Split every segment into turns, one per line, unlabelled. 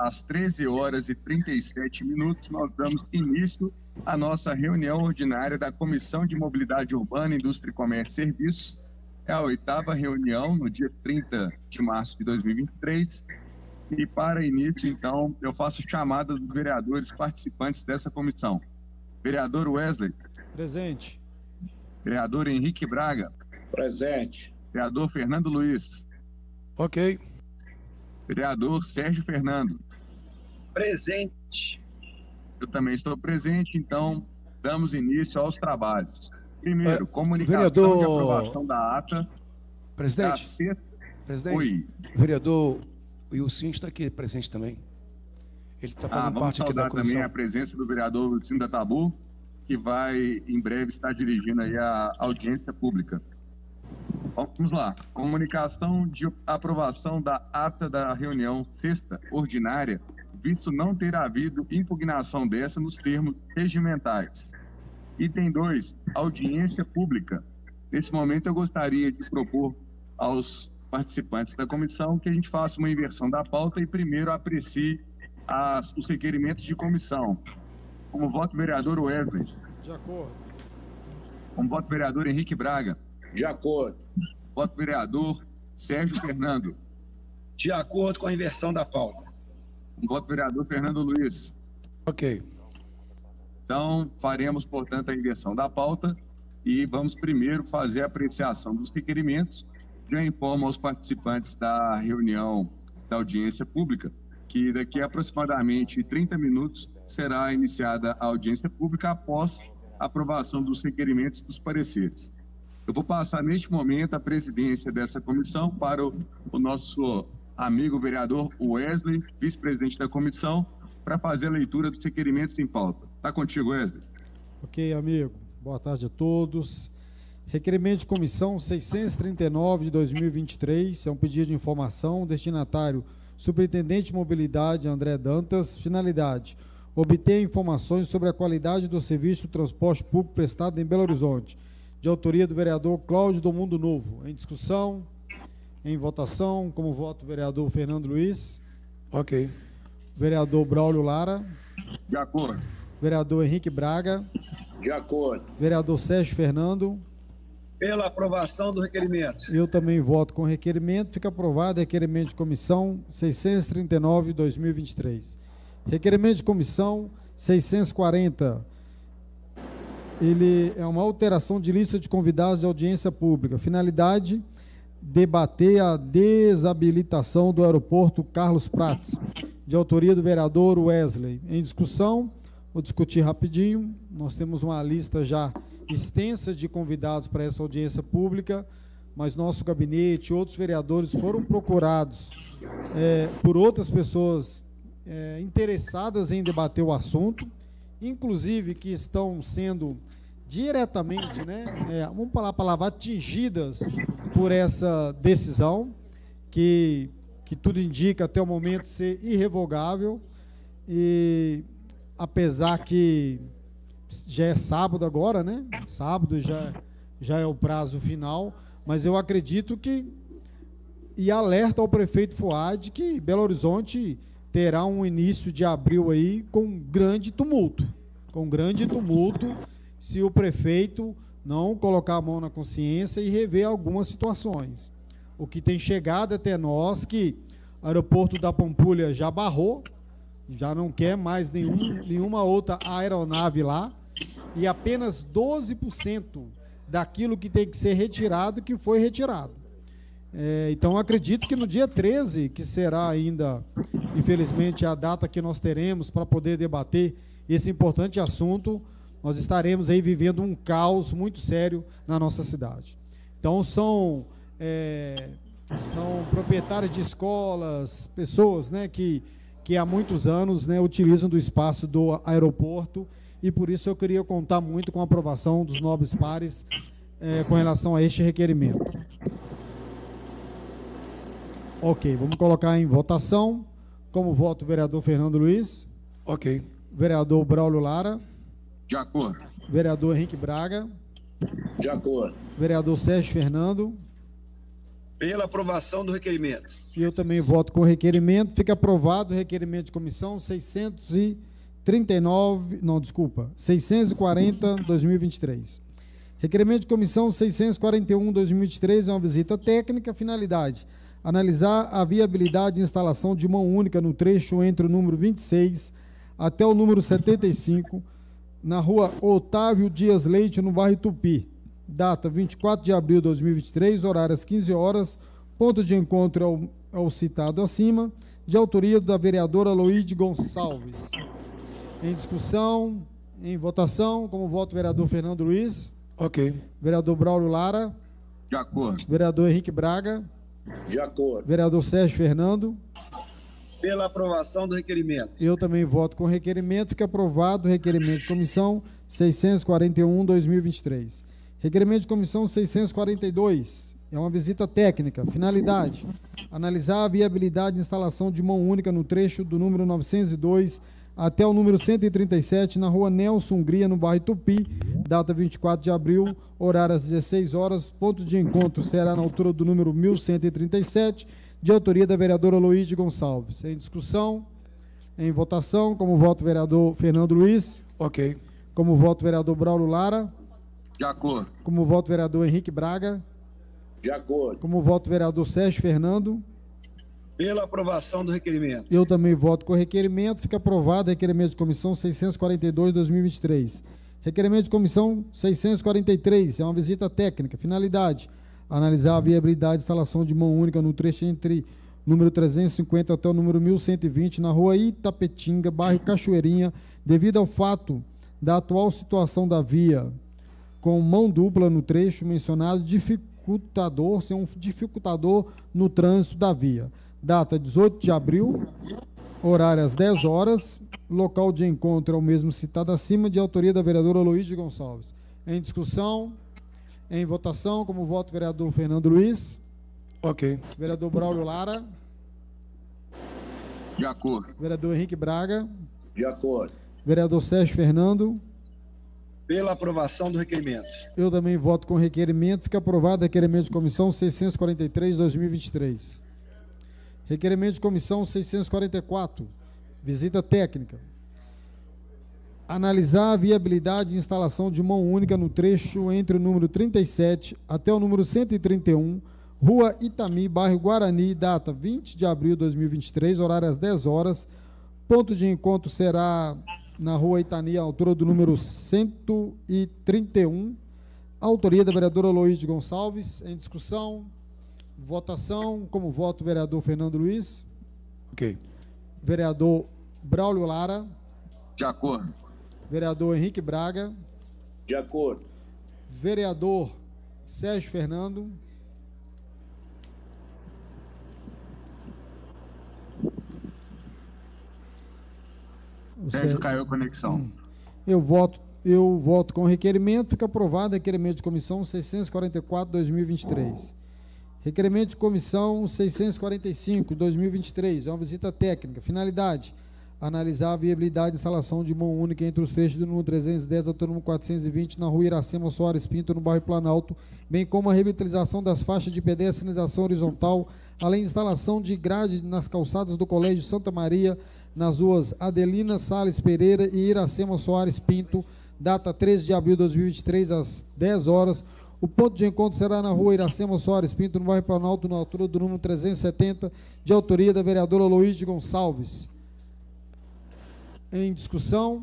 às 13 horas e 37 minutos, nós damos início à nossa reunião ordinária da Comissão de Mobilidade Urbana, Indústria, Comércio e Serviços. É a 8ª reunião, no dia 30 de março de 2023. E para início, então, eu faço chamada dos vereadores participantes dessa comissão. Vereador Wesley.
Presente.
Vereador Henrique Braga.
Presente.
Vereador Fernando Luiz.
Ok.
Vereador Sérgio Fernando.
Presente.
Eu também estou presente, então damos início aos trabalhos. Primeiro, comunicação
vereador...
de aprovação da ata.
Presidente. Presidente.
Oi.
Vereador Wilson está aqui presente também. Ele está fazendo parte aqui da comissão.
Vamos saudar também a presença do vereador Wilson da Tabu, que vai em breve estar dirigindo aí a audiência pública. Vamos lá. Comunicação de aprovação da ata da reunião sexta ordinária, visto não ter havido impugnação dessa nos termos regimentais. Item 2, audiência pública. Nesse momento eu gostaria de propor aos participantes da comissão que a gente faça uma inversão da pauta e primeiro aprecie os requerimentos de comissão. Como voto, vereador Wesley.
De acordo.
Como voto, vereador Henrique Braga.
De acordo.
Voto, vereador Sérgio Fernando.
De acordo com a inversão da pauta.
Como voto, vereador Fernando Luiz.
Ok.
Então, faremos, portanto, a inversão da pauta e vamos primeiro fazer a apreciação dos requerimentos. Já informo aos participantes da reunião da audiência pública que daqui a aproximadamente 30 minutos será iniciada a audiência pública após a aprovação dos requerimentos dos pareceres. Eu vou passar neste momento a presidência dessa comissão para o nosso amigo vereador Wesley, vice-presidente da comissão, para fazer a leitura dos requerimentos em pauta. Está contigo, Wesley.
Ok, amigo. Boa tarde a todos. Requerimento de comissão 639 de 2023, é um pedido de informação, destinatário Superintendente de Mobilidade André Dantas, finalidade, obter informações sobre a qualidade do serviço de transporte público prestado em Belo Horizonte, de autoria do vereador Cláudio do Mundo Novo. Em discussão, em votação, como voto o vereador Fernando Luiz.
Ok.
Vereador Braulio Lara.
De acordo.
Vereador Henrique Braga.
De acordo.
Vereador Sérgio Fernando.
Pela aprovação do requerimento.
Eu também voto com requerimento. Fica aprovado requerimento de comissão 639 de 2023. Requerimento de comissão 640. Ele é uma alteração de lista de convidados de audiência pública. Finalidade, debater a desabilitação do aeroporto Carlos Prates, de autoria do vereador Wesley. Em discussão, vou discutir rapidinho. Nós temos uma lista já extensa de convidados para essa audiência pública, mas nosso gabinete e outros vereadores foram procurados por outras pessoas interessadas em debater o assunto, inclusive que estão sendo diretamente, vamos falar a palavra, atingidas por essa decisão, que tudo indica até o momento ser irrevogável, e apesar que já é sábado agora, sábado já é o prazo final, mas eu acredito que, e alerta ao prefeito Fuad, que Belo Horizonte terá um início de abril aí com grande tumulto, se o prefeito não colocar a mão na consciência e rever algumas situações. O que tem chegado até nós, que o aeroporto da Pampulha já barrou, já não quer mais nenhuma outra aeronave lá, e apenas 12% daquilo que tem que ser retirado, que foi retirado. Então, acredito que no dia 13, que será ainda, infelizmente, a data que nós teremos para poder debater esse importante assunto, nós estaremos aí vivendo um caos muito sério na nossa cidade. Então, são proprietários de escolas, pessoas que há muitos anos utilizam do espaço do aeroporto, e por isso eu queria contar muito com a aprovação dos nobres pares com relação a este requerimento. Ok, vamos colocar em votação. Como voto o vereador Fernando Luiz.
Ok.
Vereador Braulio Lara.
De acordo.
Vereador Henrique Braga.
De acordo.
Vereador Sérgio Fernando.
Pela aprovação do requerimento.
E eu também voto com requerimento. Fica aprovado o requerimento de comissão 640/2023. Requerimento de comissão 641/2023 é uma visita técnica. Finalidade: analisar a viabilidade de instalação de mão única no trecho entre o número 26 até o número 75, na rua Otávio Dias Leite, no bairro Tupi. Data 24 de abril de 2023, horário às 15 horas. Ponto de encontro é o citado acima, de autoria da vereadora Loide Gonçalves. Em discussão, em votação, como voto o vereador Fernando Luiz.
Ok.
Vereador Braulio Lara.
De acordo.
Vereador Henrique Braga.
De acordo.
Vereador Sérgio Fernando.
Pela aprovação do requerimento.
Eu também voto com requerimento. Fica aprovado o requerimento de comissão 641/2023. Requerimento de comissão 642. É uma visita técnica. Finalidade: analisar a viabilidade de instalação de mão única no trecho do número 902 até o número 137, na rua Nelson Hungria, no bairro Tupi. Data 24 de abril, horário às 16 horas. Ponto de encontro será na altura do número 1137, de autoria da vereadora Loide Gonçalves. Em discussão, em votação, como voto o vereador Fernando Luiz.
Ok.
Como voto o vereador Braulio Lara.
De acordo.
Como voto o vereador Henrique Braga.
De acordo.
Como voto o vereador Sérgio Fernando.
Pela aprovação do requerimento.
Eu também voto com requerimento. Fica aprovado o requerimento de comissão 642/2023. Requerimento de comissão 643. É uma visita técnica. Finalidade: analisar a viabilidade de instalação de mão única no trecho entre número 350 até o número 1120, na rua Itapetinga, bairro Cachoeirinha, devido ao fato da atual situação da via com mão dupla no trecho mencionado, ser um dificultador no trânsito da via. Data 18 de abril, horário às 10 horas, local de encontro é o mesmo citado acima, de autoria da vereadora Loide Gonçalves. Em discussão, em votação, como voto o vereador Fernando Luiz.
Ok.
Vereador Braulio Lara.
De acordo.
Vereador Henrique Braga.
De acordo.
Vereador Sérgio Fernando.
Pela aprovação do requerimento.
Eu também voto com requerimento. Fica aprovado o requerimento de comissão 643/2023. Requerimento de comissão 644. Visita técnica. Analisar a viabilidade de instalação de mão única no trecho entre o número 37 até o número 131, Rua Itami, bairro Guarani, data 20 de abril de 2023, horário às 10 horas. Ponto de encontro será na Rua Itani, à altura do número 131. Autoria da vereadora Loide Gonçalves. Em discussão, votação, como voto o vereador Fernando Luiz.
Ok.
Vereador Braulio Lara.
De acordo.
Vereador Henrique Braga.
De acordo.
Vereador Sérgio Fernando.
Sérgio, caiu a conexão.
Eu voto com requerimento. Fica aprovado requerimento de comissão 644/2023. Requerimento de comissão 645/2023. É uma visita técnica. Finalidade: analisar a viabilidade de instalação de mão única entre os trechos do número 310 até o número 420, na rua Iracema Soares Pinto, no bairro Planalto, bem como a revitalização das faixas de pedestrianização horizontal, além de instalação de grade nas calçadas do Colégio Santa Maria, nas ruas Adelina Salles Pereira e Iracema Soares Pinto, data 13 de abril de 2023, às 10 horas. O ponto de encontro será na rua Iracema Soares Pinto, no bairro Planalto, na altura do número 370, de autoria da vereadora Loide Gonçalves. Em discussão,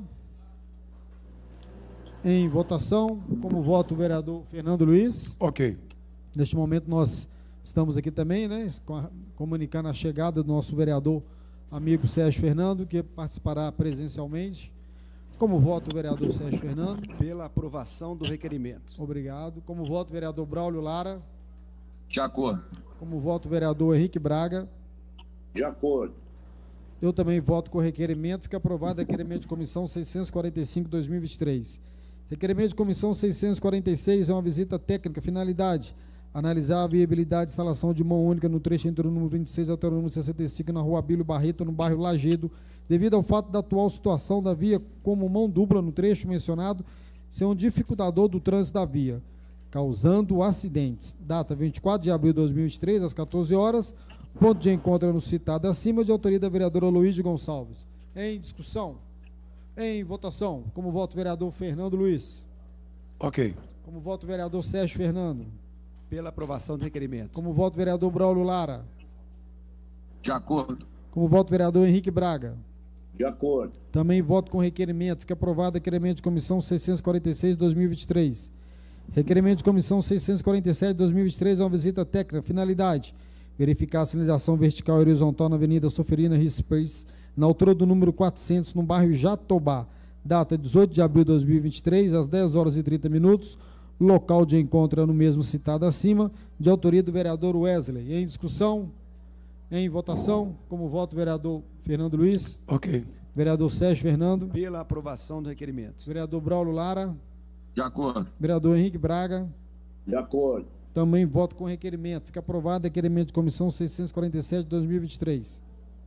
em votação, como voto o vereador Fernando Luiz.
Ok.
Neste momento nós estamos aqui também, né, comunicando a chegada do nosso vereador amigo Sérgio Fernando, que participará presencialmente. Como voto o vereador Sérgio Fernando?
Pela aprovação do requerimento.
Obrigado. Como voto o vereador Braulio Lara?
De acordo.
Como voto o vereador Henrique Braga?
De acordo.
Eu também voto com requerimento. Fica aprovado o requerimento de comissão 645/2023. Requerimento de comissão 646 é uma visita técnica. Finalidade: analisar a viabilidade de instalação de mão única no trecho entre o número 26 até o número 65, na rua Abílio Barreto, no bairro Lagedo, devido ao fato da atual situação da via como mão dupla no trecho mencionado ser um dificultador do trânsito da via. causando acidentes. Data 24 de abril de 2023, às 14 horas. Ponto de encontro no citado acima, de autoria da vereadora Luiz Gonçalves. Em discussão. Em votação. Como voto, vereador Fernando Luiz.
Ok.
Como voto, vereador Sérgio Fernando.
Pela aprovação do requerimento.
Como voto, vereador Braulio Lara.
De acordo.
Como voto, vereador Henrique Braga.
De acordo.
Também voto com requerimento. Fica aprovado requerimento de comissão 646 de 2023. Requerimento de comissão 647 de 2023 é uma visita técnica. Finalidade: verificar a sinalização vertical e horizontal na Avenida Soferina Rispers, na altura do número 400, no bairro Jatobá. Data 18 de abril de 2023, às 10 horas e 30 minutos. Local de encontro é no mesmo citado acima, de autoria do vereador Wesley. Em discussão? Em votação? Como voto, vereador Fernando Luiz.
Ok.
Vereador Sérgio Fernando.
Pela aprovação do requerimento.
Vereador Braulio Lara.
De acordo.
Vereador Henrique Braga.
De acordo.
Também voto com requerimento. Fica aprovado requerimento de comissão 647 de 2023.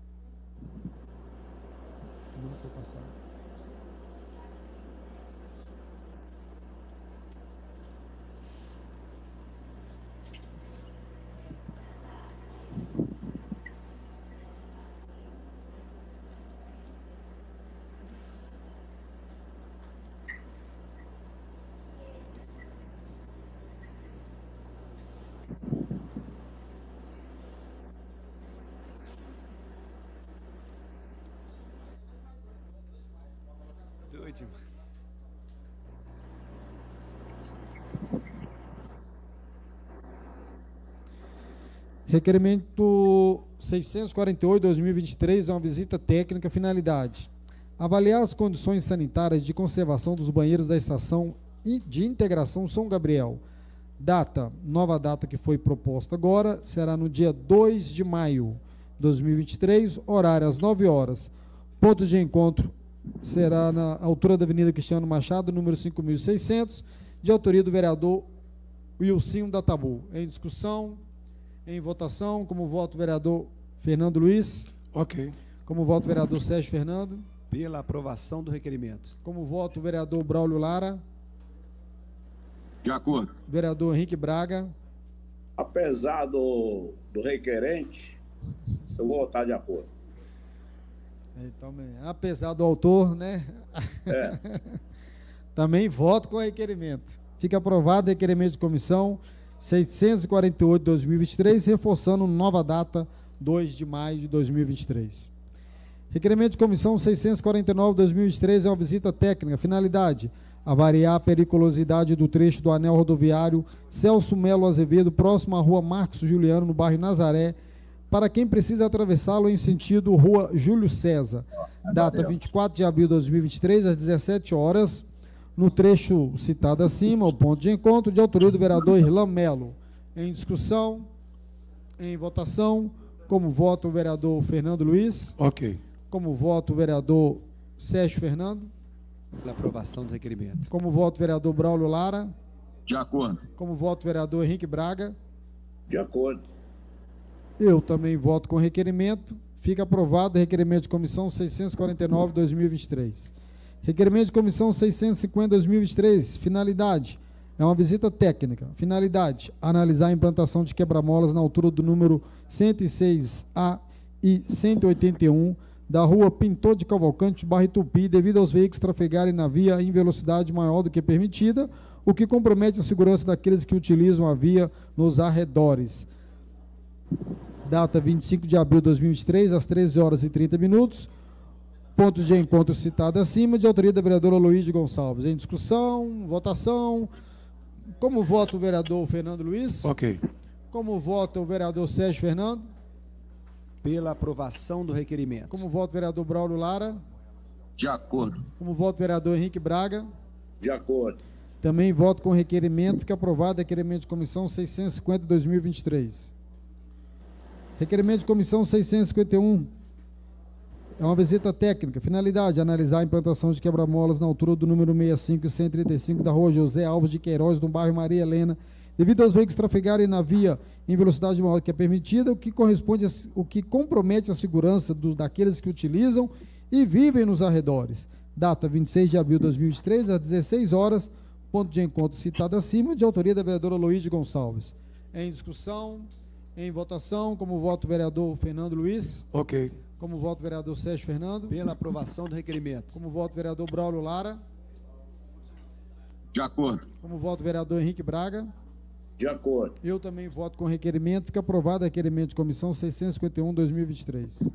Não foi passado.
Doido.
Requerimento 648/2023 é uma visita técnica. Finalidade: avaliar as condições sanitárias de conservação dos banheiros da estação de integração São Gabriel. Data, nova data que foi proposta agora, será no dia 2 de maio de 2023, horário às 9 horas. Ponto de encontro será na altura da Avenida Cristiano Machado, número 5.600, de autoria do vereador Wilson da Tabu. Em discussão, em votação, como voto, vereador Fernando Luiz.
Ok.
Como voto, vereador Sérgio Fernando.
Pela aprovação do requerimento.
Como voto, vereador Braulio Lara.
De acordo.
Vereador Henrique Braga.
Apesar do requerente, eu vou votar de acordo.
Então, apesar do autor, né?
É.
Também voto com requerimento. Fica aprovado requerimento de comissão 648 de 2023, reforçando nova data, 2 de maio de 2023. Requerimento de comissão 649 de 2023 é uma visita técnica. Finalidade: avaliar a periculosidade do trecho do anel rodoviário Celso Melo Azevedo, próximo à rua Marcos Juliano, no bairro Nazaré, para quem precisa atravessá-lo em sentido rua Júlio César. Data 24 de abril de 2023, às 17 horas, no trecho citado acima, o ponto de encontro, de autoria do vereador Irlan Melo. Em discussão, em votação, como voto o vereador Fernando Luiz.
Ok.
Como voto o vereador Sérgio Fernando.
Pela aprovação do requerimento.
Como voto o vereador Braulio Lara.
De acordo.
Como voto o vereador Henrique Braga.
De acordo.
Eu também voto com requerimento. Fica aprovado requerimento de comissão 649 de 2023. Requerimento de comissão 650 de 2023. Finalidade: é uma visita técnica. Finalidade: analisar a implantação de quebra-molas na altura do número 106A e 181 da rua Pintor de Cavalcante, bairro Tupi, devido aos veículos trafegarem na via em velocidade maior do que permitida, o que compromete a segurança daqueles que utilizam a via nos arredores. Data 25 de abril de 2023, às 13 horas e 30 minutos. Ponto de encontro citado acima, de autoria da vereadora Luiz Gonçalves. Em discussão, votação. Como vota o vereador Fernando Luiz?
Ok.
Como vota o vereador Sérgio Fernando?
Pela aprovação do requerimento.
Como vota o vereador Braulio Lara?
De acordo.
Como vota o vereador Henrique Braga?
De acordo.
Também voto com requerimento. Fica aprovado requerimento de comissão 650 de 2023. Requerimento de comissão 651. É uma visita técnica. Finalidade: analisar a implantação de quebra-molas na altura do número 65 e 135 da rua José Alves de Queiroz, no bairro Maria Helena, devido aos veículos trafegarem na via em velocidade maior que é permitida, o que compromete a segurança daqueles que utilizam e vivem nos arredores. Data 26 de abril de 2023, às 16 horas, ponto de encontro citado acima, de autoria da vereadora Loide Gonçalves. Em discussão, em votação, como voto vereador Fernando Luiz.
Ok.
Como voto vereador Sérgio Fernando.
Pela aprovação do requerimento.
Como voto vereador Braulio Lara.
De acordo.
Como voto vereador Henrique Braga.
De acordo.
Eu também voto com requerimento. Fica aprovado requerimento de comissão 651/2023.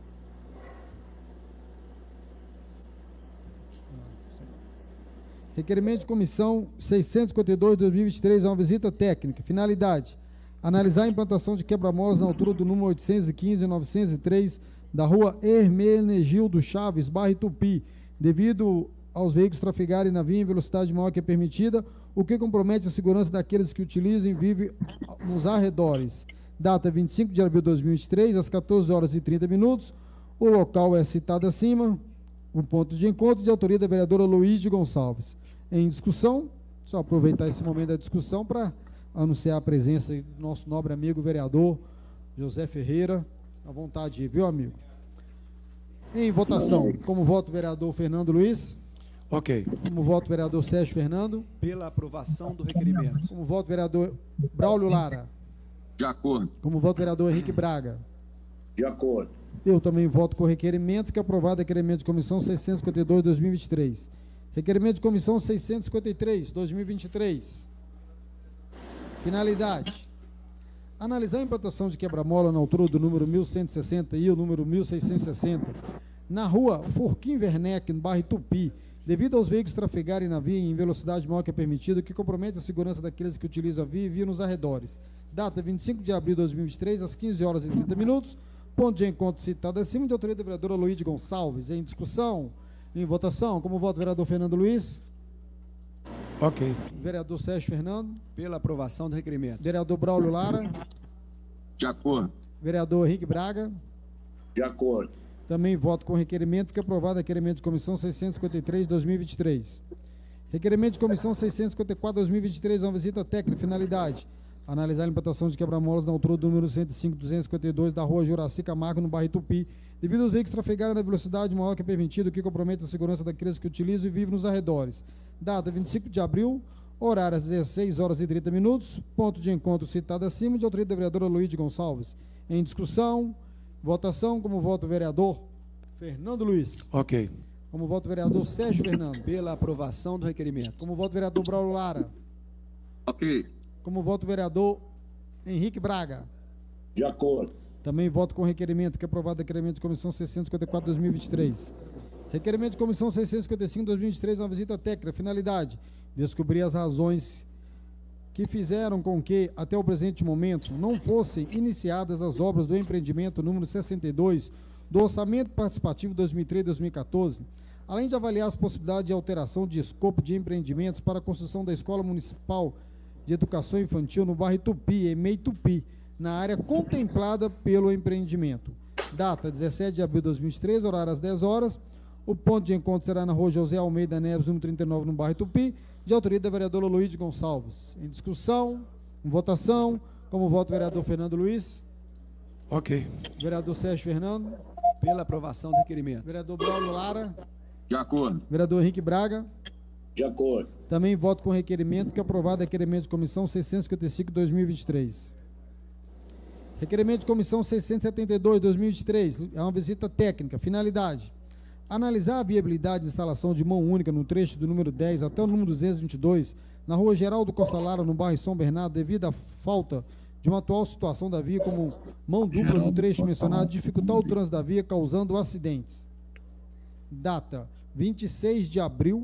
Requerimento de comissão 652/2023 é uma visita técnica. Finalidade: analisar a implantação de quebra-molas na altura do número 815 e 903 da rua Hermenegildo Chaves, bairro Tupi, devido aos veículos trafegarem na via em velocidade maior que é permitida, o que compromete a segurança daqueles que utilizam e vivem nos arredores. Data 25 de abril de 2023, às 14h30. O local é citado acima. O ponto de encontro de autoria da vereadora Loide Gonçalves. Em discussão, só aproveitar esse momento da discussão para anunciar a presença do nosso nobre amigo vereador José Ferreira. À vontade, viu, amigo? Em votação, como voto vereador Fernando Luiz.
Ok.
Como voto vereador Sérgio Fernando.
Pela aprovação do requerimento.
Como voto vereador Braulio Lara.
De acordo.
Como voto vereador Henrique Braga.
De acordo.
Eu também voto com requerimento, que é aprovado requerimento de comissão 652/2023. Requerimento de comissão 653/2023. Finalidade: analisar a implantação de quebra-mola na altura do número 1160 e o número 1660, na rua Furquim Werneck, no bairro Tupi, devido aos veículos trafegarem na via em velocidade maior que é permitido, que compromete a segurança daqueles que utilizam a via e via nos arredores. Data 25 de abril de 2023, às 15h30. Ponto de encontro citado acima, de autoria da vereadora Loide Gonçalves. Em discussão, em votação, como voto vereador Fernando Luiz.
Ok.
Vereador Sérgio Fernando.
Pela aprovação do requerimento.
Vereador Braulio Lara.
De acordo.
Vereador Henrique Braga.
De acordo.
Também voto com requerimento, que é aprovado requerimento de comissão 653/2023. Requerimento de comissão 654/2023, uma visita técnica. Finalidade: analisar a implantação de quebra-molas na altura do número 105.252 da rua Juraci Camargo, no bairro Tupi, devido aos veículos trafegarem na velocidade maior que é permitido, que compromete a segurança daqueles que utilizam e vivem nos arredores. Data 25 de abril, horário às 16h30. Ponto de encontro citado acima, de autoria da vereadora Loide Gonçalves. Em discussão, votação, como voto vereador Fernando Luiz.
Ok.
Como voto vereador Sérgio Fernando.
Pela aprovação do requerimento.
Como voto vereador Braulio Lara.
Ok.
Como voto vereador Henrique Braga.
De acordo.
Também voto com requerimento, que é aprovado requerimento de comissão 654/2023. Requerimento de comissão 655/2023, uma visita técnica. Finalidade: descobrir as razões que fizeram com que, até o presente momento, não fossem iniciadas as obras do empreendimento número 62 do Orçamento Participativo 2013-2014, além de avaliar as possibilidades de alteração de escopo de empreendimentos para a construção da Escola Municipal de Educação Infantil no bairro Tupi, em Meio Tupi, na área contemplada pelo empreendimento. Data 17 de abril de 2023, horário às 10h. O ponto de encontro será na rua José Almeida Neves, número 39, no bairro Tupi, de autoria da vereadora Loide Gonçalves. Em discussão, em votação, como voto vereador Fernando Luiz.
Ok.
Vereador Sérgio Fernando.
Pela aprovação do requerimento.
Vereador Braulio Lara.
De acordo.
Vereador Henrique Braga.
De acordo.
Também voto com requerimento, que é aprovado requerimento de comissão 655/2023. Requerimento de comissão 672/2023, é uma visita técnica. Finalidade: analisar a viabilidade de instalação de mão única no trecho do número 10 até o número 222, na rua Geraldo Costa Lara, no bairro São Bernardo, devido à falta de uma atual situação da via como mão dupla no trecho mencionado, dificultar o trânsito da via, causando acidentes. Data 26 de abril,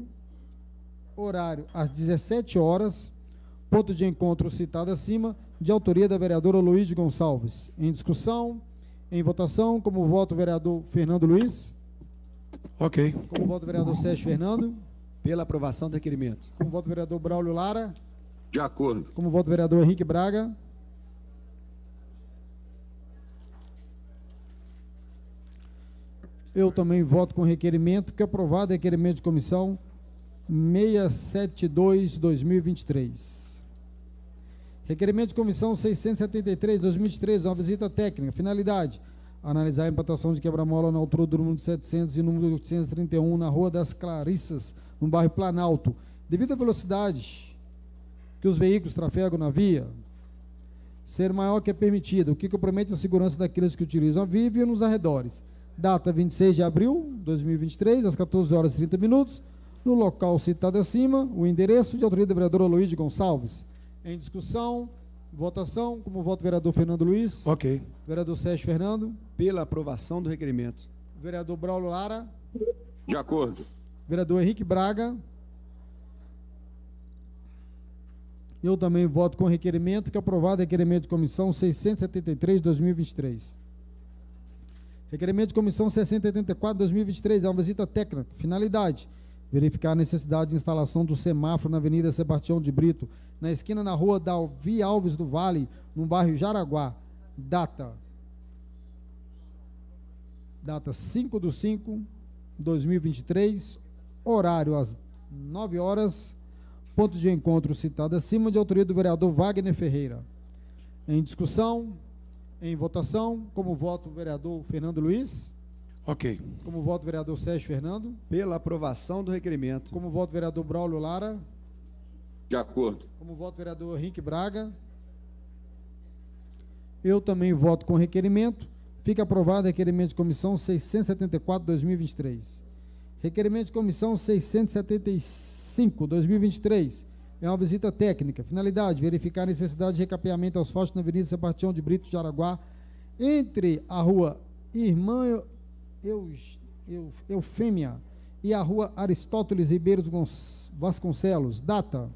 horário às 17h, ponto de encontro citado acima, de autoria da vereadora Loide Gonçalves. Em discussão, em votação, como voto vereador Fernando Luiz.
Ok.
Como voto vereador Sérgio Fernando.
Pela aprovação do requerimento.
Como voto vereador Braulio Lara.
De acordo.
Como voto vereador Henrique Braga. Eu também voto com requerimento, que é aprovado requerimento de comissão 672/2023. Requerimento de comissão 673/2023, uma visita técnica. Finalidade: analisar a implantação de quebra-mola na altura do número 700 e número 831, na Rua das Clarissas, no bairro Planalto, devido à velocidade que os veículos trafegam na via ser maior que é permitida, o que compromete a segurança daqueles que utilizam a via e nos arredores. Data 26 de abril de 2023, às 14 horas e 30 minutos, no local citado acima, o endereço de autoria do vereador Aloídio Gonçalves. Em discussão, votação, como voto o vereador Fernando Luiz.
Ok.
Vereador Sérgio Fernando.
Pela aprovação do requerimento.
Vereador Braulio Lara.
De acordo.
Vereador Henrique Braga. Eu também voto com requerimento, que é aprovado requerimento de comissão 673/2023. Requerimento de comissão 684/2023, é uma visita técnica. Finalidade: verificar a necessidade de instalação do semáforo na Avenida Sebastião de Brito, na esquina na rua Dalvi Alves do Vale, no bairro Jaraguá. Data 5/5/2023, horário às 9 horas, ponto de encontro citado acima, de autoria do vereador Wagner Ferreira. Em discussão, em votação, como voto o vereador Fernando Luiz.
Ok.
Como voto o vereador Sérgio Fernando.
Pela aprovação do requerimento.
Como voto o vereador Braulio Lara.
De acordo.
Como voto o vereador Henrique Braga. Eu também voto com requerimento. Fica aprovado requerimento de comissão 674/2023. Requerimento de comissão 675/2023. É uma visita técnica. Finalidade: verificar a necessidade de recapeamento asfáltico na Avenida Sebastião de Brito, Jaraguá, entre a rua Irmã Eufêmia e a rua Aristóteles Ribeiro Vasconcelos. Data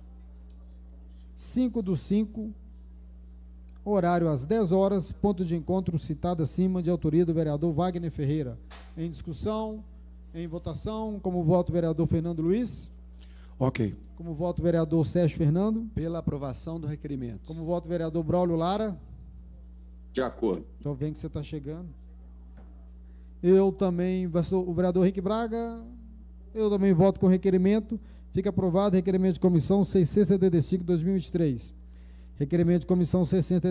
5/5, horário às 10 horas, ponto de encontro citado acima, de autoria do vereador Wagner Ferreira. Em discussão, em votação, como voto o vereador Fernando Luiz.
Ok.
Como voto o vereador Sérgio Fernando.
Pela aprovação do requerimento.
Como voto o vereador Braulio Lara.
De acordo.
Estou vendo que você está chegando. Eu também, o vereador Henrique Braga. Eu também voto com requerimento. Fica aprovado requerimento de comissão 675/2023. Requerimento de comissão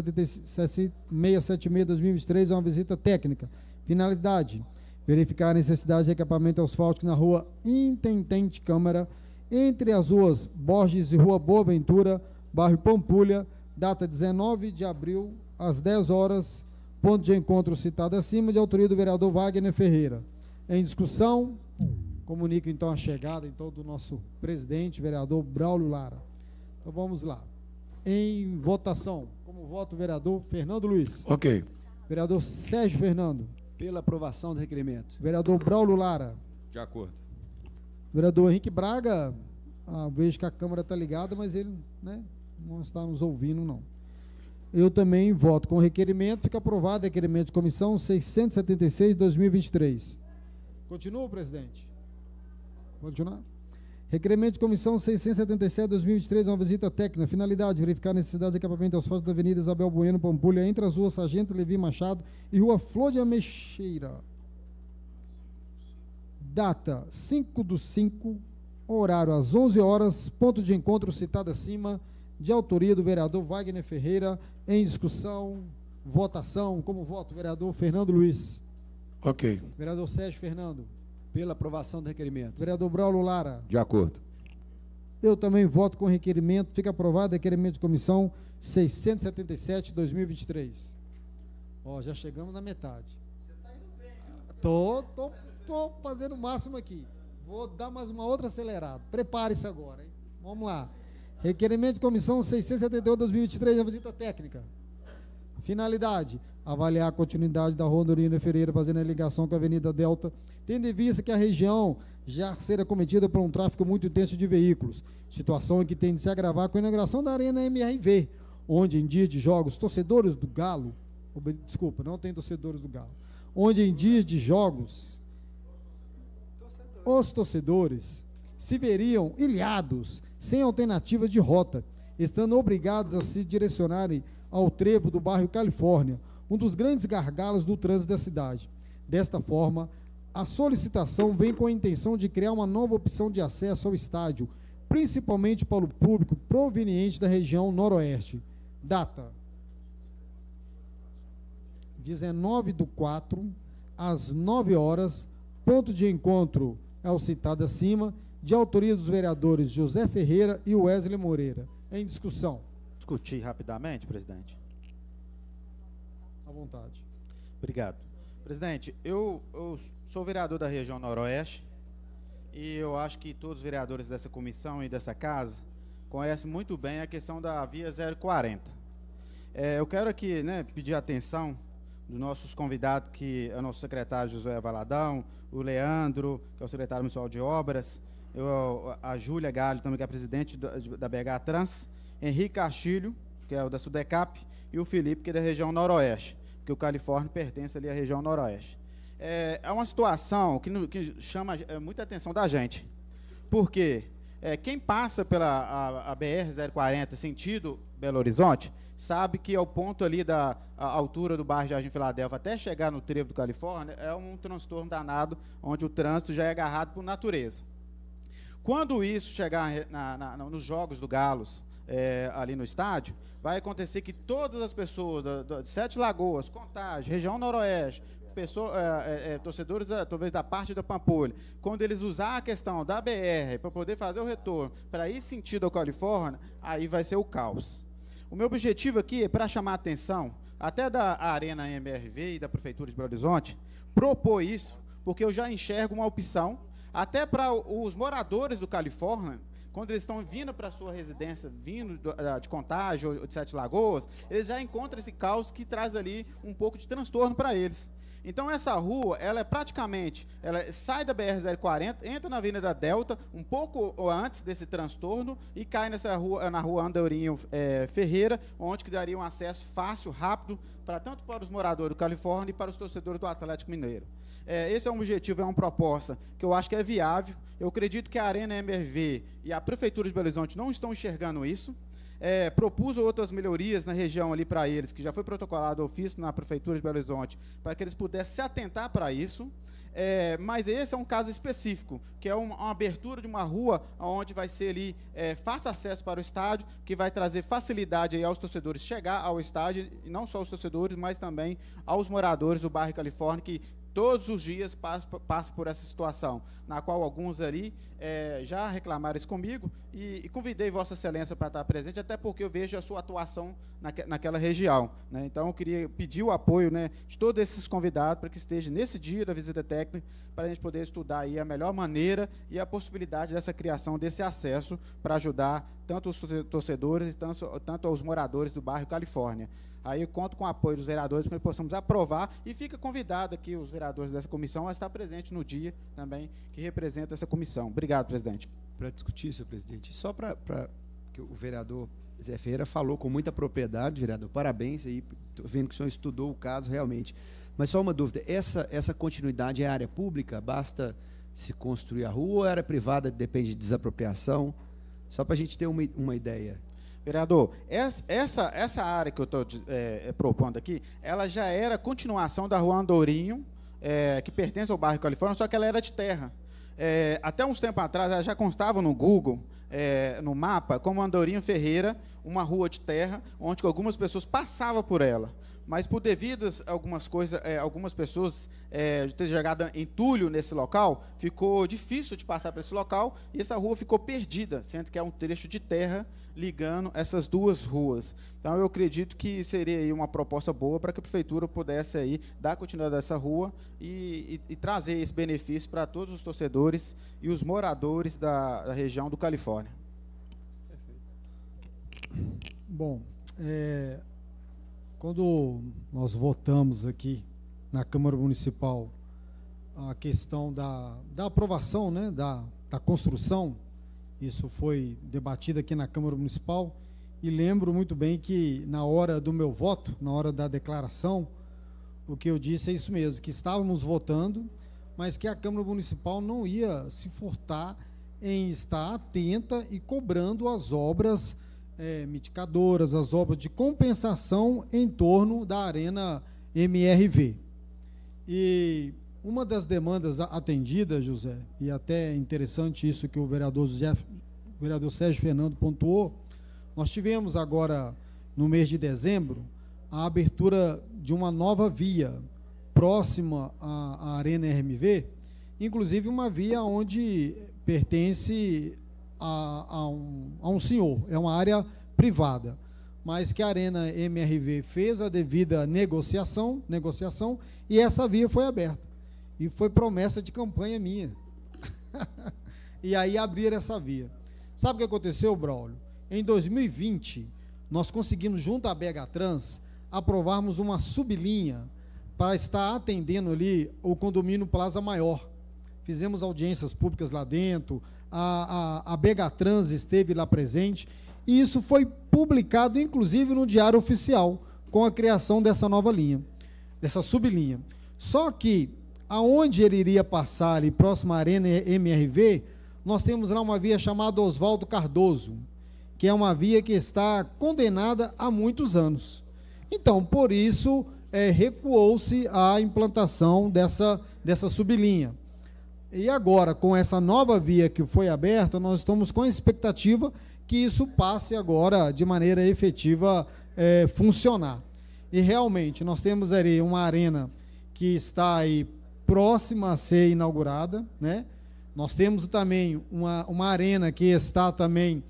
676/2023 é uma visita técnica. Finalidade: verificar a necessidade de recapeamento asfáltico na rua Intendente Câmara, entre as ruas Borges e Rua Boa Ventura, bairro Pampulha. Data 19 de abril, às 10 horas, ponto de encontro citado acima, de autoria do vereador Wagner Ferreira. Em discussão, comunico então a chegada então do nosso presidente, vereador Braulio Lara. Então vamos lá. Em votação, como voto o vereador Fernando Luiz.
Ok.
Vereador Sérgio Fernando.
Pela aprovação do requerimento.
Vereador Braulio Lara.
De acordo.
Vereador Henrique Braga, vejo que a câmera está ligada, mas ele, né, não está nos ouvindo, não. Eu também voto com requerimento. Fica aprovado requerimento de comissão 676/2023. Continua, presidente? Continuar? Requerimento de comissão 677/2023, uma visita técnica. Finalidade: verificar a necessidade de equipamento asfáltico da Avenida Isabel Bueno Pampulha, entre as ruas Sargento Levi Machado e Rua Flor de Ameixeira. Data 5/5, horário às 11 horas, ponto de encontro citado acima, de autoria do vereador Wagner Ferreira. Em discussão, votação, como voto o vereador Fernando Luiz.
Ok.
Vereador Sérgio Fernando.
Pela aprovação do requerimento.
Vereador Braulio Lara.
De acordo.
Eu também voto com requerimento. Fica aprovado requerimento de comissão 677/2023. Ó, já chegamos na metade. Você está indo bem. Tô fazendo o máximo aqui. Vou dar mais uma outra acelerada. Prepare-se agora, hein? Vamos lá. Requerimento de comissão 678/2023, uma visita técnica. Finalidade: avaliar a continuidade da rua Norina Ferreira, fazendo a ligação com a Avenida Delta, tendo em vista que a região já será cometida por um tráfego muito intenso de veículos, situação em que tem de se agravar com a inauguração da Arena MRV, onde em dias de jogos, torcedores do Galo, desculpa, não tem torcedores do Galo, onde em dias de jogos, os torcedores se veriam ilhados, sem alternativas de rota, estando obrigados a se direcionarem ao trevo do bairro Califórnia, um dos grandes gargalos do trânsito da cidade. Desta forma, a solicitação vem com a intenção de criar uma nova opção de acesso ao estádio, principalmente para o público proveniente da região noroeste. Data: 19/4, às 9 horas, ponto de encontro é o citado acima, de autoria dos vereadores José Ferreira e Wesley Moreira. Em discussão.
Discutir rapidamente, presidente.
À vontade.
Obrigado. Presidente, eu sou vereador da região Noroeste e eu acho que todos os vereadores dessa comissão e dessa casa conhecem muito bem a questão da via 040. Eu quero aqui, né, pedir a atenção dos nossos convidados, que é o nosso secretário Josué Valadão, o Leandro, que é o secretário municipal de obras, a Júlia Galho, também, que é a presidente da BH Trans, Henrique Castilho, que é o da Sudecap, e o Felipe, que é da região Noroeste, que o Califórnia pertence ali à região Noroeste. É uma situação que chama muita atenção da gente, porque quem passa pela a BR-040 sentido Belo Horizonte, sabe que ao ponto ali da altura do bairro Jardim Filadélfia até chegar no trevo do Califórnia, é um transtorno danado, onde o trânsito já é agarrado por natureza. Quando isso chegar nos Jogos do Galos, ali no estádio, vai acontecer que todas as pessoas de Sete Lagoas, Contagem, região Noroeste, torcedores talvez da parte da Pampulha, quando eles usar a questão da BR para poder fazer o retorno, para ir sentido ao Califórnia, aí vai ser o caos. O meu objetivo aqui é para chamar a atenção, até da Arena MRV e da Prefeitura de Belo Horizonte, propor isso, porque eu já enxergo uma opção, até para os moradores do Califórnia, quando eles estão vindo para a sua residência, vindo de Contagem ou de Sete Lagoas, eles já encontram esse caos que traz ali um pouco de transtorno para eles. Então, essa rua, ela é praticamente, ela sai da BR-040, entra na Avenida Delta, um pouco antes desse transtorno, e cai na rua Andorinho Ferreira, onde que daria um acesso fácil, rápido, tanto para os moradores do Califórnia e para os torcedores do Atlético Mineiro. Esse é um objetivo, é uma proposta que eu acho que é viável. Eu acredito que a Arena MRV e a Prefeitura de Belo Horizonte não estão enxergando isso. Propus outras melhorias na região ali para eles, que já foi protocolado ofício na Prefeitura de Belo Horizonte, para que eles pudessem se atentar para isso. Mas esse é um caso específico, que é uma abertura de uma rua onde vai ser ali fácil acesso para o estádio, que vai trazer facilidade aí aos torcedores chegar ao estádio, e não só aos torcedores, mas também aos moradores do bairro Califórnia, que todos os dias passa por essa situação, na qual alguns ali já reclamaram isso comigo, e convidei Vossa Excelência para estar presente, até porque eu vejo a sua atuação naquela região, né? Então, eu queria pedir o apoio, né, de todos esses convidados para que esteja nesse dia da visita técnica, para a gente poder estudar aí a melhor maneira e a possibilidade dessa criação desse acesso para ajudar tanto os torcedores, tanto os moradores do bairro Califórnia. Aí eu conto com o apoio dos vereadores para que possamos aprovar, e fica convidado aqui os vereadores dessa comissão a estar presente no dia também que representa essa comissão. Obrigado, presidente.
Para discutir, senhor presidente, só para que o vereador Zé Ferreira falou com muita propriedade, vereador, parabéns aí, estou vendo que o senhor estudou o caso realmente. Mas só uma dúvida, essa continuidade é área pública? Basta se construir a rua, ou é área privada, depende de desapropriação? Só para a gente ter uma ideia.
Vereador, essa área que eu estou propondo aqui, ela já era continuação da rua Andorinho, que pertence ao bairro Califórnia, só que ela era de terra. Até uns tempos atrás, ela já constava no Google, no mapa, como Andorinho Ferreira, uma rua de terra, onde algumas pessoas passavam por ela. Mas, por devidas algumas coisas, algumas pessoas ter jogado entulho nesse local, ficou difícil de passar por esse local, e essa rua ficou perdida, sendo que é um trecho de terra ligando essas duas ruas. Então, eu acredito que seria aí uma proposta boa para que a Prefeitura pudesse aí dar continuidade a essa rua e trazer esse benefício para todos os torcedores e os moradores da região do Califórnia.
Bom, quando nós votamos aqui na Câmara Municipal a questão da aprovação, né, da construção, isso foi debatido aqui na Câmara Municipal, e lembro muito bem que na hora do meu voto, na hora da declaração, o que eu disse é isso mesmo, que estávamos votando, mas que a Câmara Municipal não ia se furtar em estar atenta e cobrando as obras mitigadoras, as obras de compensação em torno da Arena MRV. E uma das demandas atendidas, José, e até interessante isso que o vereador Sérgio Fernando pontuou, nós tivemos agora, no mês de dezembro, a abertura de uma nova via próxima à Arena MRV, inclusive uma via onde pertence a um senhor, é uma área privada, mas que a Arena MRV fez a devida negociação, e essa via foi aberta. E foi promessa de campanha minha. E aí abriram essa via. Sabe o que aconteceu, Braulio? Em 2020, nós conseguimos, junto à BH Trans, aprovarmos uma sublinha para estar atendendo ali o condomínio Plaza Maior. Fizemos audiências públicas lá dentro, a BH Trans esteve lá presente, e isso foi publicado, inclusive, no Diário Oficial, com a criação dessa nova linha, dessa sublinha. Só que, aonde ele iria passar, ali próximo à Arena MRV, nós temos lá uma via chamada Oswaldo Cardoso, que é uma via que está condenada há muitos anos. Então, por isso, recuou-se a implantação dessa sublinha. E agora, com essa nova via que foi aberta, nós estamos com a expectativa que isso passe agora de maneira efetiva funcionar. E realmente, nós temos ali uma arena que está aí próxima a ser inaugurada, né? Nós temos também uma arena que está também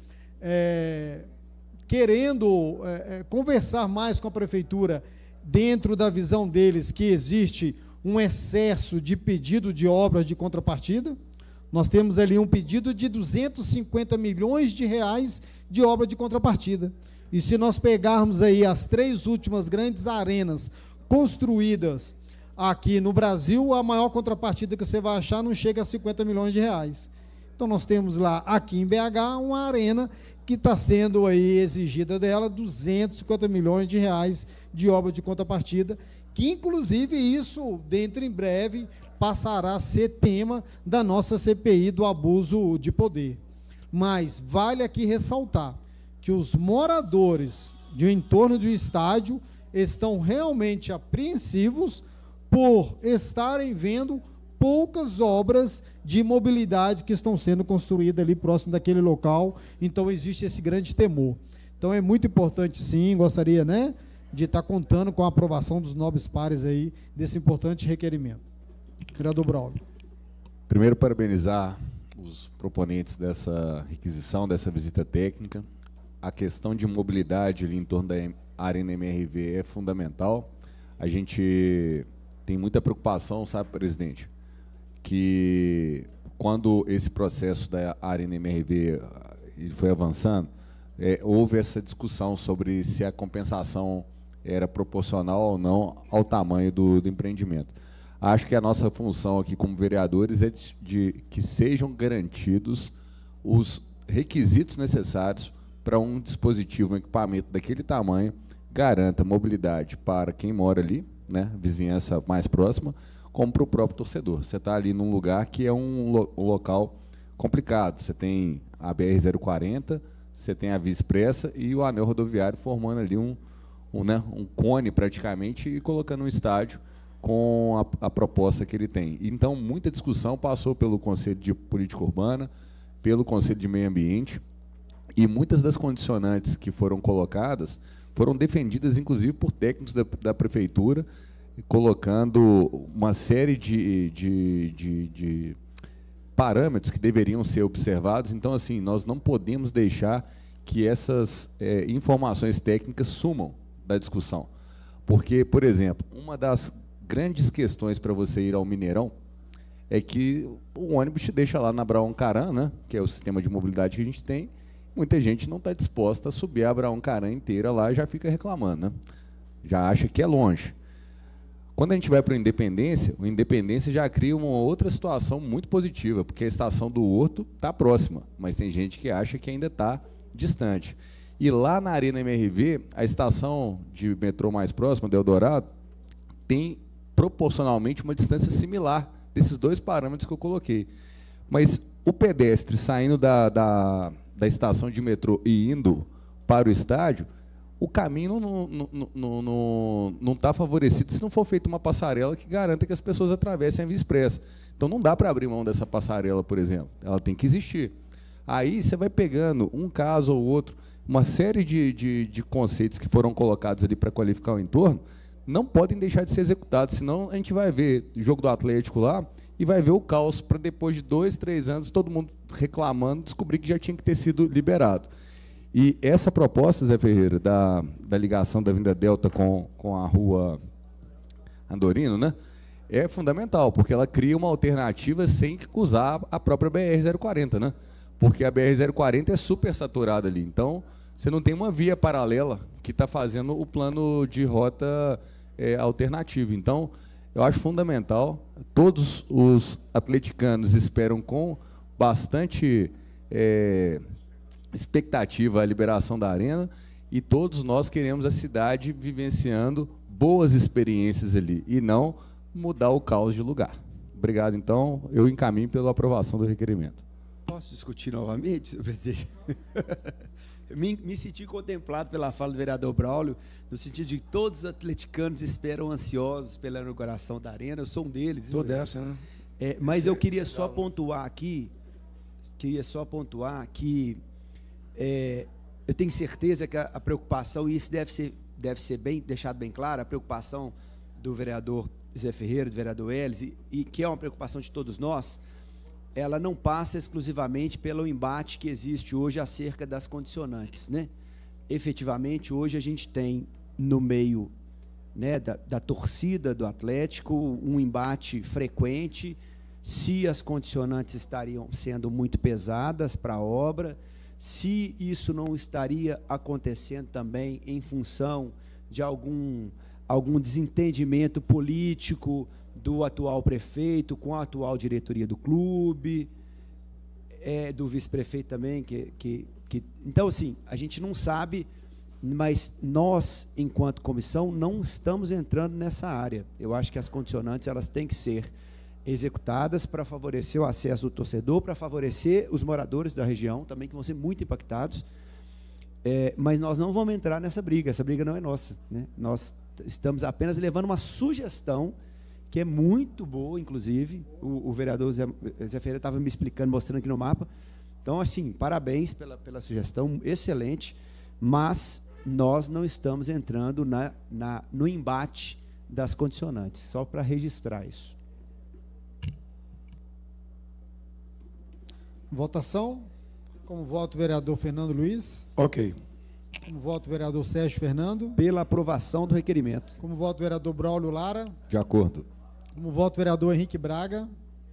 querendo conversar mais com a prefeitura, dentro da visão deles que existe um excesso de pedido de obras de contrapartida. Nós temos ali um pedido de 250 milhões de reais de obra de contrapartida. E se nós pegarmos aí as 3 últimas grandes arenas construídas aqui no Brasil, a maior contrapartida que você vai achar não chega a 50 milhões de reais. Então nós temos lá, aqui em BH, uma arena que está sendo aí exigida dela 250 milhões de reais de obra de contrapartida, que inclusive isso, dentro em breve, passará a ser tema da nossa CPI do abuso de poder. Mas vale aqui ressaltar que os moradores de entorno do estádio estão realmente apreensivos por estarem vendo poucas obras de mobilidade que estão sendo construídas ali próximo daquele local. Então existe esse grande temor. Então é muito importante, sim, gostaria, né, de estar contando com a aprovação dos nobres pares aí desse importante requerimento. Vereador Braulio.
Primeiro, parabenizar os proponentes dessa requisição, dessa visita técnica. A questão de mobilidade ali em torno da Arena MRV é fundamental. A gente tem muita preocupação, sabe, presidente, que quando esse processo da Arena MRV ele foi avançando, houve essa discussão sobre se a compensação era proporcional ou não ao tamanho do empreendimento. Acho que a nossa função aqui como vereadores é de que sejam garantidos os requisitos necessários para um dispositivo, um equipamento daquele tamanho, garanta mobilidade para quem mora ali, né, vizinhança mais próxima, como para o próprio torcedor. Você está ali num lugar que é um local complicado. Você tem a BR-040, você tem a Via Expressa e o anel rodoviário formando ali um cone praticamente e colocando um estádio com a proposta que ele tem. Então, muita discussão passou pelo Conselho de Política Urbana, pelo Conselho de Meio Ambiente, e muitas das condicionantes que foram colocadas foram defendidas, inclusive, por técnicos da Prefeitura, colocando uma série de parâmetros que deveriam ser observados. Então, assim, nós não podemos deixar que essas informações técnicas sumam da discussão. Porque, por exemplo, uma das grandes questões para você ir ao Mineirão é que o ônibus te deixa lá na Abraão Caran, né, que é o sistema de mobilidade que a gente tem. Muita gente não está disposta a subir a Abraão Caran inteira lá e já fica reclamando, né? Já acha que é longe. Quando a gente vai para o Independência já cria uma outra situação muito positiva, porque a estação do Horto está próxima, mas tem gente que acha que ainda está distante. E lá na Arena MRV, a estação de metrô mais próxima, do Eldorado, tem proporcionalmente uma distância similar desses 2 parâmetros que eu coloquei. Mas o pedestre saindo da estação de metrô e indo para o estádio, o caminho não está favorecido se não for feita uma passarela que garanta que as pessoas atravessem a Via Expressa. Então não dá para abrir mão dessa passarela, por exemplo. Ela tem que existir. Aí você vai pegando um caso ou outro, uma série de conceitos que foram colocados ali para qualificar o entorno, não podem deixar de ser executados, senão a gente vai ver o jogo do Atlético lá, e vai ver o caos para depois de 2, 3 anos, todo mundo reclamando, descobrir que já tinha que ter sido liberado. E essa proposta, Zé Ferreira, da ligação da Avenida Delta com a Rua Andorino, né, é fundamental, porque ela cria uma alternativa sem usar a própria BR-040, né? Porque a BR-040 é super saturada ali. Então, você não tem uma via paralela que está fazendo o plano de rota alternativo. Então, eu acho fundamental. Todos os atleticanos esperam com bastante expectativa a liberação da arena, e todos nós queremos a cidade vivenciando boas experiências ali, e não mudar o caos de lugar. Obrigado, então. Eu encaminho pela aprovação do requerimento.
Posso discutir novamente, senhor presidente? Me senti contemplado pela fala do vereador Braulio, no sentido de que todos os atleticanos esperam ansiosos pela inauguração da arena. Eu sou um deles.
Toda essa, né?
Mas eu queria só pontuar aqui, eu tenho certeza que a preocupação, e isso deve ser deixado bem claro, a preocupação do vereador Zé Ferreira, do vereador Elis, e que é uma preocupação de todos nós, ela não passa exclusivamente pelo embate que existe hoje acerca das condicionantes, né? Efetivamente, hoje a gente tem no meio, né, da torcida do Atlético um embate frequente se as condicionantes estariam sendo muito pesadas para a obra, se isso não estaria acontecendo também em função de algum desentendimento político do atual prefeito com a atual diretoria do clube, do vice-prefeito também, então, assim, a gente não sabe, mas nós, enquanto comissão, não estamos entrando nessa área. Eu acho que as condicionantes, elas têm que ser executadas para favorecer o acesso do torcedor, para favorecer os moradores da região também, que vão ser muito impactados, mas nós não vamos entrar nessa briga, essa briga não é nossa, né? Nós estamos apenas levando uma sugestão que é muito boa, inclusive, o vereador Zé Ferreira estava me explicando, mostrando aqui no mapa. Então, assim, parabéns pela sugestão, excelente, mas nós não estamos entrando no embate das condicionantes, só para registrar isso.
Votação. Como voto, vereador Fernando Luiz.
Ok.
Como voto, vereador Sérgio Fernando.
Pela aprovação do requerimento.
Como voto, vereador Braulio Lara.
De acordo.
Como voto, vereador Henrique Braga.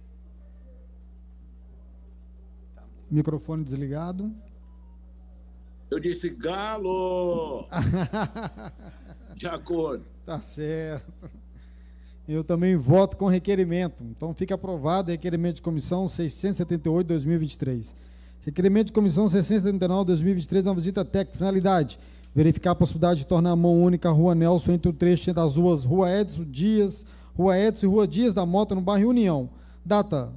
Microfone desligado.
Eu disse galo! De acordo.
Tá certo. Eu também voto com requerimento. Então fica aprovado requerimento de comissão 678/2023. Requerimento de comissão 679/2023 na visita técnica. Finalidade: verificar a possibilidade de tornar a mão única a Rua Nelson entre o trecho das ruas Rua Edson Dias e Rua Dias da Mota, no bairro União. Data: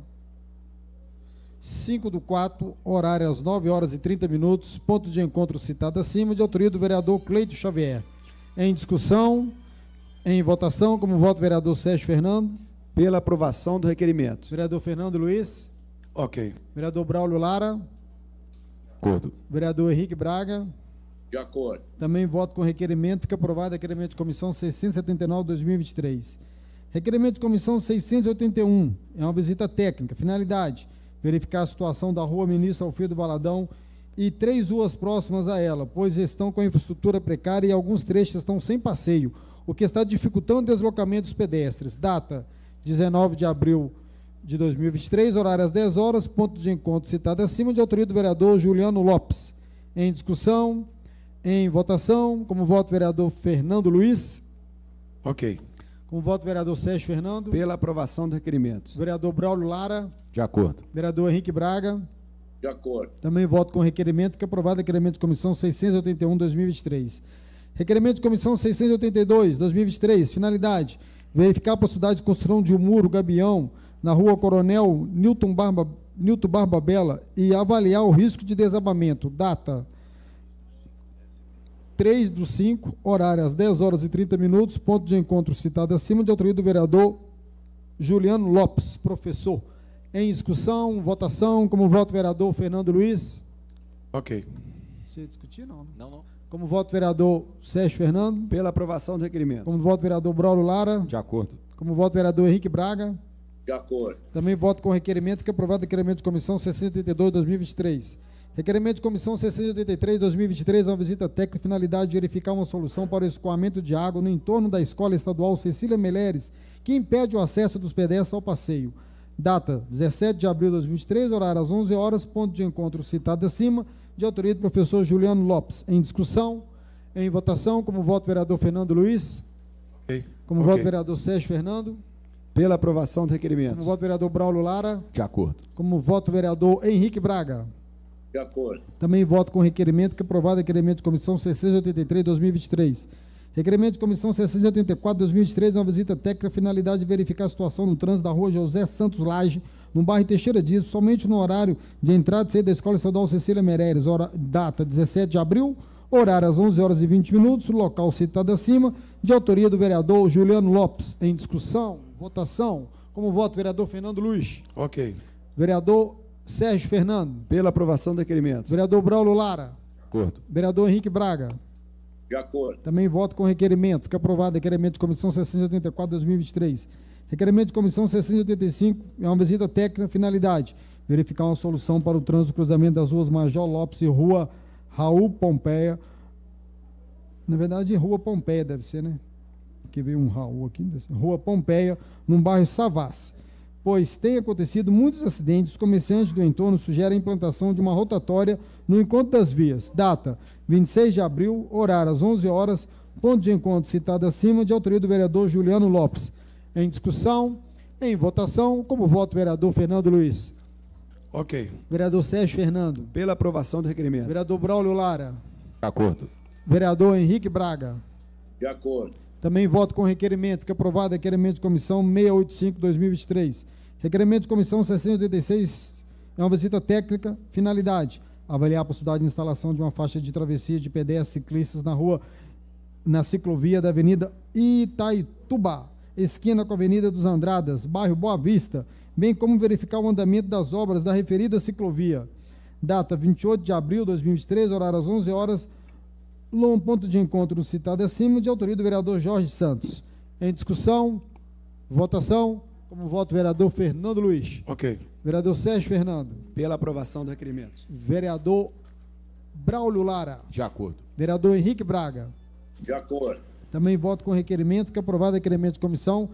5/4, horário às 9h30, ponto de encontro citado acima, de autoria do vereador Cleito Xavier. Em discussão, em votação, como voto, vereador Sérgio Fernando.
Pela aprovação do requerimento.
Vereador Fernando Luiz.
Ok.
Vereador Braulio Lara.
De acordo.
Vereador Henrique Braga.
De acordo.
Também voto com requerimento. Fica aprovado requerimento de comissão 679/2023. Requerimento de comissão 681. É uma visita técnica. Finalidade: verificar a situação da Rua Ministro Alfredo Valadão e 3 ruas próximas a ela, pois estão com a infraestrutura precária e alguns trechos estão sem passeio, o que está dificultando o deslocamento dos pedestres. Data: 19 de abril de 2023, horário às 10h, ponto de encontro citado acima, de autoria do vereador Juliano Lopes. Em discussão, em votação, como voto, vereador Fernando Luiz.
Ok.
Como voto, vereador Sérgio Fernando.
Pela aprovação do requerimento.
Vereador Braulio Lara.
De acordo.
Vereador Henrique Braga.
De acordo.
Também voto com requerimento, que é aprovado requerimento de comissão 681/2023. Requerimento de comissão 682/2023. Finalidade: verificar a possibilidade de construção de um muro gabião na Rua Coronel Nilton Barba Bela e avaliar o risco de desabamento. Data: 3/5, horário às 10h30, ponto de encontro citado acima, de autoria do vereador Juliano Lopes, professor. Em discussão, votação, como voto, vereador Fernando Luiz.
Ok.
Você ia discutir, não?
Não.
Como voto, vereador Sérgio Fernando.
Pela aprovação do requerimento.
Como voto, vereador Braulio Lara.
De acordo.
Como voto, vereador Henrique Braga.
De acordo.
Também voto com requerimento que é aprovado requerimento de comissão 682/2023. Requerimento de comissão 683/2023, uma visita técnica, finalidade de verificar uma solução para o escoamento de água no entorno da Escola Estadual Cecília Meleres, que impede o acesso dos pedestres ao passeio. Data 17 de abril de 2023, horário às 11 horas, ponto de encontro citado acima, de autoria do professor Juliano Lopes. Em discussão, em votação, como voto vereador Fernando Luiz. Como voto vereador Sérgio Fernando.
Pela aprovação do requerimento.
Como voto vereador Braulio Lara.
De acordo.
Como voto vereador Henrique Braga.
De acordo.
Também voto com requerimento que é aprovado requerimento de comissão 683/2023. Requerimento de comissão 684/2023, uma visita técnica, finalidade de verificar a situação no trânsito da rua José Santos Lage, no bairro Teixeira Dias, somente no horário de entrada e saída da Escola Estadual Cecília Meleres, data 17 de abril, horário às 11 horas e 20 minutos, local citado acima, de autoria do vereador Juliano Lopes. Em discussão, votação, como voto vereador Fernando Luiz.
Ok.
Vereador Sérgio Fernando.
Pela aprovação do requerimento.
Vereador Braulio Lara.
De acordo.
Vereador Henrique Braga.
De acordo.
Também voto com requerimento. Fica aprovado requerimento de comissão 684/2023. Requerimento de comissão 685 é uma visita técnica, finalidade verificar uma solução para o trânsito cruzamento das ruas Major Lopes e Rua Raul Pompeia. Na verdade, Rua Pompeia deve ser, né? Aqui veio um Raul aqui. Rua Pompeia, no bairro Savassi. Pois tem acontecido muitos acidentes, os comerciantes do entorno sugerem a implantação de uma rotatória no encontro das vias. Data 26 de abril, horário às 11 horas, ponto de encontro citado acima, de autoria do vereador Juliano Lopes. Em discussão, em votação, como voto vereador Fernando Luiz.
Ok.
Vereador Sérgio Fernando.
Pela aprovação do requerimento.
Vereador Braulio Lara.
De acordo.
Vereador Henrique Braga.
De acordo.
Também voto com requerimento, que é aprovado requerimento de comissão 685/2023. Requerimento de comissão 686 é uma visita técnica, finalidade, avaliar a possibilidade de instalação de uma faixa de travessia de pedestres ciclistas na ciclovia da Avenida Itaitubá, esquina com a Avenida dos Andradas, bairro Boa Vista, bem como verificar o andamento das obras da referida ciclovia. Data 28 de abril de 2023, horário às 11 horas, um ponto de encontro citado acima, de autoria do vereador Jorge Santos. Em discussão, votação, como voto vereador Fernando Luiz.
Ok.
Vereador Sérgio Fernando.
Pela aprovação do requerimento.
Vereador Braulio Lara.
De acordo.
Vereador Henrique Braga.
De acordo.
Também voto com requerimento, que é aprovado requerimento de comissão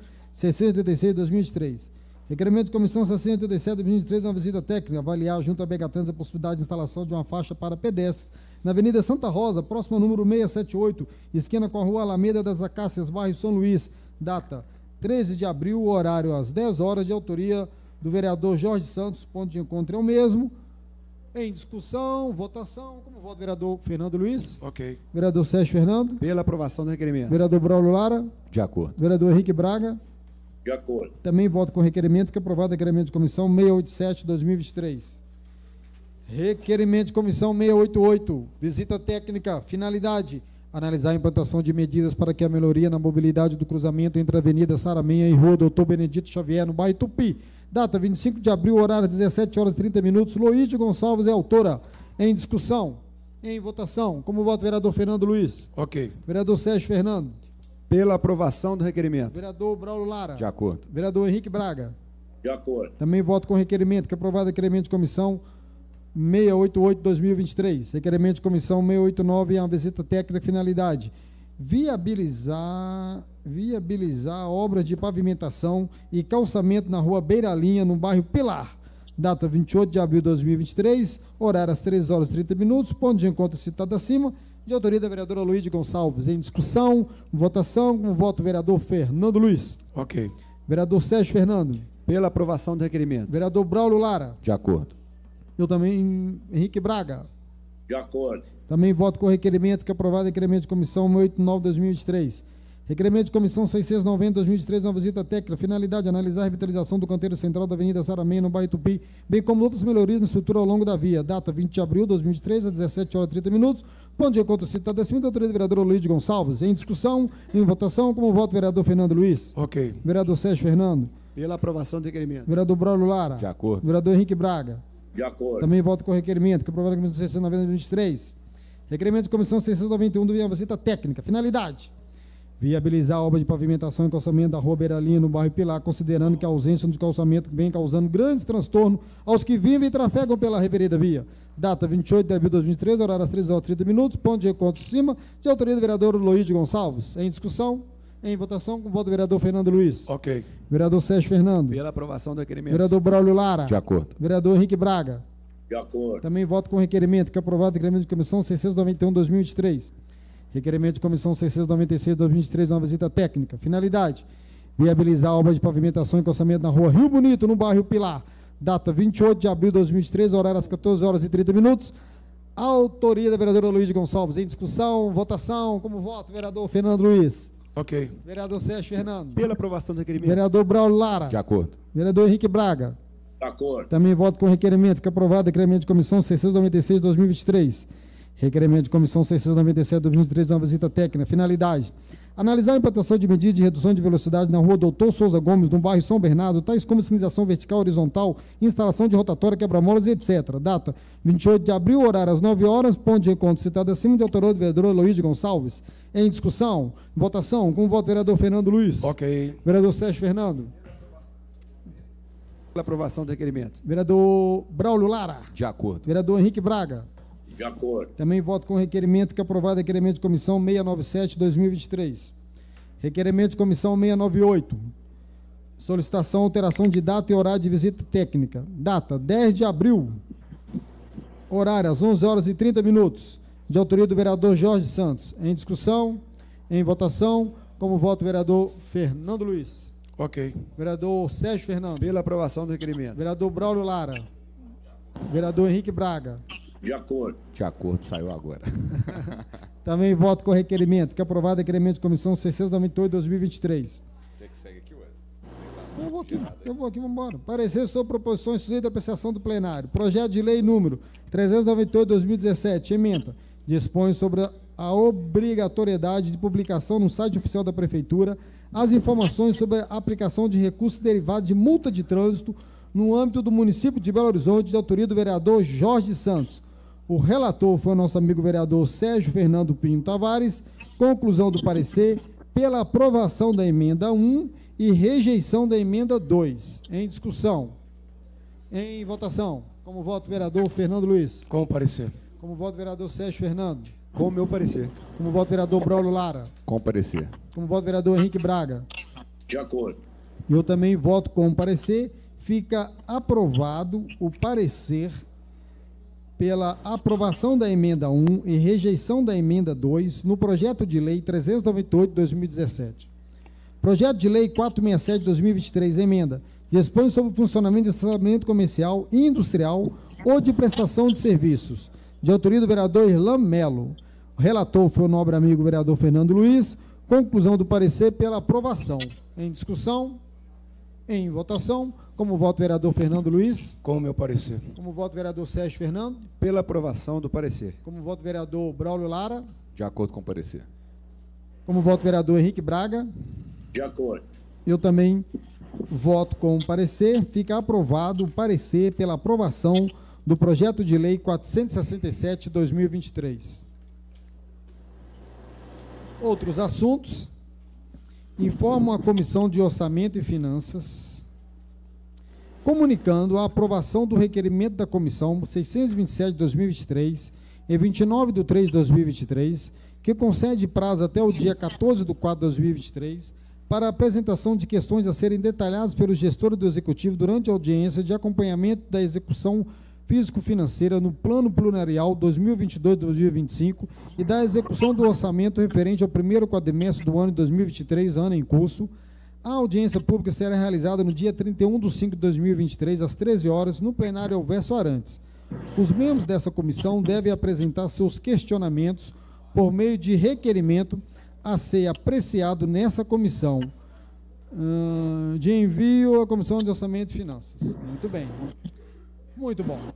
686/2023. Requerimento de comissão 687/2023, uma visita técnica, avaliar junto à Begatrans a possibilidade de instalação de uma faixa para pedestres na Avenida Santa Rosa, próximo ao número 678, esquina com a Rua Alameda das Acácias, bairro São Luís. Data 13 de abril, horário às 10 horas, de autoria do vereador Jorge Santos. Ponto de encontro é o mesmo. Em discussão, votação, como voto vereador Fernando Luiz.
Ok.
Vereador Sérgio Fernando.
Pela aprovação do requerimento.
Vereador Braulio Lara.
De acordo.
Vereador Henrique Braga.
De acordo.
Também voto com requerimento, que é aprovado requerimento de comissão 687/2023. Requerimento de comissão 688, visita técnica, finalidade, analisar a implantação de medidas para que a melhoria na mobilidade do cruzamento entre a Avenida Saramenha e Rua Doutor Benedito Xavier, no bairro Tupi. Data 25 de abril, horário 17 horas e 30 minutos. Loíde Gonçalves é autora. Em discussão, em votação, como voto vereador Fernando Luiz.
Ok.
Vereador Sérgio Fernando.
Pela aprovação do requerimento.
Vereador Braulio Lara.
De acordo.
Vereador Henrique Braga.
De acordo.
Também voto com requerimento, que é aprovado requerimento de comissão 688/2023. Requerimento de comissão 689 é uma visita técnica, finalidade viabilizar obras de pavimentação e calçamento na rua Beiralinha, no bairro Pilar. Data 28 de abril de 2023, horário às 13 horas e 30 minutos, ponto de encontro citado acima, de autoria da vereadora Loíde Gonçalves. Em discussão, votação, com voto vereador Fernando Luiz.
Ok.
Vereador Sérgio Fernando.
Pela aprovação do requerimento.
Vereador Braulio Lara.
De acordo.
Eu também, Henrique Braga.
De acordo.
Também voto com requerimento, que é aprovado requerimento de comissão 189/2023. Requerimento de comissão 690/2023, uma visita técnica, finalidade, analisar a revitalização do canteiro central da Avenida Saramenha, no bairro Tupi, bem como outras melhorias na estrutura ao longo da via. Data 20 de abril de 2023, às 17 horas e 30 minutos. Ponto de encontro citado acima, da autoria do vereador Luiz Gonçalves. Em discussão, em votação, como voto vereador Fernando Luiz.
Ok.
Vereador Sérgio Fernando.
Pela aprovação do requerimento.
Vereador Braulio Lara.
De acordo.
Vereador Henrique Braga.
De acordo.
Também voto com requerimento, que é aprovado requerimento 690/2023. Requerimento de comissão 691 do uma visita técnica. Finalidade: Viabilizar a obra de pavimentação e calçamento da Rua Beiralinha no bairro Pilar, considerando que a ausência de calçamento vem causando grandes transtornos aos que vivem e trafegam pela referida via. Data 28 de abril de 2023, horário às 13h30, ponto de encontro em cima, de autoria do vereador Luiz Gonçalves. Em discussão, em votação, com o voto do vereador Fernando Luiz.
Ok.
Vereador Sérgio Fernando.
Pela aprovação do requerimento.
Vereador Braulio Lara.
De acordo.
Vereador Henrique Braga.
De acordo.
Também voto com requerimento, que é aprovado o requerimento de comissão 691/2023. Requerimento de comissão 696/2023, uma visita técnica. Finalidade: viabilizar a obra de pavimentação e calçamento na rua Rio Bonito, no bairro Pilar. Data 28 de abril de 2023, horário às 14h30. Autoria da vereadora Luiz Gonçalves. Em discussão, votação, como voto, vereador Fernando Luiz.
Ok.
Vereador Sérgio Fernando.
Pela aprovação do requerimento.
Vereador Braulio Lara.
De acordo.
Vereador Henrique Braga.
De acordo.
Também voto com requerimento, que é aprovado o requerimento de comissão 696/2023. Requerimento de comissão 697/2023, uma visita técnica. Finalidade: analisar a implantação de medidas de redução de velocidade na rua Doutor Souza Gomes, no bairro São Bernardo, tais como sinalização vertical, horizontal, instalação de rotatória, quebra-molas e etc. Data 28 de abril, horário às 9h, ponto de encontro citado acima, de autoria do vereador Luiz Gonçalves. Em discussão, votação, com o voto do vereador Fernando Luiz.
Ok.
Vereador Sérgio Fernando.
Pela aprovação do requerimento.
Vereador Braulio Lara.
De acordo.
Vereador Henrique Braga.
De acordo.
Também voto com requerimento, que é aprovado o requerimento de comissão 697/2023. Requerimento de comissão 698. Solicitação, alteração de data e horário de visita técnica. Data 10 de abril. Horário às 11h30. De autoria do vereador Jorge Santos. Em discussão, em votação, como voto o vereador Fernando Luiz.
Ok.
Vereador Sérgio Fernando.
Pela aprovação do requerimento.
Vereador Braulio Lara. Vereador Henrique Braga.
De acordo.
De acordo, saiu agora.
Também voto com requerimento, que é aprovado o requerimento de comissão 698/2023.
Tem que seguir aqui, Wesley.
Eu vou aqui, vamos embora. Parecer sobre proposições sujeitas à apreciação do plenário. Projeto de lei número 398/2017, ementa. Dispõe sobre a obrigatoriedade de publicação no site oficial da Prefeitura as informações sobre a aplicação de recursos derivados de multa de trânsito no âmbito do município de Belo Horizonte, de autoria do vereador Jorge Santos. O relator foi o nosso amigo vereador Sérgio Fernando Pinho Tavares. Conclusão do parecer pela aprovação da emenda 1 e rejeição da emenda 2. Em discussão. Em votação. Como voto, vereador Fernando Luiz.
Com parecer.
Como voto, vereador Sérgio Fernando.
Com o meu parecer.
Como voto, vereador Braulio Lara.
Com parecer.
Como voto, vereador Henrique Braga.
De acordo.
Eu também voto com parecer. Fica aprovado o parecer pela aprovação da emenda 1 e rejeição da emenda 2 no projeto de lei 398/2017. Projeto de lei 467/2023, emenda. Dispõe sobre o funcionamento de estabelecimento comercial e industrial ou de prestação de serviços. De autoria do vereador Irlan Melo. O relator foi o nobre amigo vereador Fernando Luiz. Conclusão do parecer pela aprovação. Em discussão, em votação, como voto vereador Fernando Luiz.
Com o meu parecer.
Como voto vereador Sérgio Fernando.
Pela aprovação do parecer.
Como voto vereador Braulio Lara.
De acordo com o parecer.
Como voto vereador Henrique Braga.
De acordo.
Eu também voto com o parecer. Fica aprovado o parecer pela aprovação do projeto de lei 467/2023. Outros assuntos. Informo a Comissão de Orçamento e Finanças, comunicando a aprovação do requerimento da Comissão 627/2023 e 29/3/2023, que concede prazo até o dia 14/4/2023 para a apresentação de questões a serem detalhadas pelo gestor do Executivo durante a audiência de acompanhamento da execução físico-financeira no Plano Plurianual 2022-2025 e da execução do orçamento referente ao primeiro quadrimestre do ano de 2023, ano em curso. A audiência pública será realizada no dia 31/5/2023, às 13 horas, no plenário Alverso Arantes. Os membros dessa comissão devem apresentar seus questionamentos por meio de requerimento a ser apreciado nessa comissão de envio à Comissão de Orçamento e Finanças. Muito bem. Muito bom.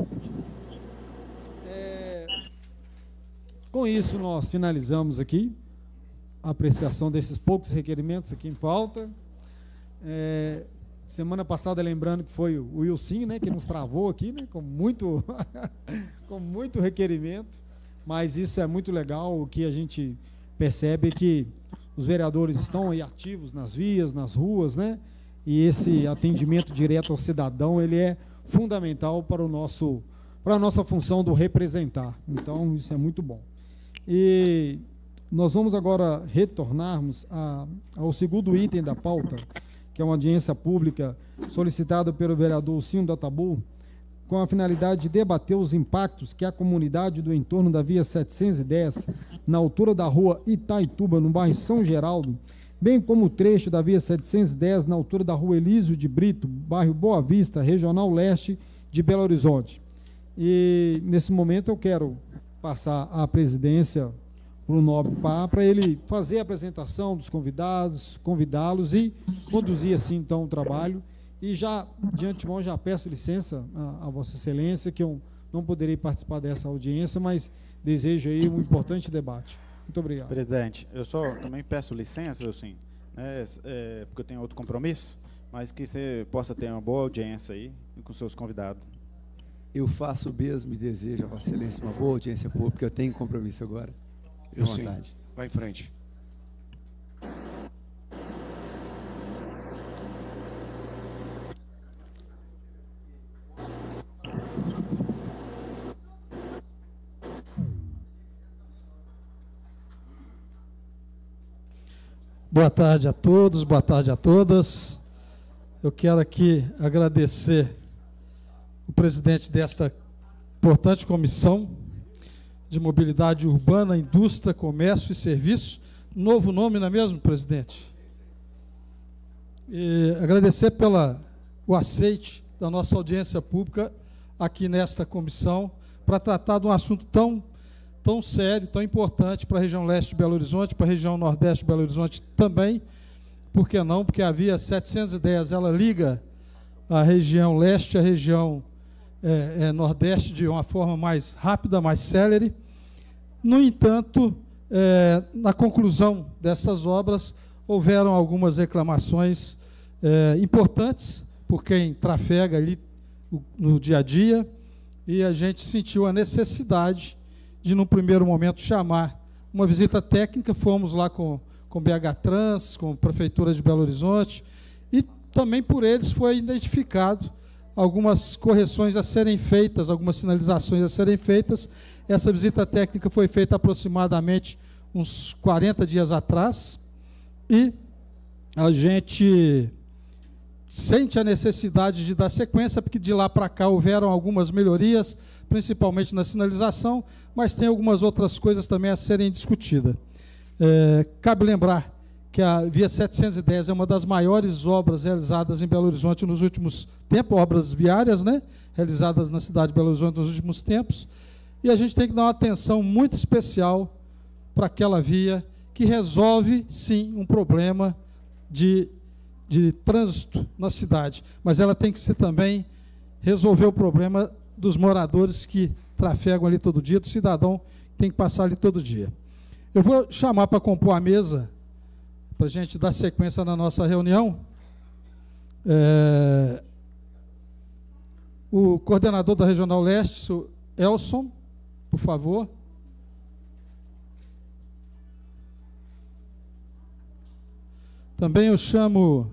Com isso, nós finalizamos aqui a apreciação desses poucos requerimentos aqui em pauta. Semana passada, lembrando que foi o Wilson, né, que nos travou aqui, né, com muito requerimento, mas isso é muito legal. O que a gente percebe é que os vereadores estão aí ativos nas vias, nas ruas, né? E esse atendimento direto ao cidadão, ele é fundamental para a nossa função do representar. Então, isso é muito bom. E nós vamos agora retornarmos ao segundo item da pauta, que é uma audiência pública solicitada pelo vereador Cinho da Tabu, com a finalidade de debater os impactos que a comunidade do entorno da via 710, na altura da rua Itaituba, no bairro São Geraldo, bem como o trecho da via 710, na altura da rua Elísio de Brito, bairro Boa Vista, Regional Leste de Belo Horizonte. E, nesse momento, eu quero passar a presidência para o nobre Pá, para ele fazer a apresentação dos convidados, convidá-los e conduzir, assim, então, o trabalho. E já, de antemão, já peço licença a Vossa Excelência, que eu não poderei participar dessa audiência, mas desejo aí um importante debate. Muito obrigado.
Presidente, eu só também peço licença, assim, né, porque eu tenho outro compromisso, mas que você possa ter uma boa audiência aí com seus convidados.
Eu faço o mesmo e desejo a Vossa Excelência uma boa audiência pública, eu tenho compromisso agora.
Eu sim. Vai em frente.
Boa tarde a todos, boa tarde a todas. Eu quero aqui agradecer o presidente desta importante comissão de mobilidade urbana, indústria, comércio e serviço. Novo nome, não é mesmo, presidente? E agradecer o aceite da nossa audiência pública aqui nesta comissão para tratar de um assunto tão sério, tão importante para a região leste de Belo Horizonte, para a região nordeste de Belo Horizonte também. Por que não? Porque a via 710, ela liga a região leste à região nordeste de uma forma mais rápida, mais célere. No entanto, na conclusão dessas obras, houveram algumas reclamações importantes por quem trafega ali no dia a dia, e a gente sentiu a necessidade de, no primeiro momento, chamar uma visita técnica. Fomos lá com BH Trans, com a Prefeitura de Belo Horizonte, e também por eles foi identificado algumas correções a serem feitas, algumas sinalizações a serem feitas. Essa visita técnica foi feita aproximadamente uns 40 dias atrás, e a gente sente a necessidade de dar sequência, porque de lá para cá houveram algumas melhorias, principalmente na sinalização, mas tem algumas outras coisas também a serem discutidas. Cabe lembrar que a via 710 é uma das maiores obras realizadas em Belo Horizonte nos últimos tempos, obras viárias, né, realizadas na cidade de Belo Horizonte nos últimos tempos, e a gente tem que dar uma atenção muito especial para aquela via que resolve, sim, um problema de trânsito na cidade, mas ela tem que ser também resolver o problema dos moradores que trafegam ali todo dia, do cidadão que tem que passar ali todo dia. Eu vou chamar para compor a mesa, para a gente dar sequência na nossa reunião, o coordenador da Regional Leste, o Elson, por favor. Também eu chamo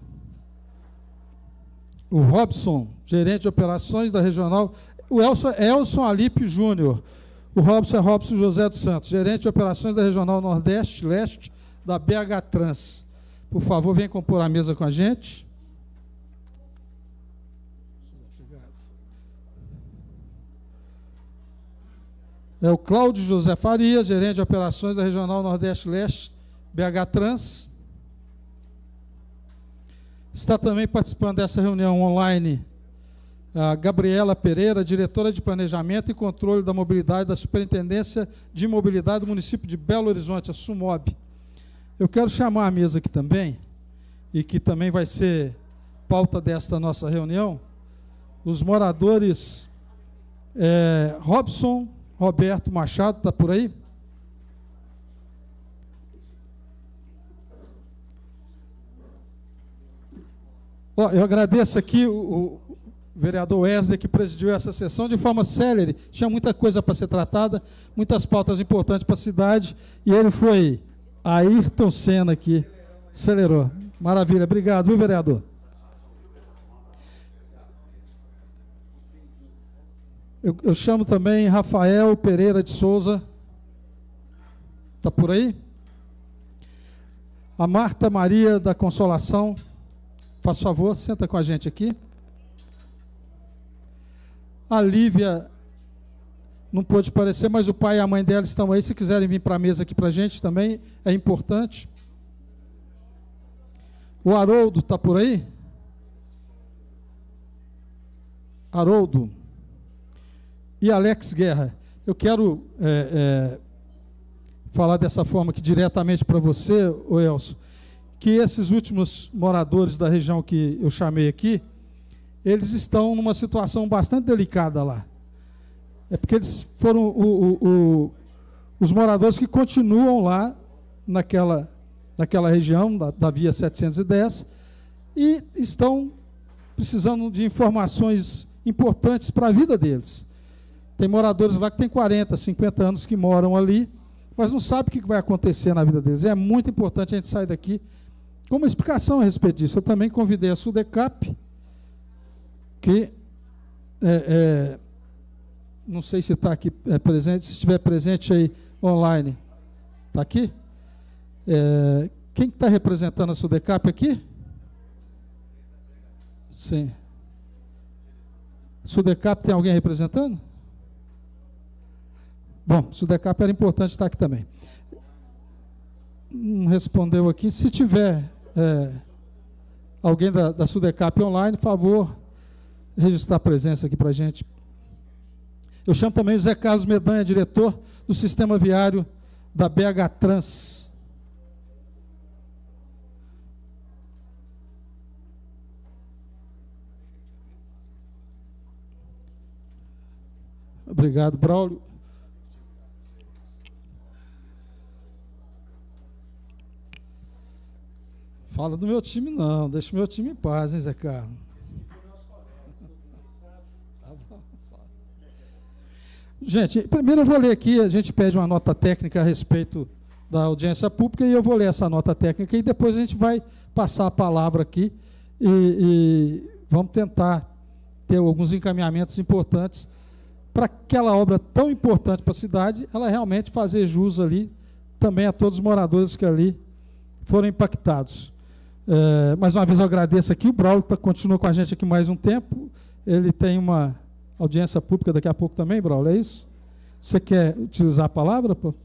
o Robson, gerente de operações da Regional. O Elson é Elson Alípio Júnior. O Robson é Robson José dos Santos, gerente de operações da Regional Nordeste Leste da BH Trans. Por favor, venha compor a mesa com a gente. Obrigado. É o Cláudio José Farias, gerente de operações da Regional Nordeste Leste BH Trans. Está também participando dessa reunião online a Gabriela Pereira, diretora de Planejamento e Controle da Mobilidade da Superintendência de Mobilidade do município de Belo Horizonte, a SUMOB. Eu quero chamar a mesa aqui também, e que também vai ser pauta desta nossa reunião, os moradores Robson Roberto Machado, está por aí? Eu agradeço aqui o vereador Wesley, que presidiu essa sessão de forma célere. Tinha muita coisa para ser tratada, muitas pautas importantes para a cidade, e ele foi Ayrton Senna aqui. Acelerou. Maravilha. Obrigado, viu, vereador? Eu chamo também Rafael Pereira de Souza. Está por aí? A Marta Maria da Consolação. Faz favor, senta com a gente aqui. A Lívia não pôde aparecer, mas o pai e a mãe dela estão aí. Se quiserem vir para a mesa aqui para a gente também, é importante. O Haroldo está por aí? Haroldo. E Alex Guerra. Eu quero falar dessa forma aqui diretamente para você, ô Elcio, que esses últimos moradores da região que eu chamei aqui, eles estão numa situação bastante delicada lá. É porque eles foram os moradores que continuam lá naquela região da Via 710 e estão precisando de informações importantes para a vida deles. Tem moradores lá que têm 40, 50 anos que moram ali, mas não sabe o que vai acontecer na vida deles. É muito importante a gente sair daqui com uma explicação a respeito disso. Eu também convidei a SUDECAP, que não sei se está aqui presente, se estiver presente aí online. Está aqui? Quem está representando a SUDECAP aqui? Sim. SUDECAP tem alguém representando? Bom, SUDECAP era importante estar aqui também. Não respondeu aqui. Se tiver alguém da SUDECAP online, por favor, registrar a presença aqui para a gente. Eu chamo também o Zé Carlos Medanha, diretor do Sistema Viário da BH Trans. Obrigado, Braulio. Fala do meu time, não. Deixa o meu time em paz, hein, Zé Carlos? Gente, primeiro eu vou ler aqui, a gente pede uma nota técnica a respeito da audiência pública e eu vou ler essa nota técnica e depois a gente vai passar a palavra aqui e vamos tentar ter alguns encaminhamentos importantes para aquela obra tão importante para a cidade, ela realmente fazer jus ali também a todos os moradores que ali foram impactados. Mais uma vez eu agradeço aqui, o Braulio continua com a gente aqui mais um tempo, ele tem uma audiência pública daqui a pouco também, Braulio, é isso? Você quer utilizar a palavra? Pô?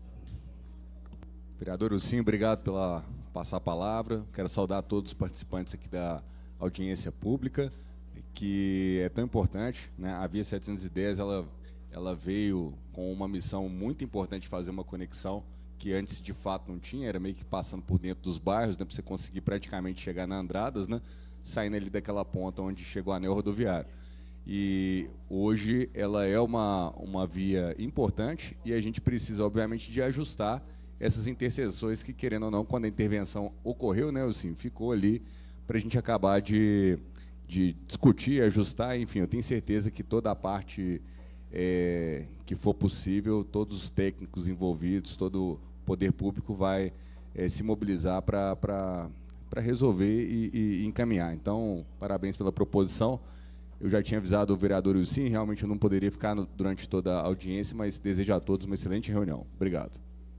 Vereador Ursinho, obrigado pela passar a palavra. Quero saudar todos os participantes aqui da audiência pública, que é tão importante, né? A Via 710, ela veio com uma missão muito importante de fazer uma conexão que antes de fato não tinha, era meio que passando por dentro dos bairros, né, para você conseguir praticamente chegar na Andradas, né, saindo ali daquela ponta onde chegou o anel rodoviário. E hoje ela é uma via importante e a gente precisa, obviamente, de ajustar essas interseções que, querendo ou não, quando a intervenção ocorreu, né, assim, ficou ali para a gente acabar de discutir, ajustar, enfim, eu tenho certeza que toda a parte que for possível, todos os técnicos envolvidos, todo o poder público vai se mobilizar para resolver e encaminhar. Então, parabéns pela proposição. Eu já tinha avisado o vereador Wilson, realmente eu não poderia ficar durante toda a audiência, mas desejo a todos uma excelente reunião. Obrigado.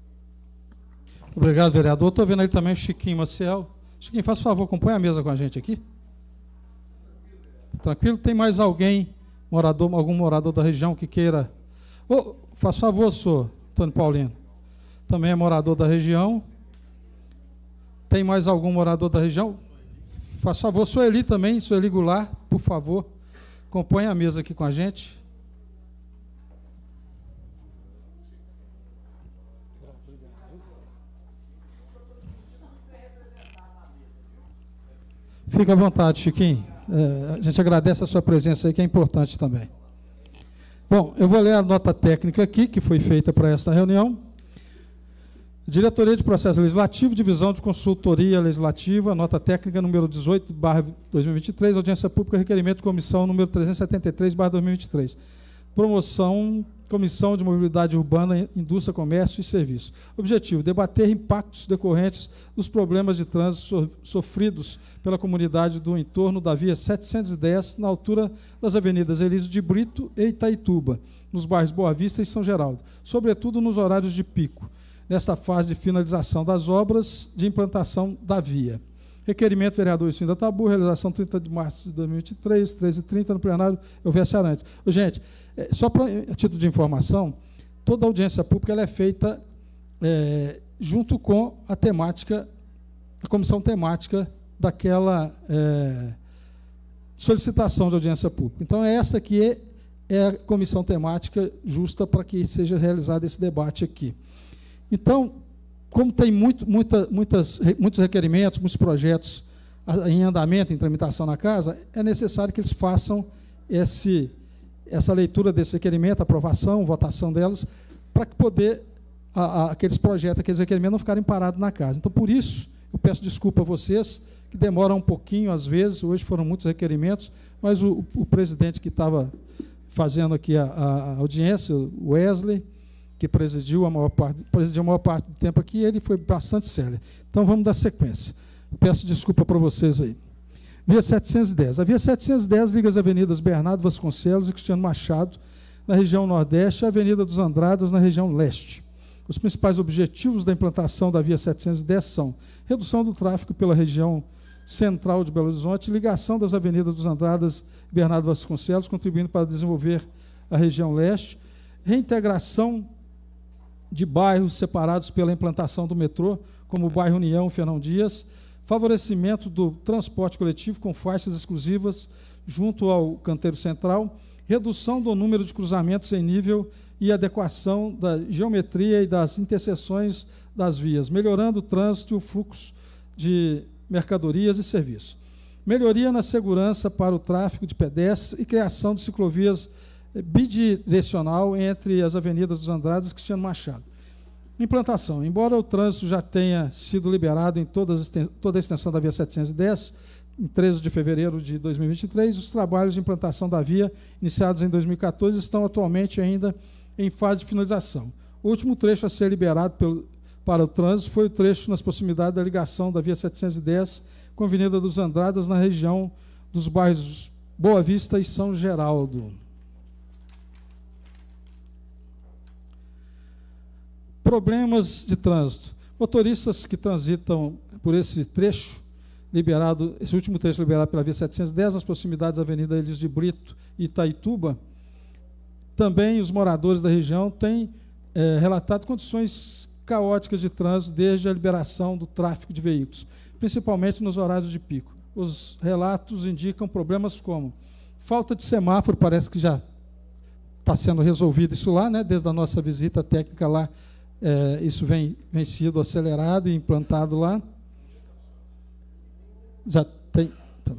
Obrigado, vereador. Estou vendo aí também o Chiquinho Maciel. Chiquinho, faz favor, acompanha a mesa com a gente aqui. Tranquilo? Tem mais alguém, algum morador da região que queira... faz favor, senhor Antônio Paulino. Também é morador da região. Tem mais algum morador da região? Faz favor, Sueli também, Sueli Goulart, por favor. Acompanhe a mesa aqui com a gente. Fica à vontade, Chiquinho. A gente agradece a sua presença aí, que é importante também. Bom, eu vou ler a nota técnica aqui, que foi feita para esta reunião. Diretoria de Processo Legislativo, Divisão de Consultoria Legislativa, nota técnica número 18/2023, audiência pública, requerimento de comissão número 373/2023. Promoção Comissão de Mobilidade Urbana, Indústria, Comércio e Serviços. Objetivo: debater impactos decorrentes dos problemas de trânsito sofridos pela comunidade do entorno da via 710, na altura das avenidas Elísio de Brito e Itaituba, nos bairros Boa Vista e São Geraldo, sobretudo nos horários de pico, nesta fase de finalização das obras de implantação da via. Requerimento, vereador Ilcinho da Tabu, realização 30 de março de 2023, 13h30, no plenário Elvésio Arantes. Gente, só para título de informação, toda audiência pública ela é feita junto com a temática, a comissão temática daquela solicitação de audiência pública. Então, essa aqui é a comissão temática justa para que seja realizado esse debate aqui. Então, como tem muitos requerimentos, muitos projetos em andamento, em tramitação na casa, é necessário que eles façam essa leitura desse requerimento, aprovação, votação delas, para que poder aqueles projetos, aqueles requerimentos não ficarem parados na casa. Então, por isso, eu peço desculpa a vocês, que demoram um pouquinho, às vezes, hoje foram muitos requerimentos, mas o presidente que estava fazendo aqui a audiência, o Wesley, que presidiu a maior parte do tempo aqui, ele foi bastante sério. Então, vamos dar sequência. Peço desculpa para vocês aí. Via 710. A via 710 liga as avenidas Bernardo Vasconcelos e Cristiano Machado, na região Nordeste, e a Avenida dos Andradas, na região Leste. Os principais objetivos da implantação da via 710 são redução do tráfego pela região central de Belo Horizonte, ligação das avenidas dos Andradas e Bernardo Vasconcelos, contribuindo para desenvolver a região Leste, reintegração de bairros separados pela implantação do metrô, como o bairro União, Fernão Dias, favorecimento do transporte coletivo com faixas exclusivas junto ao canteiro central, redução do número de cruzamentos em nível e adequação da geometria e das interseções das vias, melhorando o trânsito e o fluxo de mercadorias e serviços. Melhoria na segurança para o tráfego de pedestres e criação de ciclovias bidirecional entre as avenidas dos Andradas e Cristiano Machado. Implantação. Embora o trânsito já tenha sido liberado em toda a extensão da via 710, em 13 de fevereiro de 2023, os trabalhos de implantação da via, iniciados em 2014, estão atualmente ainda em fase de finalização. O último trecho a ser liberado para o trânsito foi o trecho nas proximidades da ligação da via 710 com a Avenida dos Andradas, na região dos bairros Boa Vista e São Geraldo. Problemas de trânsito. Motoristas que transitam por esse trecho liberado, esse último trecho liberado pela via 710, nas proximidades da Avenida Elísio de Brito e Itaituba, também os moradores da região têm relatado condições caóticas de trânsito desde a liberação do tráfego de veículos, principalmente nos horários de pico. Os relatos indicam problemas como falta de semáforo, parece que já está sendo resolvido isso lá, né, desde a nossa visita técnica lá. Isso vem sido acelerado e implantado lá. Já tem. Então.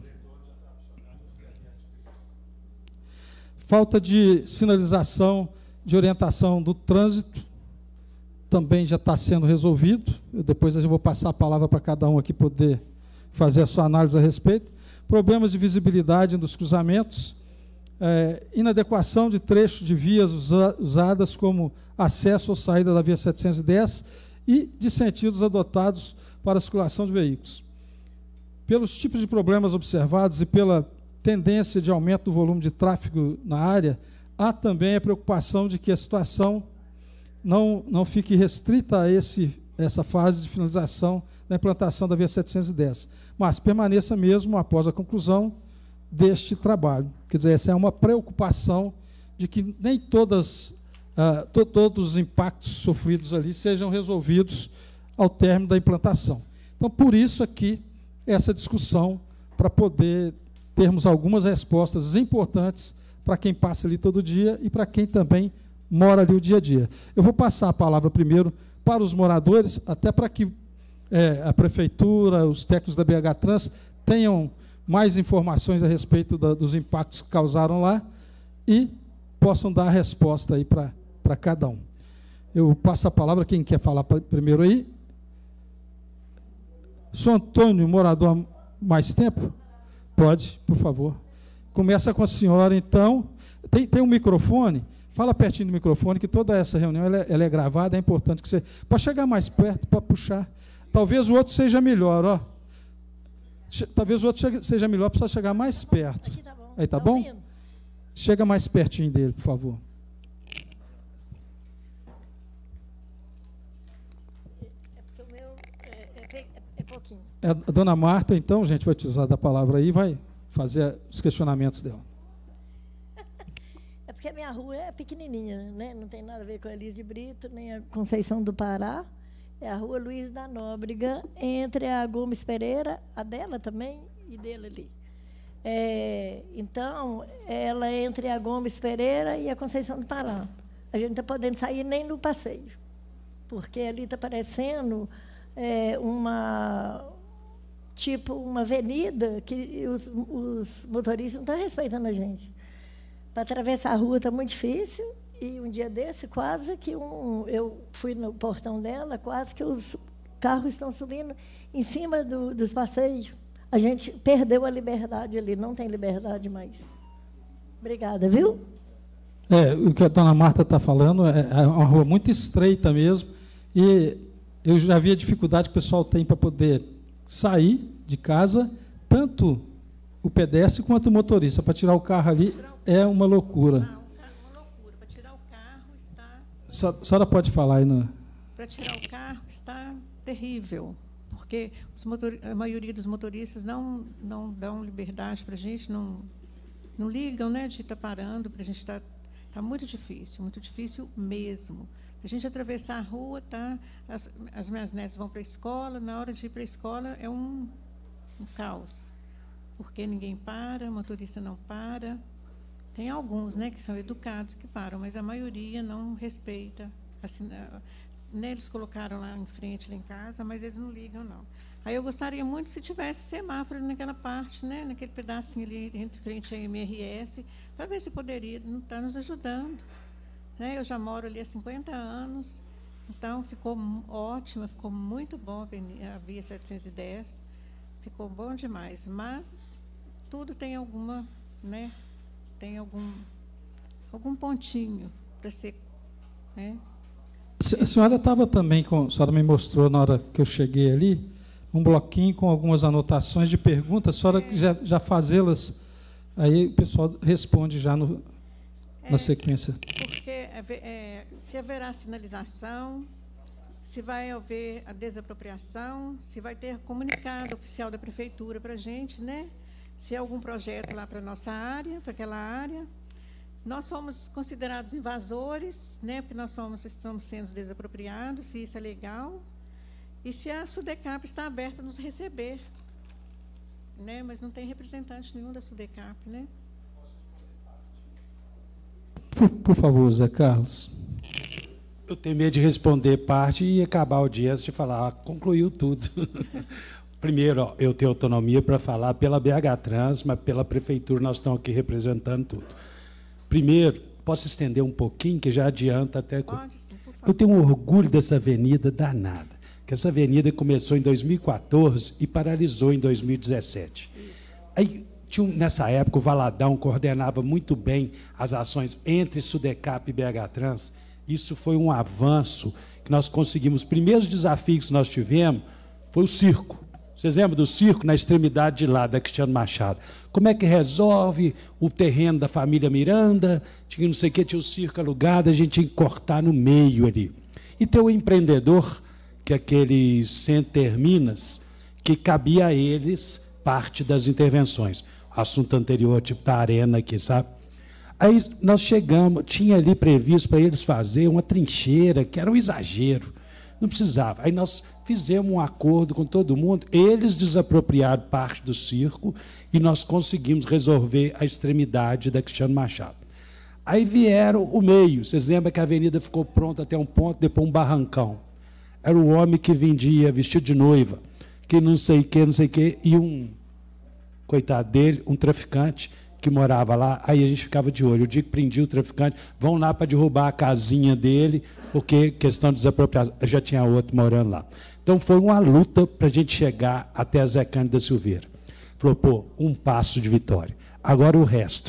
Falta de sinalização de orientação do trânsito também já está sendo resolvido. Depois eu vou passar a palavra para cada um aqui poder fazer a sua análise a respeito. Problemas de visibilidade dos cruzamentos. Inadequação de trechos de vias usadas como acesso ou saída da via 710 e de sentidos adotados para a circulação de veículos. Pelos tipos de problemas observados e pela tendência de aumento do volume de tráfego na área, há também a preocupação de que a situação não fique restrita a essa fase de finalização da implantação da via 710, mas permaneça mesmo após a conclusão deste trabalho. Quer dizer, essa é uma preocupação de que nem todos os impactos sofridos ali sejam resolvidos ao término da implantação. Então, por isso aqui, essa discussão, para poder termos algumas respostas importantes para quem passa ali todo dia e para quem também mora ali o dia a dia. Eu vou passar a palavra primeiro para os moradores, até para que a Prefeitura, os técnicos da BH Trans tenham mais informações a respeito dos impactos que causaram lá e possam dar a resposta aí para cada um. Eu passo a palavra, quem quer falar primeiro aí? Sr. Antônio, morador há mais tempo? Pode, por favor. Começa com a senhora, então. Tem um microfone, Fala pertinho do microfone, que toda essa reunião ela é gravada, é importante que você... Pode chegar mais perto para puxar. Talvez o outro seja melhor, ó. Talvez o outro seja melhor, precisa chegar mais perto.
Aqui tá bom.
Aí, tá bom?
Ouvindo?
Chega mais pertinho dele, por favor.
É porque o meu é pouquinho.
A dona Marta, então, gente, vai utilizar da palavra aí e vai fazer os questionamentos dela.
É porque a minha rua é pequenininha, né? Não tem nada a ver com a Elis de Brito, nem a Conceição do Pará. É a rua Luiz da Nóbrega, entre a Gomes Pereira, a dela também, e dele ali. Então, ela é entre a Gomes Pereira e a Conceição do Pará. A gente não está podendo sair nem no passeio, porque ali está parecendo uma avenida que os motoristas não estão respeitando a gente. Para atravessar a rua está muito difícil, e um dia desse, quase que eu fui no portão dela, quase que os carros estão subindo em cima dos passeios. A gente perdeu a liberdade ali, não tem liberdade mais. Obrigada, viu?
O que a dona Marta está falando é uma rua muito estreita mesmo, e eu já vi a dificuldade que o pessoal tem para poder sair de casa, tanto o pedestre quanto o motorista. Para tirar o carro ali é uma loucura.
Uma loucura. Para tirar o carro está...
A senhora pode falar aí no...
Para tirar o carro está terrível, porque a maioria dos motoristas não dão liberdade para a gente, não ligam, né, de estar parando, para a gente estar... Está muito difícil mesmo. A gente atravessar a rua, tá? As minhas netas vão para a escola, na hora de ir para a escola é um caos, porque ninguém para, o motorista não para. Tem alguns, né, que são educados que param, mas a maioria não respeita. Assim, né, eles colocaram lá em frente, lá em casa, mas eles não ligam, não. Aí eu gostaria muito se tivesse semáforo naquela parte, né, naquele pedacinho ali, entre frente à MRS, para ver se poderia não estar nos ajudando. Né? Eu já moro ali há 50 anos, então ficou ótima, ficou muito bom a via 710, ficou bom demais, mas tudo tem alguma, né, tem algum pontinho para ser, né?
A senhora estava também a senhora me mostrou na hora que eu cheguei ali, um bloquinho com algumas anotações de perguntas, a senhora já fazê-las, aí o pessoal responde já na sequência.
Porque se haverá sinalização, se vai haver a desapropriação, se vai ter comunicado oficial da prefeitura para a gente, né? Se há algum projeto lá para a nossa área, para aquela área. Nós somos considerados invasores, né? Porque nós estamos sendo desapropriados, se isso é legal. E se a SUDECAP está aberta a nos receber. Né? Mas não tem representante nenhum da SUDECAP, né?
Por favor, Zé Carlos.
Eu tenho medo de responder parte e acabar a audiência de falar, concluiu tudo. Primeiro, ó, eu tenho autonomia para falar pela BH Trans, mas pela prefeitura nós estamos aqui representando tudo. Primeiro, posso estender um pouquinho, que já adianta até...
Pode, sim, por favor.
Eu tenho um orgulho dessa avenida danada, que essa avenida começou em 2014 e paralisou em 2017. Aí, nessa época, o Valadão coordenava muito bem as ações entre SUDECAP e BH Trans. Isso foi um avanço que nós conseguimos. Os primeiros desafios que nós tivemos foi o circo. Vocês lembram do circo na extremidade de lá, da Cristiano Machado? Como é que resolve o terreno da família Miranda? Tinha não sei o que, tinha o circo alugado, a gente tinha que cortar no meio ali. E tem o empreendedor, que é aquele Center Minas, que cabia a eles parte das intervenções. Assunto anterior, tipo da arena aqui, sabe? Aí nós chegamos, tinha ali previsto para eles fazer uma trincheira, que era um exagero, não precisava. Aí nós fizemos um acordo com todo mundo, eles desapropriaram parte do circo e nós conseguimos resolver a extremidade da Cristiano Machado. Aí vieram o meio, vocês lembram que a avenida ficou pronta até um ponto, depois um barrancão. Era o homem que vendia vestido de noiva, que não sei o que, e um... coitado dele, um traficante que morava lá, aí a gente ficava de olho. O dia que prendia o traficante, vão lá para derrubar a casinha dele, porque questão de desapropriação, já tinha outro morando lá. Então foi uma luta para a gente chegar até a Zé Cândido da Silveira. Falou, pô, um passo de vitória. Agora o resto. O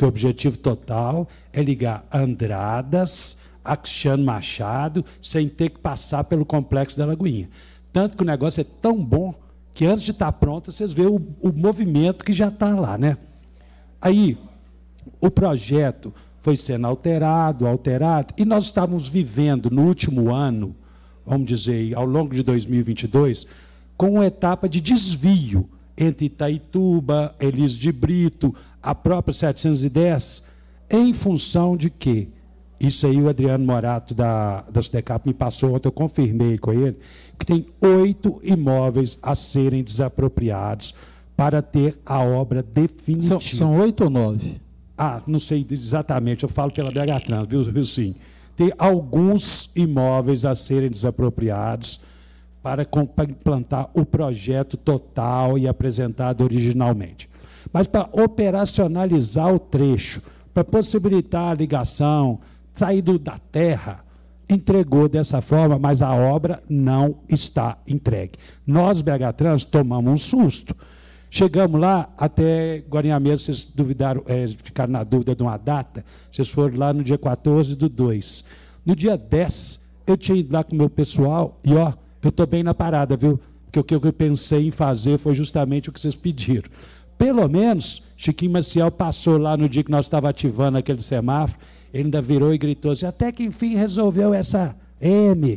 que o objetivo total é ligar Andradas a Cristiano Machado sem ter que passar pelo Complexo da Lagoinha. Tanto que o negócio é tão bom que antes de estar pronto, vocês veem o movimento que já está lá, né? Aí, o projeto foi sendo alterado, e nós estávamos vivendo no último ano, vamos dizer, ao longo de 2022, com uma etapa de desvio entre Itaituba, Elísio de Brito, a própria 710, em função de quê? Isso aí o Adriano Morato da SUDECAP me passou ontem, eu confirmei com ele, que tem 8 imóveis a serem desapropriados para ter a obra definitiva.
São 8 ou 9?
Ah, não sei exatamente, eu falo pela BH Trans, viu sim. Tem alguns imóveis a serem desapropriados para implantar o projeto total e apresentado originalmente. Mas para operacionalizar o trecho, para possibilitar a ligação, sair da terra, entregou dessa forma, mas a obra não está entregue. Nós, BH Trans, tomamos um susto. Chegamos lá, até Guarinha mesmo, vocês duvidaram, ficaram na dúvida de uma data, vocês foram lá no dia 14/2. No dia 10, eu tinha ido lá com o meu pessoal, e ó, eu estou bem na parada, viu? Porque o que eu pensei em fazer foi justamente o que vocês pediram. Pelo menos, Chiquinho Maciel passou lá no dia que nós estávamos ativando aquele semáforo, ele ainda virou e gritou assim, até que enfim resolveu essa M.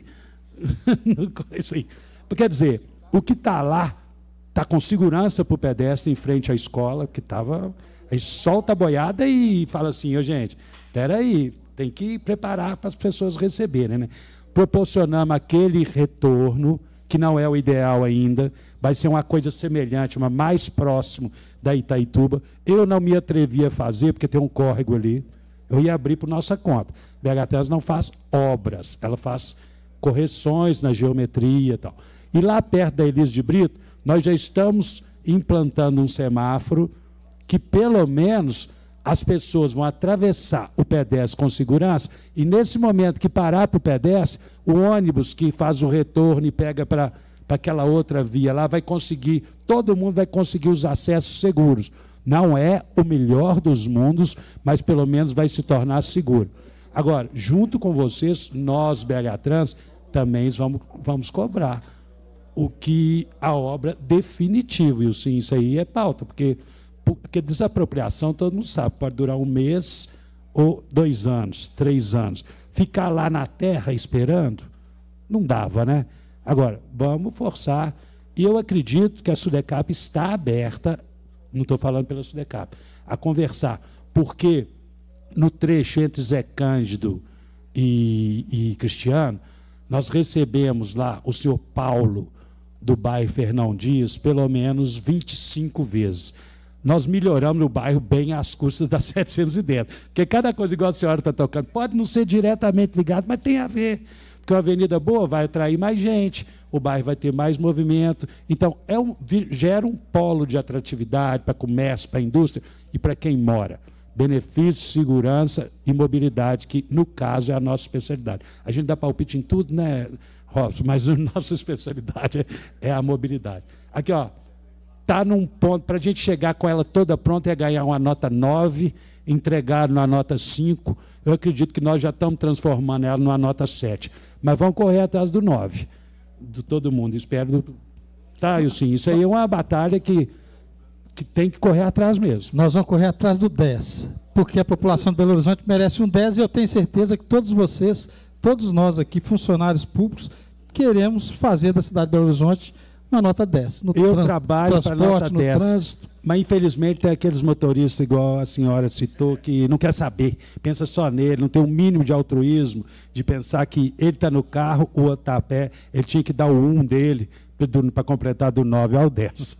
Porque, quer dizer, o que está lá, está com segurança para o pedestre em frente à escola, que estava... Aí solta a boiada e fala assim, gente, espera aí, tem que preparar para as pessoas receberem, né? Proporcionamos aquele retorno, que não é o ideal ainda, vai ser uma coisa semelhante, mas mais próximo da Itaituba. Eu não me atrevi a fazer, porque tem um córrego ali, eu ia abrir por nossa conta. BH Trans não faz obras, ela faz correções na geometria e tal. E lá perto da Elísio de Brito, nós já estamos implantando um semáforo que, pelo menos, as pessoas vão atravessar o pedestre com segurança e, nesse momento que parar para o pedestre, o ônibus que faz o retorno e pega para aquela outra via lá, vai conseguir, todo mundo vai conseguir os acessos seguros. Não é o melhor dos mundos, mas pelo menos vai se tornar seguro. Agora, junto com vocês, nós, BH Trans, também vamos cobrar o que a obra definitiva. E sim, isso aí é pauta, porque desapropriação, todo mundo sabe, pode durar 1 mês ou 2 anos, 3 anos. Ficar lá na terra esperando, não dava, né? Agora, vamos forçar. E eu acredito que a SUDECAP está aberta, não estou falando pela SUDECAP, a conversar, porque no trecho entre Zé Cândido e Cristiano, nós recebemos lá o senhor Paulo, do bairro Fernão Dias, pelo menos 25 vezes. Nós melhoramos o bairro bem às custas da 710. Porque cada coisa igual a senhora está tocando, pode não ser diretamente ligado, mas tem a ver. Porque uma avenida boa vai atrair mais gente, o bairro vai ter mais movimento. Então, gera um polo de atratividade para comércio, para a indústria e para quem mora. Benefício, segurança e mobilidade, que, no caso, é a nossa especialidade. A gente dá palpite em tudo, né, Robson? Mas a nossa especialidade é a mobilidade. Aqui, ó. Está num ponto, para a gente chegar com ela toda pronta, é ganhar uma nota 9, entregar numa nota 5. Eu acredito que nós já estamos transformando ela numa nota 7. Mas vamos correr atrás do 9, de todo mundo. Espero. Tá, eu sim. Isso aí é uma batalha que tem que correr atrás mesmo.
Nós vamos correr atrás do 10, porque a população de Belo Horizonte merece um 10 e eu tenho certeza que todos vocês, todos nós aqui, funcionários públicos, queremos fazer da cidade de Belo Horizonte uma nota 10.
Eu trabalho para nota 10,
trânsito.
Mas infelizmente tem aqueles motoristas, igual a senhora citou, que não quer saber, pensa só nele, não tem um mínimo de altruísmo, de pensar que ele está no carro, o outro está a pé, ele tinha que dar o 1 dele para completar do 9 ao 10.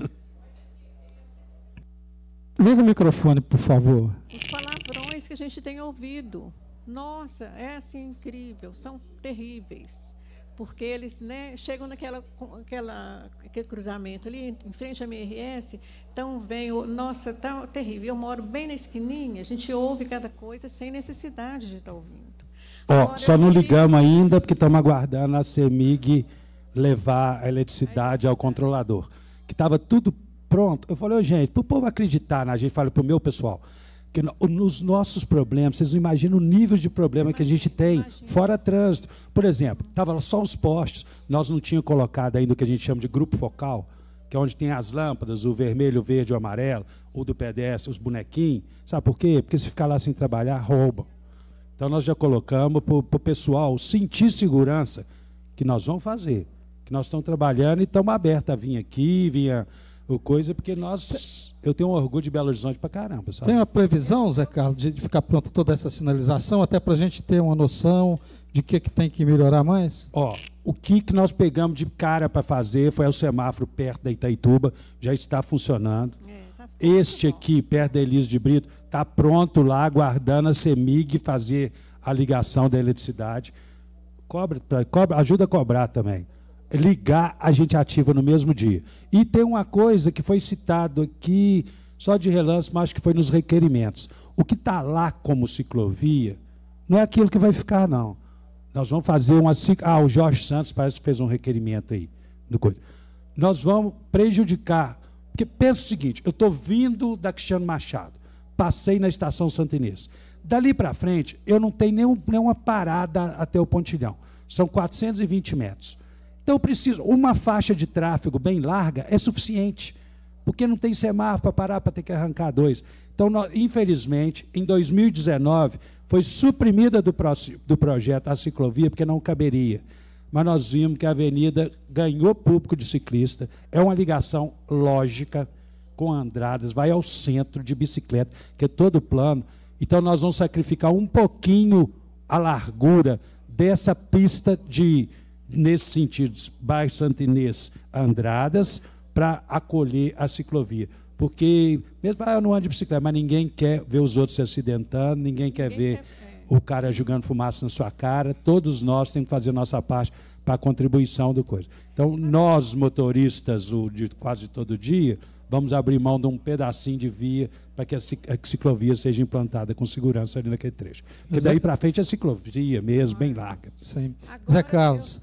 Liga o microfone, por favor.
Os palavrões que a gente tem ouvido, nossa, é assim incrível, são terríveis. Porque eles, né, chegam naquele cruzamento ali, em frente à MRS, então vem, nossa, está terrível. Eu moro bem na esquininha, a gente ouve cada coisa sem necessidade de estar ouvindo.
Agora, só não ligamos ainda, porque estamos aguardando a CEMIG levar a eletricidade ao controlador. Que estava tudo pronto. Eu falei, gente, para o povo acreditar na gente, falo para o meu pessoal, Porque nos nossos problemas, vocês não imaginam o nível de problema que a gente tem, fora trânsito. Por exemplo, estava só os postes, nós não tínhamos colocado ainda o que a gente chama de grupo focal, que é onde tem as lâmpadas, o vermelho, o verde, o amarelo, ou do pedestre, os bonequinhos. Sabe por quê? Porque se ficar lá sem trabalhar, roubam. Então nós já colocamos para o pessoal sentir segurança, que nós vamos fazer, que nós estamos trabalhando e estamos abertos a vir aqui, coisa, porque eu tenho um orgulho de Belo Horizonte para caramba. Sabe?
Tem uma previsão, Zé Carlos, de ficar pronta toda essa sinalização, até para a gente ter uma noção de que tem que melhorar mais?
O que nós pegamos de cara para fazer foi o semáforo perto da Itaituba, já está funcionando. Este aqui, perto da Elise de Brito, está pronto lá, aguardando a CEMIG fazer a ligação da eletricidade. Ajuda a cobrar também. Ligar, a gente ativa no mesmo dia. E tem uma coisa que foi citado aqui, só de relance, mas acho que foi nos requerimentos. O que está lá como ciclovia, não é aquilo que vai ficar, não. Nós vamos fazer uma... o Jorge Santos parece que fez um requerimento aí. Nós vamos prejudicar. Porque pensa o seguinte, eu estou vindo da Cristiano Machado, passei na estação Santa Inês. Dali para frente, eu não tenho nenhuma parada até o pontilhão. São 420 metros. Então, eu preciso... Uma faixa de tráfego bem larga é suficiente, porque não tem semáforo para parar, para ter que arrancar dois. Então, infelizmente, em 2019, foi suprimida do projeto a ciclovia, porque não caberia. Mas nós vimos que a avenida ganhou público de ciclista, é uma ligação lógica com Andradas, vai ao centro de bicicleta, que é todo plano. Então, nós vamos sacrificar um pouquinho a largura dessa pista nesse sentido, bairro Santa Inês, Andradas, para acolher a ciclovia. Porque, mesmo eu não ando de bicicleta, mas ninguém quer ver os outros se acidentando, ninguém quer ver o cara jogando fumaça na sua cara. Todos nós temos que fazer a nossa parte para a contribuição do coisa. Então, nós, motoristas de quase todo dia, vamos abrir mão de um pedacinho de via para que a ciclovia seja implantada com segurança ali naquele trecho. Porque daí para frente é ciclovia mesmo, bem larga.
Sim. Zé Carlos,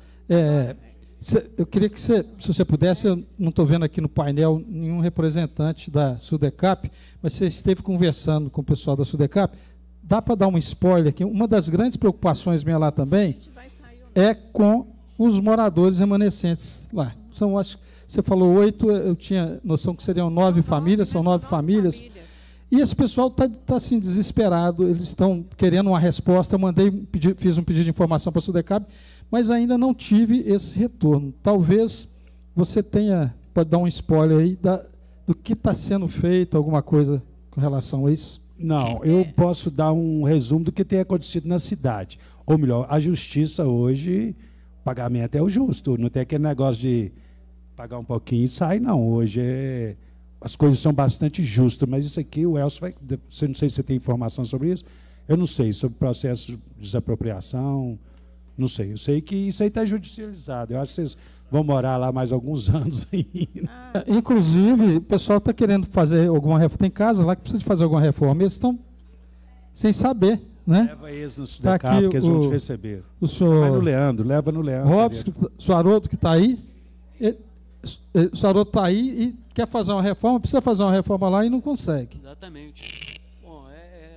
eu queria que se você pudesse, eu não estou vendo aqui no painel nenhum representante da Sudecap, mas você esteve conversando com o pessoal da Sudecap, dá para dar um spoiler aqui? Uma das grandes preocupações minha lá também é com os moradores remanescentes lá. São, acho que você falou 8, eu tinha noção que seriam 9 famílias, são 9 famílias. E esse pessoal está assim, desesperado, eles estão querendo uma resposta. Eu fiz um pedido de informação para a Sudecap, mas ainda não tive esse retorno. Talvez você pode dar um spoiler aí do que está sendo feito, alguma coisa com relação a isso?
Não, eu posso dar um resumo do que tem acontecido na cidade. Ou melhor, a justiça hoje, o pagamento é o justo, não tem aquele negócio de pagar um pouquinho e sai, não. Hoje as coisas são bastante justas, mas isso aqui o Elcio vai... Não sei se você tem informação sobre isso, eu não sei, sobre o processo de desapropriação, não sei. Eu sei que isso aí está judicializado, eu acho que vocês vão morar lá mais alguns anos ainda.
Inclusive, o pessoal está querendo fazer alguma reforma, tem casas lá que precisa de fazer alguma reforma, eles estão sem saber, né?
Leva eles no Sudecap, porque eles vão te receber.
O senhor...
Vai no Leandro, leva no Leandro.
Robson, o Haroldo que está aí, o Haroldo está aí e quer fazer uma reforma, precisa fazer uma reforma lá e não consegue.
Exatamente. Bom,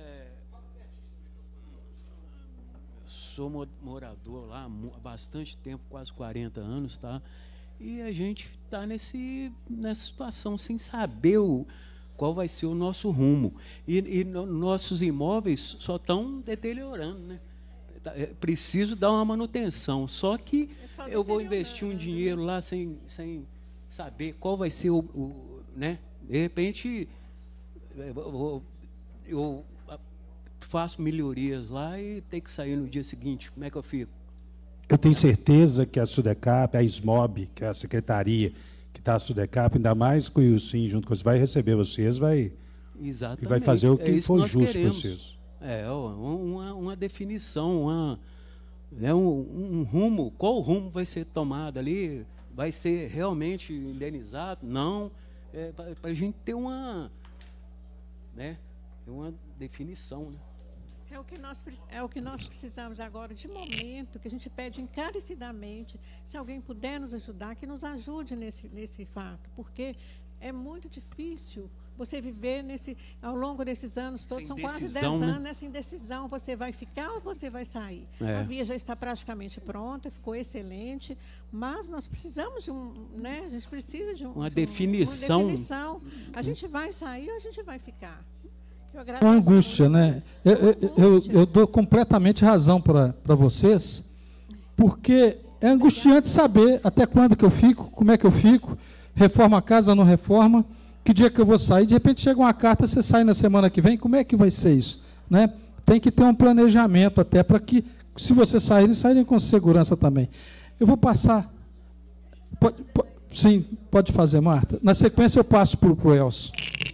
sou morador lá há bastante tempo, quase 40 anos, tá? E a gente está nessa situação sem saber qual vai ser o nosso rumo. E nossos imóveis só estão deteriorando, né? Preciso dar uma manutenção. Só que eu vou investir um dinheiro lá sem saber qual vai ser né? De repente, eu faço melhorias lá e tem que sair no dia seguinte. Como é que eu fico?
Eu tenho certeza que a Sudecap, a SMOB, que é a secretaria que está a Sudecap, ainda mais com o Ilcim junto com vocês, vai receber vocês,
Exatamente.
E vai fazer o que for justo para vocês.
Uma definição, um rumo. Qual rumo vai ser tomado ali? Vai ser realmente indenizado? Não. Para a gente ter uma definição, né?
É o que nós precisamos agora, de momento, que a gente pede encarecidamente, se alguém puder nos ajudar, que nos ajude nesse fato, porque é muito difícil você viver ao longo desses anos todos, são quase 10 anos nessa indecisão, você vai ficar ou você vai sair? A via já está praticamente pronta, ficou excelente, mas nós precisamos de a gente precisa de
uma definição.
A gente vai sair ou a gente vai ficar?
Uma angústia, né? Eu dou completamente razão para vocês, porque é angustiante saber até quando que eu fico, como é que eu fico, reforma a casa ou não reforma, que dia que eu vou sair, de repente chega uma carta, você sai na semana que vem, como é que vai ser isso? Né? Tem que ter um planejamento até para que, se você sair, eles saírem com segurança também. Eu vou passar... Sim, pode fazer, Marta. Na sequência eu passo para o Elcio.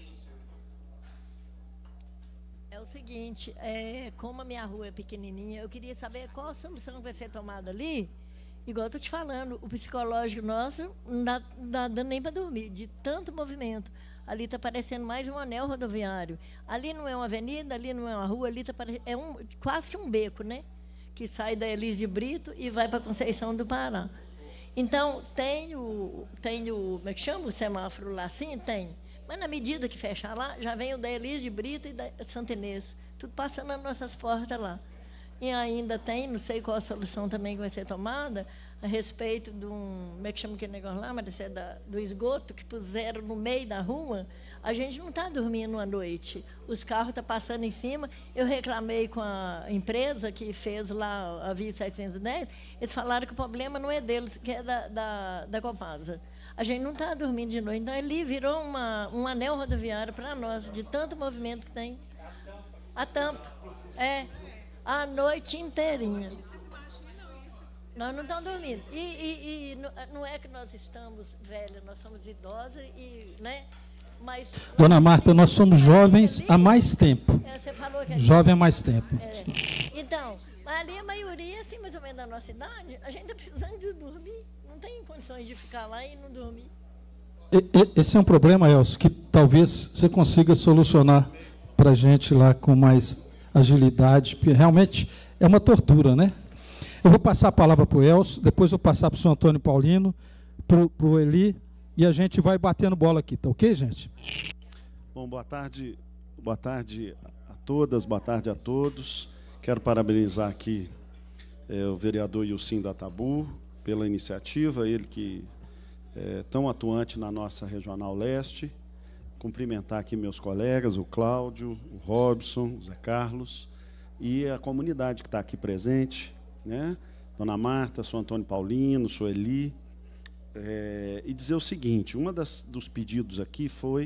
Como a minha rua é pequenininha, eu queria saber qual a solução que vai ser tomada ali. Igual eu estou te falando, o psicológico nosso não dá dando nem para dormir, de tanto movimento. Ali está parecendo mais um anel rodoviário. Ali não é uma avenida, ali não é uma rua, ali está quase que um beco, né? Que sai da Elis de Brito e vai para Conceição do Pará. Então, tem o como é que chama? O semáforo lá, sim, tem. Mas na medida que fechar lá, já vem o da Elis de Brito e da Santa Inês. Tudo passando nas nossas portas lá. E ainda tem, não sei qual a solução também que vai ser tomada, a respeito de como é que chama aquele negócio lá, Maricê, do esgoto que puseram no meio da rua. A gente não está dormindo à noite. Os carros estão passando em cima. Eu reclamei com a empresa que fez lá a Via 710, eles falaram que o problema não é deles, que é da Copasa. A gente não está dormindo de noite. Então, ali virou um anel rodoviário para nós, de tanto movimento que tem. A tampa. A noite inteirinha. Nós não estamos dormindo. E não é que nós estamos velhos, nós somos idosas, né? Mas
Dona Marta, nós somos jovens há mais tempo.
Você falou que
jovem há mais tempo.
Então, ali a maioria, assim, mais ou menos da nossa idade, a gente está precisando de dormir. Não tem condições de ficar lá e não dormir.
Esse é um problema, Elcio, que talvez você consiga solucionar para a gente lá com mais agilidade, porque realmente é uma tortura, né? Eu vou passar a palavra para o Elcio, depois vou passar para o senhor Antônio Paulino, para o Eli, e a gente vai batendo bola aqui, tá ok, gente?
Bom, boa tarde a todas, boa tarde a todos. Quero parabenizar aqui o vereador Ilcim da Tabu pela iniciativa, ele que é tão atuante na nossa Regional Leste. Cumprimentar aqui meus colegas, o Cláudio, o Robson, o Zé Carlos e a comunidade que está aqui presente, né? Dona Marta, sou Antônio Paulino, sou Eli. E dizer o seguinte, dos pedidos aqui foi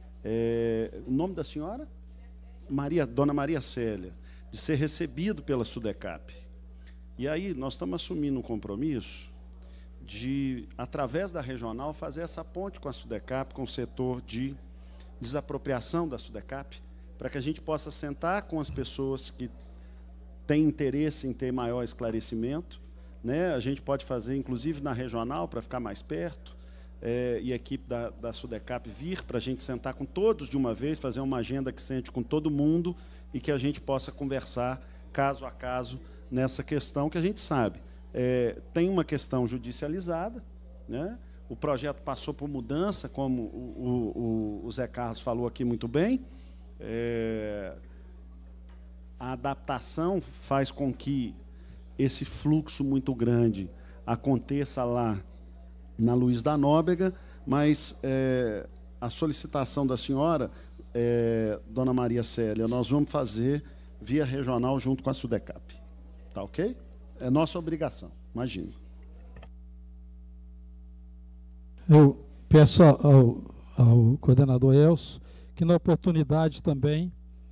o nome da senhora? Dona Maria Célia, de ser recebido pela Sudecap. E aí nós estamos assumindo um compromisso de, através da regional, fazer essa ponte com a Sudecap, com o setor de desapropriação da Sudecap, para que a gente possa sentar com as pessoas que têm interesse em ter maior esclarecimento, né? A gente pode fazer, inclusive, na regional, para ficar mais perto, e a equipe da Sudecap vir para a gente sentar com todos de uma vez, fazer uma agenda que sente com todo mundo e que a gente possa conversar caso a caso nessa questão que a gente sabe. Tem uma questão judicializada, né? O projeto passou por mudança, como o Zé Carlos falou aqui muito bem. A adaptação faz com que esse fluxo muito grande aconteça lá na Luiz da Nóbrega, mas a solicitação da senhora, Dona Maria Célia, nós vamos fazer via regional junto com a Sudecap. Tá ok? É nossa obrigação, imagina.
Eu peço ao coordenador Elcio que, na oportunidade também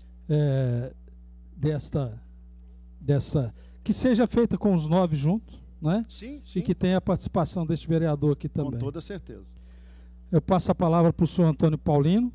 que seja feita com os 9 juntos, né?
Sim.
E que tenha a participação deste vereador aqui também.
Com toda certeza.
Eu passo a palavra para o senhor Antônio Paulino.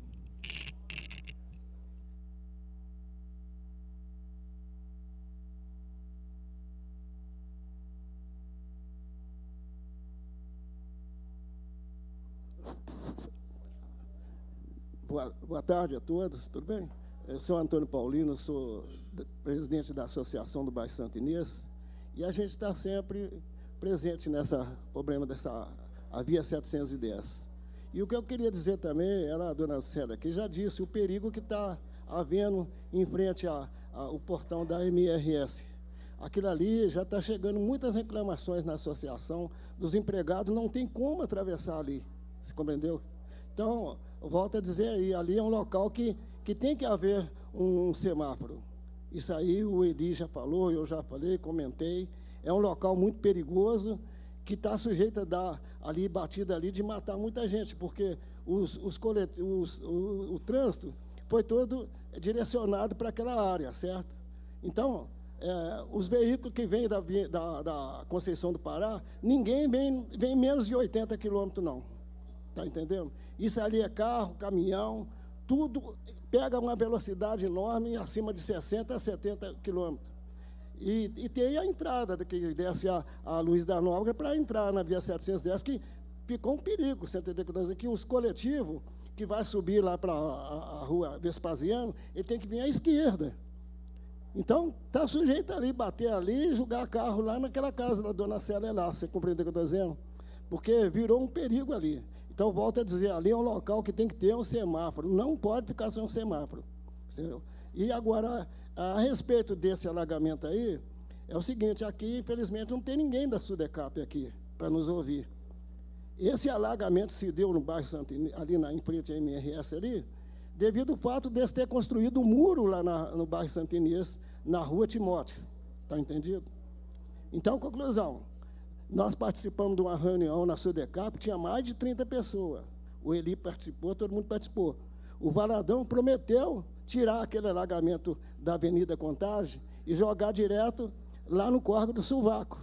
Boa tarde a todos, tudo bem? Eu sou Antônio Paulino, sou presidente da Associação do Bairro Santa Inês, e a gente está sempre presente nessa problema a Via 710. E o que eu queria dizer também, ela, a dona Célia, que já disse o perigo que está havendo em frente ao portão da MRS. Aquilo ali já está chegando muitas reclamações na associação, dos empregados não tem como atravessar ali, você compreendeu? Então, volto a dizer aí, ali é um local que tem que haver um semáforo. Isso aí o Eli já falou, eu já falei, comentei. É um local muito perigoso, que está sujeito a dar ali, batida ali, de matar muita gente, porque o trânsito foi todo direcionado para aquela área, certo? Então, os veículos que vêm da Conceição do Pará, ninguém vem menos de 80 quilômetros, não. Está entendendo? Isso ali é carro, caminhão, tudo pega uma velocidade enorme, acima de 60 a 70 quilômetros. E tem a entrada que desce a Luiz da Nóbrega para entrar na via 710, que ficou um perigo, você entendeu? Que os coletivos que vai subir lá para a rua Vespasiano, ele tem que vir à esquerda. Então, está sujeito ali, bater ali, jogar carro lá naquela casa da dona Célia lá, você compreendeu o que eu estou dizendo? Porque virou um perigo ali. Então, volto a dizer, ali é um local que tem que ter um semáforo, não pode ficar sem um semáforo. Entendeu? E agora, a respeito desse alagamento aí, é o seguinte, aqui, infelizmente, não tem ninguém da Sudecap aqui para nos ouvir. Esse alagamento se deu no bairro Santo Inês, ali em frente à MRS ali, devido ao fato de ter construído um muro lá no bairro Santo Inês, na rua Timóteo. Está entendido? Então, conclusão. Nós participamos de uma reunião na Sudecap, tinha mais de 30 pessoas. O Eli participou, todo mundo participou. O Valadão prometeu tirar aquele alagamento da Avenida Contagem e jogar direto lá no córrego do Sovaco.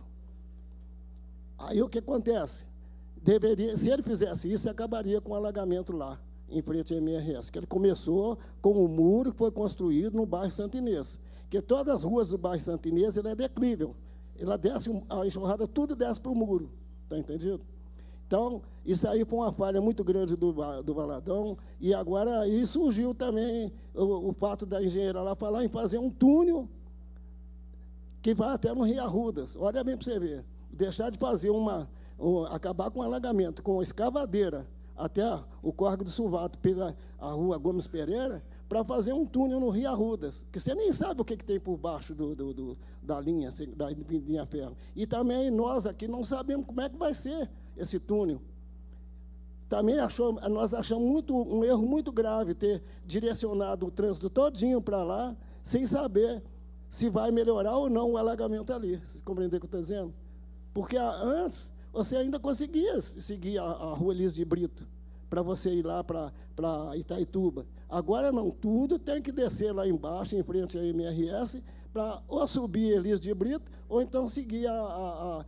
Aí o que acontece? Se ele fizesse isso, acabaria com o alagamento lá, em frente à MRS, que ele começou com um muro que foi construído no bairro Santo Inês. Porque todas as ruas do bairro Santo Inês, ele é decrível. Ela desce, a enxurrada tudo desce para o muro, está entendido? Então, isso aí foi uma falha muito grande do Valadão, e agora aí surgiu também o fato da engenheira lá falar em fazer um túnel que vai até no Rio Arrudas. Olha bem para você ver, deixar de fazer acabar com o alagamento, com a escavadeira, até o córrego do Sovaco, pela a rua Gomes Pereira, para fazer um túnel no Rio Arrudas, que você nem sabe o que tem por baixo da linha ferro. E também nós aqui não sabemos como é que vai ser esse túnel. Também nós achamos um erro muito grave ter direcionado o trânsito todinho para lá, sem saber se vai melhorar ou não o alagamento ali. Vocês compreendem o que eu estou dizendo? Porque antes você ainda conseguia seguir a rua Elis de Brito, para você ir lá para Itaituba. Agora não, tudo tem que descer lá embaixo, em frente à MRS, para ou subir Elis de Brito, ou então seguir a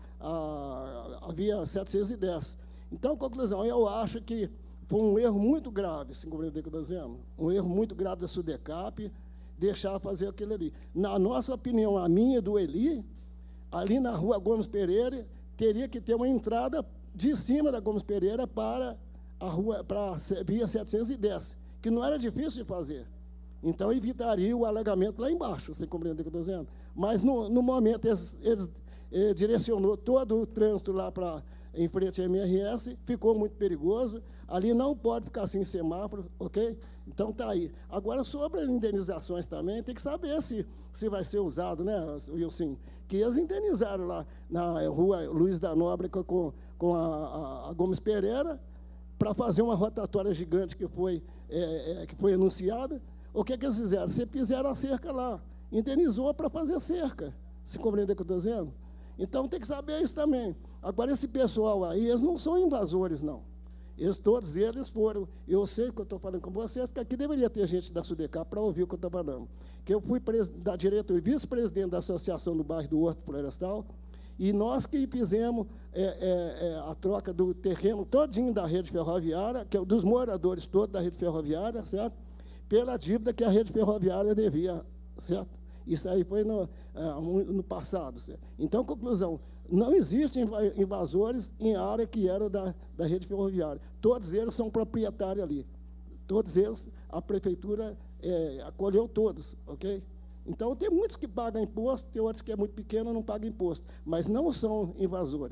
via 710. Então, conclusão, eu acho que foi um erro muito grave, se compreender o que eu estou dizendo, um erro muito grave da Sudecap, deixar fazer aquilo ali. Na nossa opinião, a minha e do Eli, ali na rua Gomes Pereira, teria que ter uma entrada de cima da Gomes Pereira para a rua, para a via 710, que não era difícil de fazer. Então, evitaria o alagamento lá embaixo, você compreende o que eu estou dizendo? Mas, no momento, eles direcionou todo o trânsito lá em frente à MRS, ficou muito perigoso, ali não pode ficar sem semáforo, ok? Então, está aí. Agora, sobre as indenizações também, tem que saber se vai ser usado, né, Wilson? Que eles indenizaram lá na rua Luiz da Nóbrega com a Gomes Pereira, para fazer uma rotatória gigante que foi anunciada. O que eles fizeram? Você fizeram a cerca lá, indenizou para fazer a cerca. Se compreende o que eu estou dizendo? Então, tem que saber isso também. Agora, esse pessoal aí, eles não são invasores, não. Todos eles foram. Eu sei que eu estou falando com vocês, que aqui deveria ter gente da Sudecap para ouvir o que eu estou falando. Que eu fui da diretoria, vice-presidente da Associação do Bairro do Horto Florestal, e nós que fizemos a troca do terreno todinho da rede ferroviária, que é dos moradores todos da rede ferroviária, certo? Pela dívida que a rede ferroviária devia, certo? Isso aí foi no passado, certo? Então, conclusão, não existem invasores em área que era da rede ferroviária. Todos eles são proprietários ali. Todos eles, a prefeitura acolheu todos, ok? Então, tem muitos que pagam imposto, tem outros que é muito pequeno, não pagam imposto, mas não são invasores.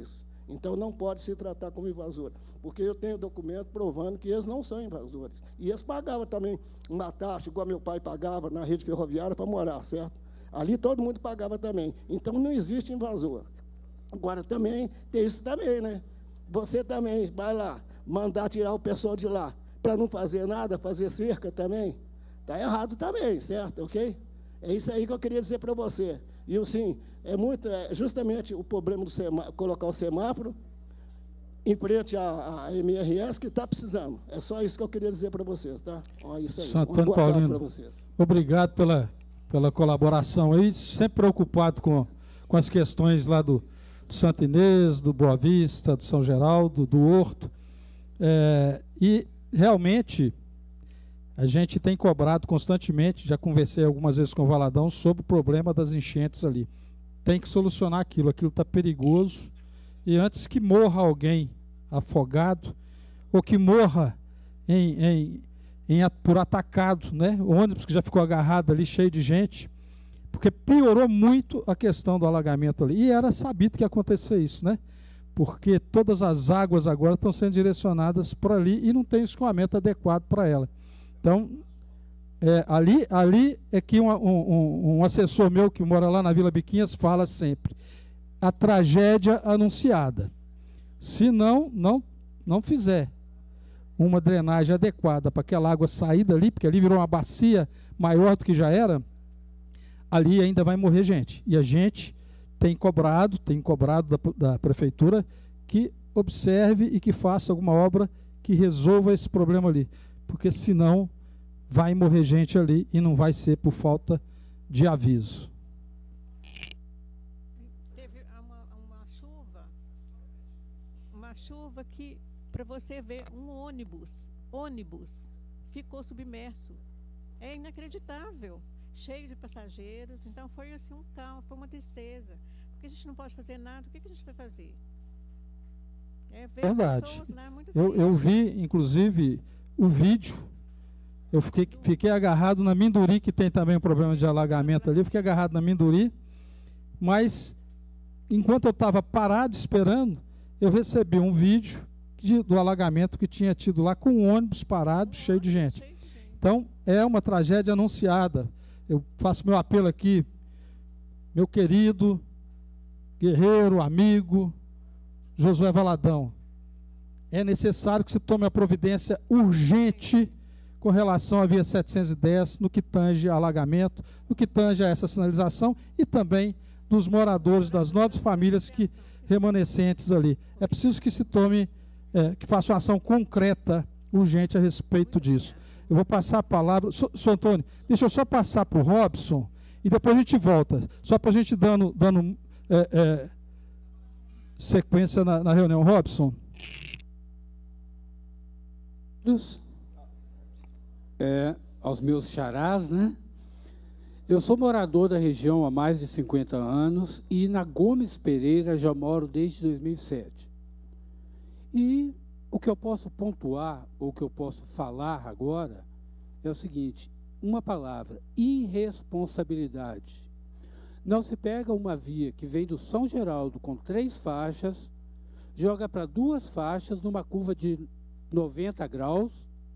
Então, não pode se tratar como invasor, porque eu tenho documento provando que eles não são invasores. E eles pagavam também uma taxa, igual meu pai pagava na rede ferroviária para morar, certo? Ali todo mundo pagava também. Então, não existe invasor. Agora, também, tem isso também, né? Você também vai lá, mandar tirar o pessoal de lá, para não fazer nada, fazer cerca também, está errado também, certo? Ok? É isso aí que eu queria dizer para você. E, sim, é justamente o problema do colocar o semáforo em frente à MRS que está precisando. É só isso que eu queria dizer para vocês, tá? Ó, isso aí.
Santo Antônio Paulino, para vocês. Obrigado pela colaboração aí, sempre preocupado com as questões lá do Santa Inês, do Boa Vista, do São Geraldo, do Horto. E, realmente, a gente tem cobrado constantemente, já conversei algumas vezes com o Valadão, sobre o problema das enchentes ali. Tem que solucionar aquilo está perigoso, e antes que morra alguém afogado, ou que morra por atacado, né? O ônibus que já ficou agarrado ali, cheio de gente, porque piorou muito a questão do alagamento ali, e era sabido que ia acontecer isso, né? Porque todas as águas agora estão sendo direcionadas para ali, e não tem escoamento adequado para ela. Então, ali é que um assessor meu que mora lá na Vila Biquinhas fala sempre, a tragédia anunciada. Se não fizer uma drenagem adequada para aquela água sair dali, porque ali virou uma bacia maior do que já era, ali ainda vai morrer gente. E a gente tem cobrado da prefeitura que observe e que faça alguma obra que resolva esse problema ali. Porque senão vai morrer gente ali e não vai ser por falta de aviso.
Teve uma chuva que, para você ver, um ônibus ficou submerso. É inacreditável, cheio de passageiros. Então foi assim um caos, foi uma tristeza. Porque a gente não pode fazer nada, o que a gente vai fazer?
Verdade.
Pessoas, né, muito
eu vi, inclusive, o vídeo. Eu fiquei agarrado na Minduri, que tem também um problema de alagamento ali. Eu fiquei agarrado na Minduri, mas enquanto eu estava parado esperando, eu recebi um vídeo do alagamento que tinha tido lá, com um ônibus parado, cheio de gente. Então, é uma tragédia anunciada. Eu faço meu apelo aqui, meu querido guerreiro, amigo, Josué Valadão. É necessário que se tome a providência urgente com relação à via 710, no que tange a alagamento, no que tange a essa sinalização, e também dos moradores, das 9 famílias remanescentes ali. É preciso que se tome, que faça uma ação concreta, urgente a respeito disso. Eu vou passar a palavra. Senhor Antônio, deixa eu só passar para o Robson, e depois a gente volta, só para a gente dando sequência na reunião. Robson.
Aos meus xarás, né? Eu sou morador da região há mais de 50 anos e na Gomes Pereira já moro desde 2007. E o que eu posso pontuar, ou o que eu posso falar agora, é o seguinte: uma palavra, irresponsabilidade. Não se pega uma via que vem do São Geraldo com 3 faixas, joga para 2 faixas numa curva de 90 graus,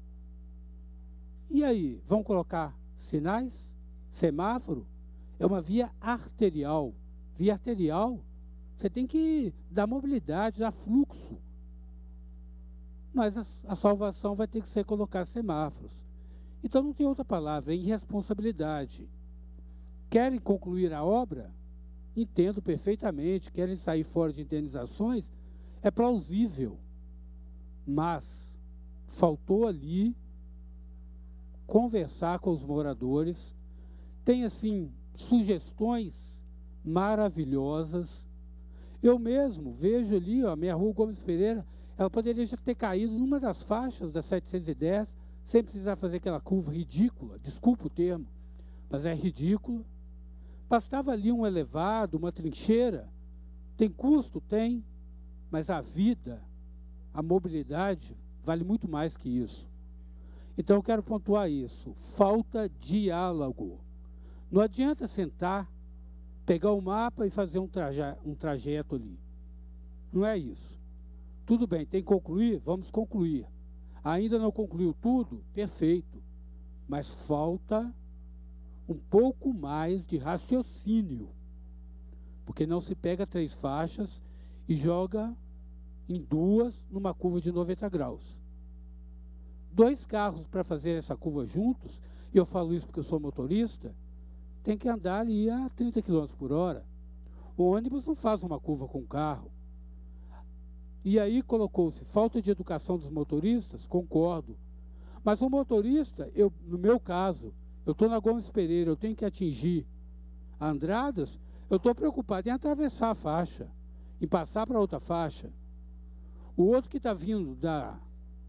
e aí, vão colocar sinais? Semáforo? É uma via arterial. Via arterial, você tem que dar mobilidade, dar fluxo. Mas a salvação vai ter que ser colocar semáforos. Então não tem outra palavra, é irresponsabilidade. Querem concluir a obra? Entendo perfeitamente, querem sair fora de indenizações? É plausível. Mas faltou ali conversar com os moradores. Tem, assim, sugestões maravilhosas. Eu mesmo vejo ali, ó, a minha rua Gomes Pereira, ela poderia já ter caído numa das faixas da 710, sem precisar fazer aquela curva ridícula, desculpa o termo, mas é ridícula. Bastava ali um elevado, uma trincheira. Tem custo? Tem, mas a vida, a mobilidade, vale muito mais que isso. Então eu quero pontuar isso, falta diálogo. Não adianta sentar, pegar o mapa e fazer um trajeto ali. Não é isso. Tudo bem, tem que concluir? Vamos concluir. Ainda não concluiu tudo? Perfeito. Mas falta um pouco mais de raciocínio. Porque não se pega 3 faixas e joga em 2 numa curva de 90 graus. 2 carros para fazer essa curva juntos, e eu falo isso porque eu sou motorista, tem que andar ali a 30 km por hora. O ônibus não faz uma curva com o carro. E aí colocou-se falta de educação dos motoristas, concordo. Mas o motorista, no meu caso, eu estou na Gomes Pereira, eu tenho que atingir a Andradas, eu estou preocupado em atravessar a faixa, em passar para outra faixa. O outro que está vindo da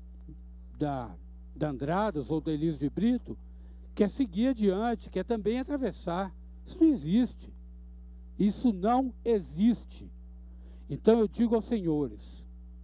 Andradas ou da Elísio de Brito, quer seguir adiante, quer também atravessar. Isso não existe. Isso não existe. Então eu digo aos senhores,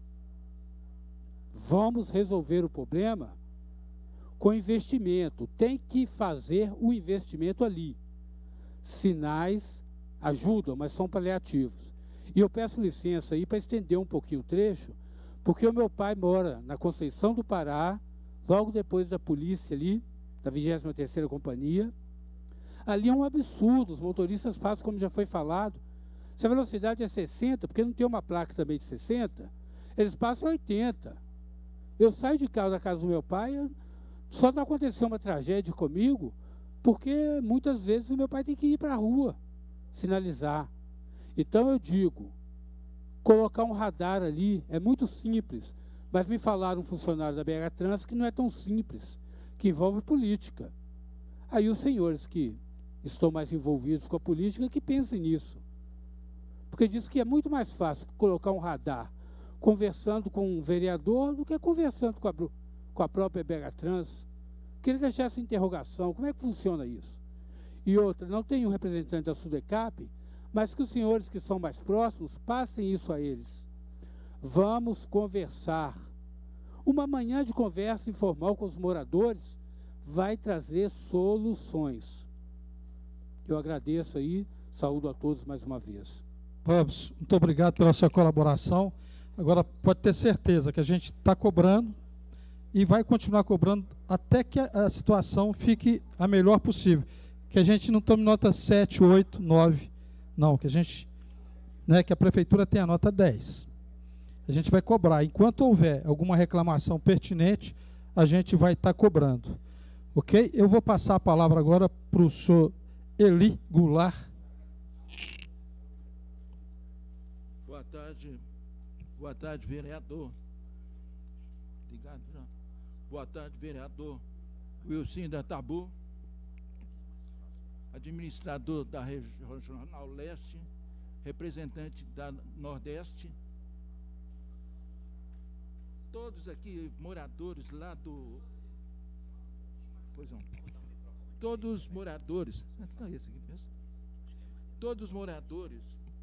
vamos resolver o problema com investimento. Tem que fazer o investimento ali. Sinais ajudam, mas são paliativos. E eu peço licença aí para estender um pouquinho o trecho, porque o meu pai mora na Conceição do Pará, logo depois da polícia ali, da 23ª Companhia. Ali é um absurdo, os motoristas passam, como já foi falado. Se a velocidade é 60, porque não tem uma placa também de 60, eles passam 80. Eu saio de casa da casa do meu pai, só não aconteceu uma tragédia comigo, porque muitas vezes o meu pai tem que ir para a rua, sinalizar. Então eu digo, colocar um radar ali é muito simples, mas me falaram um funcionário da BH Trans que não é tão simples, que envolve política. Aí os senhores que estão mais envolvidos com a política que pensem nisso. Porque diz que é muito mais fácil colocar um radar conversando com um vereador do que conversando com a própria BH Trans. Queria deixar essa interrogação, como é que funciona isso? E outra, não tem um representante da SUDECAP, mas que os senhores que são mais próximos passem isso a eles. Vamos conversar. Uma manhã de conversa informal com os moradores vai trazer soluções. Eu agradeço aí, saúdo a todos mais uma vez.
Robson, muito obrigado pela sua colaboração. Agora, pode ter certeza que a gente está cobrando e vai continuar cobrando até que a situação fique a melhor possível. Que a gente não tome nota 7, 8, 9, não, que a gente, que a prefeitura tem a nota 10. A gente vai cobrar. Enquanto houver alguma reclamação pertinente, a gente vai estar cobrando. Ok? Eu vou passar a palavra agora para o senhor Eli Goulart.
Boa tarde, vereador. Obrigado, João. Boa tarde, vereador Wilson da Tabu, administrador da Regional Leste, representante da Nordeste, todos aqui moradores lá do... Pois não. Todos os moradores... Não, esse aqui mesmo. Todos os moradores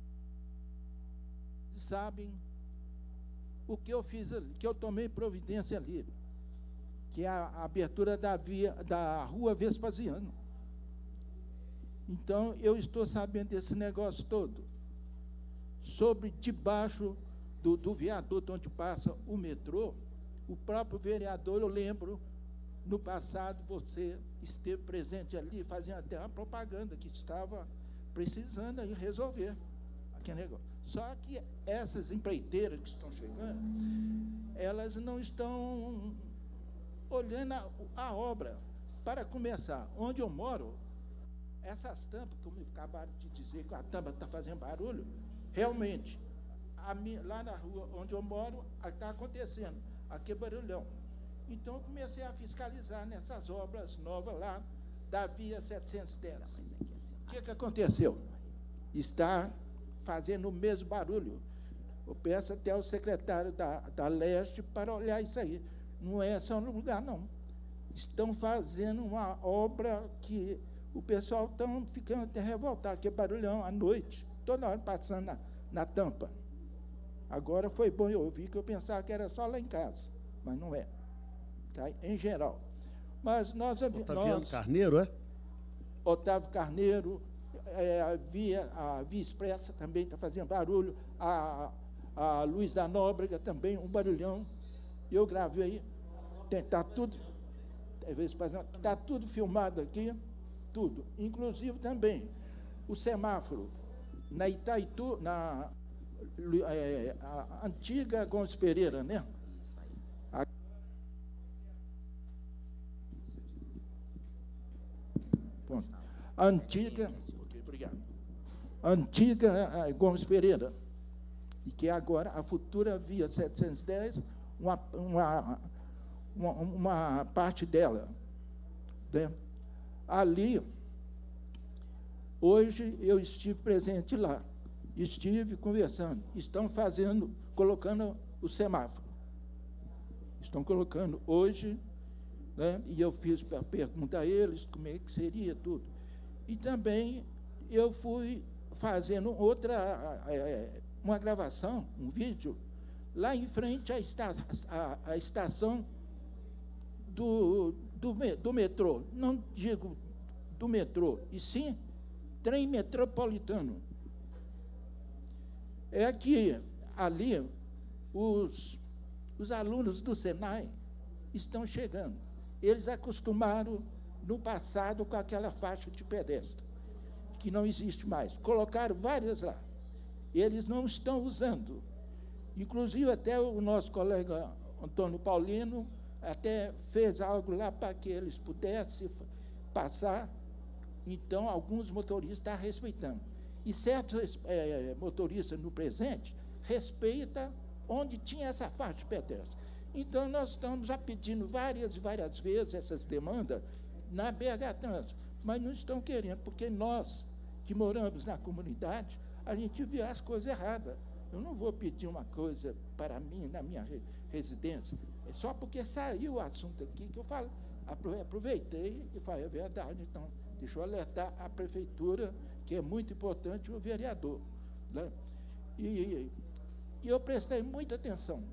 sabem o que eu fiz ali, que eu tomei providência ali, que é a abertura da rua Vespasiano. Então, eu estou sabendo desse negócio todo. Sobre debaixo do viaduto onde passa o metrô, o próprio vereador, eu lembro, no passado, você esteve presente ali, fazendo até uma propaganda que estava precisando aí resolver aquele negócio. Só que essas empreiteiras que estão chegando, elas não estão olhando a obra. Para começar, onde eu moro, essas tampas, como acabaram de dizer que a tampa está fazendo barulho, realmente, lá na rua onde eu moro, está acontecendo aquele barulhão. Então, eu comecei a fiscalizar nessas obras novas lá da via 710. O que aconteceu? Está fazendo o mesmo barulho. Eu peço até ao secretário da Leste para olhar isso aí. Não é só no lugar, não. Estão fazendo uma obra que o pessoal está ficando até revoltado, que é barulhão à noite, toda hora passando na tampa. Agora foi bom eu ouvir, que eu pensava que era só lá em casa, mas não é. Tá? Em geral. Mas
Otaviano Carneiro, é?
Otávio Carneiro, a Via Expressa também está fazendo barulho, a Luiz da Nóbrega também, um barulhão. Eu gravei, está tudo, está tudo filmado aqui, tudo. Inclusive também o semáforo na Itaitu, a antiga Gomes Pereira, né? A antiga, obrigado. A antiga Gomes Pereira, e que agora a futura via 710, uma parte dela, né? Ali, hoje eu estive presente lá, estive conversando, estão colocando o semáforo, estão colocando hoje, né? E eu fiz a pergunta a eles como é que seria tudo. E também eu fui fazendo uma gravação, um vídeo, lá em frente à estação do metrô. Não digo do metrô, e sim trem metropolitano. É que ali os alunos do Senai estão chegando. Eles acostumaram no passado com aquela faixa de pedestre, que não existe mais. Colocaram várias lá. Eles não estão usando. Inclusive, até o nosso colega Antônio Paulino até fez algo lá para que eles pudessem passar. Então, alguns motoristas estão respeitando. E certos motoristas, no presente, respeitam onde tinha essa faixa de pedestre. Então, nós estamos já pedindo várias e várias vezes essas demandas na BH Trans, mas não estão querendo, porque nós, que moramos na comunidade, a gente vê as coisas erradas. Eu não vou pedir uma coisa para mim, na minha residência, é só porque saiu o assunto aqui que eu falo, aproveitei e falei, é verdade, então, deixa eu alertar a prefeitura, que é muito importante, o vereador, né? E eu prestei muita atenção.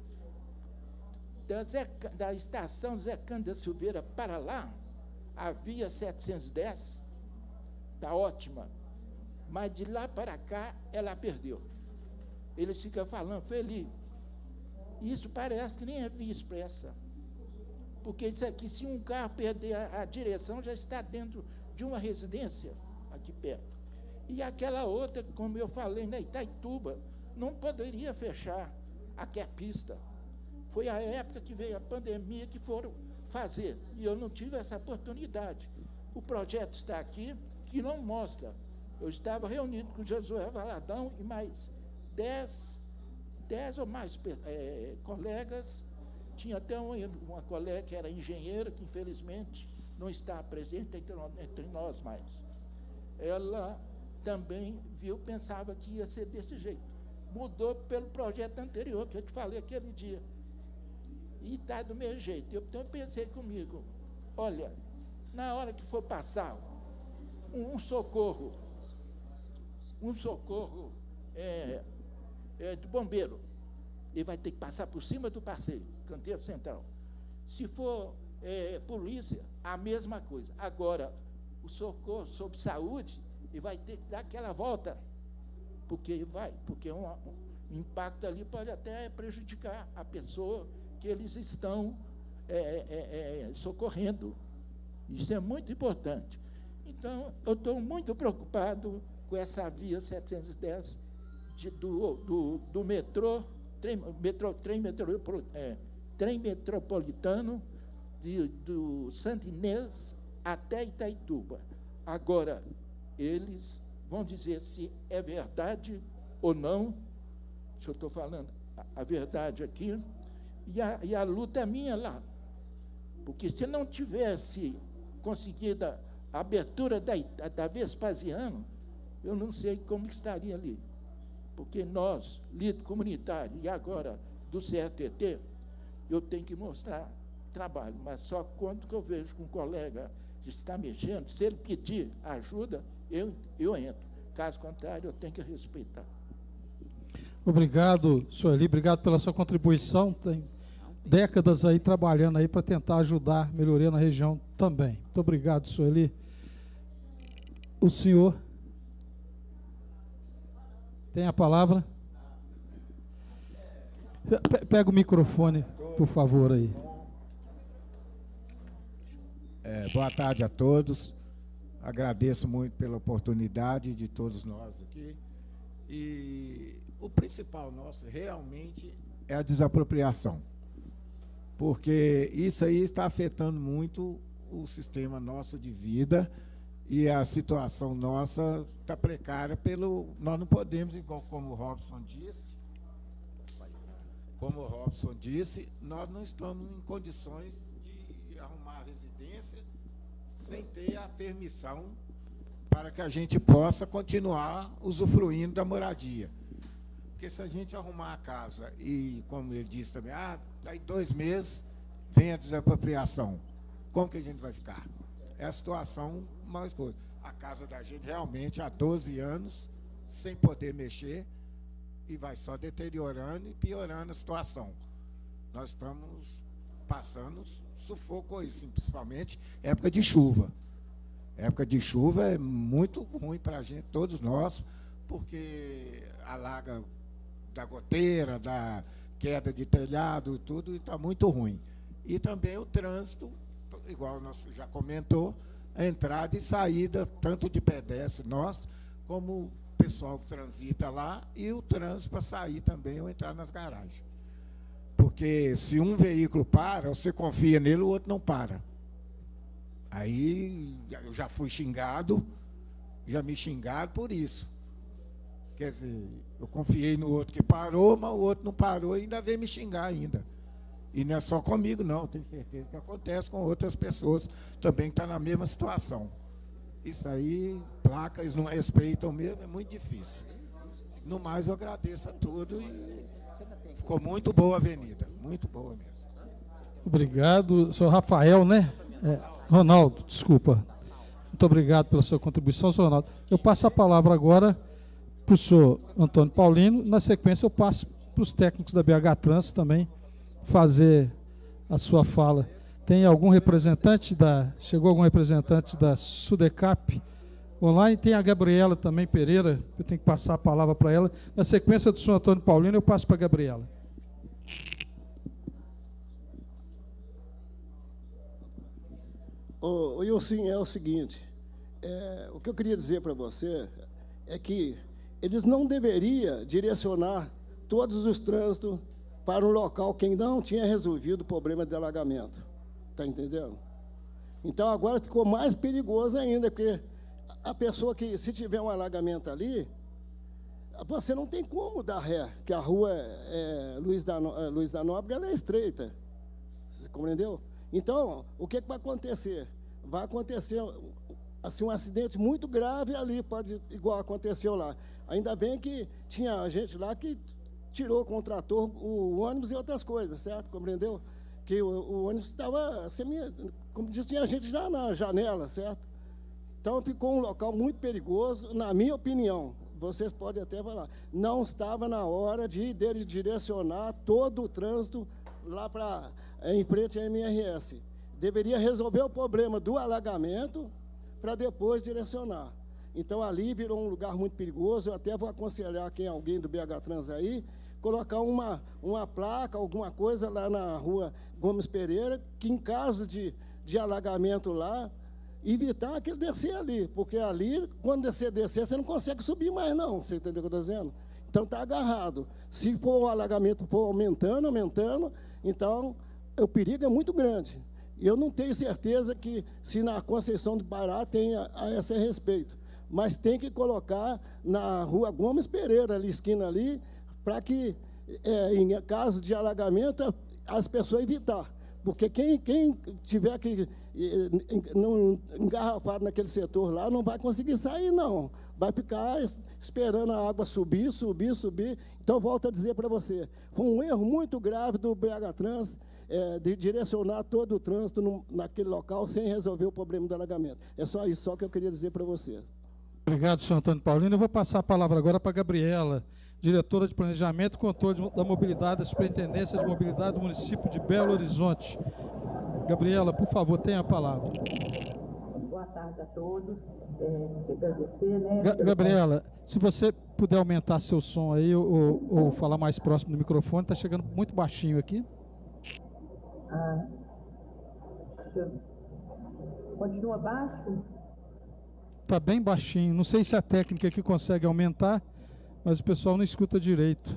Da estação Zé Cândido Silveira para lá, a via 710 está ótima, mas de lá para cá ela perdeu. Eles ficam falando, Felipe, isso parece que nem é via expressa, porque isso aqui, se um carro perder a direção, já está dentro de uma residência aqui perto. E aquela outra, como eu falei, na Itaituba, não poderia fechar aqui a pista. Foi a época que veio a pandemia que foram fazer, e eu não tive essa oportunidade. O projeto está aqui, que não mostra. Eu estava reunido com Josué Valadão e mais 10 ou mais colegas. Tinha até uma colega que era engenheira, que infelizmente não está presente entre nós mais. Ela também pensava que ia ser desse jeito. Mudou pelo projeto anterior, que eu te falei aquele dia. E está do mesmo jeito. Então eu pensei comigo, olha, na hora que for passar um socorro do bombeiro, ele vai ter que passar por cima do passeio, canteiro central. Se for polícia, a mesma coisa. Agora, o socorro sobre saúde, ele vai ter que dar aquela volta, porque um impacto ali pode até prejudicar a pessoa que eles estão socorrendo. Isso é muito importante. Então, eu estou muito preocupado com essa via 710 do metrô, trem metropolitano do Santo Inês até Itaituba. Agora, eles vão dizer se é verdade ou não, se eu estou falando a verdade aqui, e a luta é minha lá. Porque se não tivesse conseguido a abertura da Vespasiano, eu não sei como estaria ali. Porque nós, líder comunitário, e agora do CRTT, eu tenho que mostrar trabalho, mas só quando que eu vejo que um colega está mexendo, se ele pedir ajuda, eu entro. Caso contrário, eu tenho que respeitar.
Obrigado, Sueli, obrigado pela sua contribuição. Tem décadas aí trabalhando aí para tentar ajudar, melhoria na região também. Muito obrigado, Sueli. O senhor tem a palavra. Pega o microfone, por favor, aí.
Boa tarde a todos. Agradeço muito pela oportunidade de todos nós aqui. E o principal nosso realmente é a desapropriação, porque isso aí está afetando muito o sistema nosso de vida e a situação nossa está precária nós não podemos, igual como o Robson disse, nós não estamos em condições de arrumar residência sem ter a permissão para que a gente possa continuar usufruindo da moradia. Porque se a gente arrumar a casa e, como ele disse também, daí 2 meses vem a desapropriação, como que a gente vai ficar? É a situação mais coisa. A casa da gente realmente há 12 anos, sem poder mexer, e vai só deteriorando e piorando a situação. Nós estamos passando sufoco com isso, principalmente época de chuva. Época de chuva é muito ruim para a gente, todos nós, porque alaga da goteira, da queda de telhado, tudo, e está muito ruim. E também o trânsito, igual o nosso já comentou, a entrada e saída, tanto de pedestre, nós, como o pessoal que transita lá, e o trânsito para sair também ou entrar nas garagens. Porque se um veículo para, você confia nele, o outro não para. Aí eu já fui xingado, já me xingaram por isso. Quer dizer, eu confiei no outro que parou, mas o outro não parou e ainda veio me xingar ainda. E não é só comigo, não. Tenho certeza que acontece com outras pessoas também que estão na mesma situação. Isso aí, placas não respeitam mesmo, é muito difícil. No mais, eu agradeço a todos e ficou muito boa a avenida, muito boa mesmo.
Obrigado. Senhor Rafael, né? Ronaldo, desculpa. Muito obrigado pela sua contribuição, senhor Ronaldo. Eu passo a palavra agora para o senhor Antônio Paulino. Na sequência, eu passo para os técnicos da BH Trans também fazer a sua fala. Tem algum representante chegou algum representante da Sudecap online? Tem a Gabriela também, Pereira, eu tenho que passar a palavra para ela. Na sequência do senhor Antônio Paulino, eu passo para a Gabriela.
Ô, Ilcim, é o seguinte, o que eu queria dizer para você é que eles não deveriam direcionar todos os trânsitos para um local que ainda não tinha resolvido o problema de alagamento. Está entendendo? Então, agora ficou mais perigoso ainda, porque a pessoa que, se tiver um alagamento ali, você não tem como dar ré, que a rua Luiz da Nóbrega ela é estreita. Você compreendeu? Então, o que vai acontecer? Vai acontecer assim, um acidente muito grave ali, igual aconteceu lá. Ainda bem que tinha gente lá que tirou com o trator o ônibus e outras coisas, certo? Compreendeu? Que o ônibus estava, como disse, tinha gente já na janela, certo? Então, ficou um local muito perigoso, na minha opinião. Vocês podem até falar, não estava na hora de deles direcionar todo o trânsito lá em frente à MRS. Deveria resolver o problema do alagamento para depois direcionar. Então, ali virou um lugar muito perigoso. Eu até vou aconselhar alguém do BH Trans aí, colocar uma placa, alguma coisa lá na rua Gomes Pereira, que em caso de alagamento lá, evitar que ele descer ali, porque ali, quando descer, você não consegue subir mais não, você entendeu o que eu estou dizendo? Então está agarrado. Se for o alagamento for aumentando, então o perigo é muito grande. Eu não tenho certeza que se na Conceição do Pará tenha a esse respeito, mas tem que colocar na rua Gomes Pereira, ali, esquina ali, para que, em caso de alagamento, as pessoas evitar. Porque quem tiver que engarrafado naquele setor lá, não vai conseguir sair, não. Vai ficar esperando a água subir. Então, volto a dizer para você, foi um erro muito grave do BH Trans de direcionar todo o trânsito naquele local sem resolver o problema do alagamento. É só isso que eu queria dizer para vocês.
Obrigado, senhor Antônio Paulino. Eu vou passar a palavra agora para a Gabriela, diretora de Planejamento e Controle da Mobilidade da Superintendência de Mobilidade do município de Belo Horizonte. Gabriela, por favor, tenha a palavra.
Boa tarde a todos. Agradecer, né?
Gabriela, se você puder aumentar seu som aí ou falar mais próximo do microfone, está chegando muito baixinho aqui.
Continua baixo?
Está bem baixinho. Não sei se a técnica aqui consegue aumentar, mas o pessoal não escuta direito.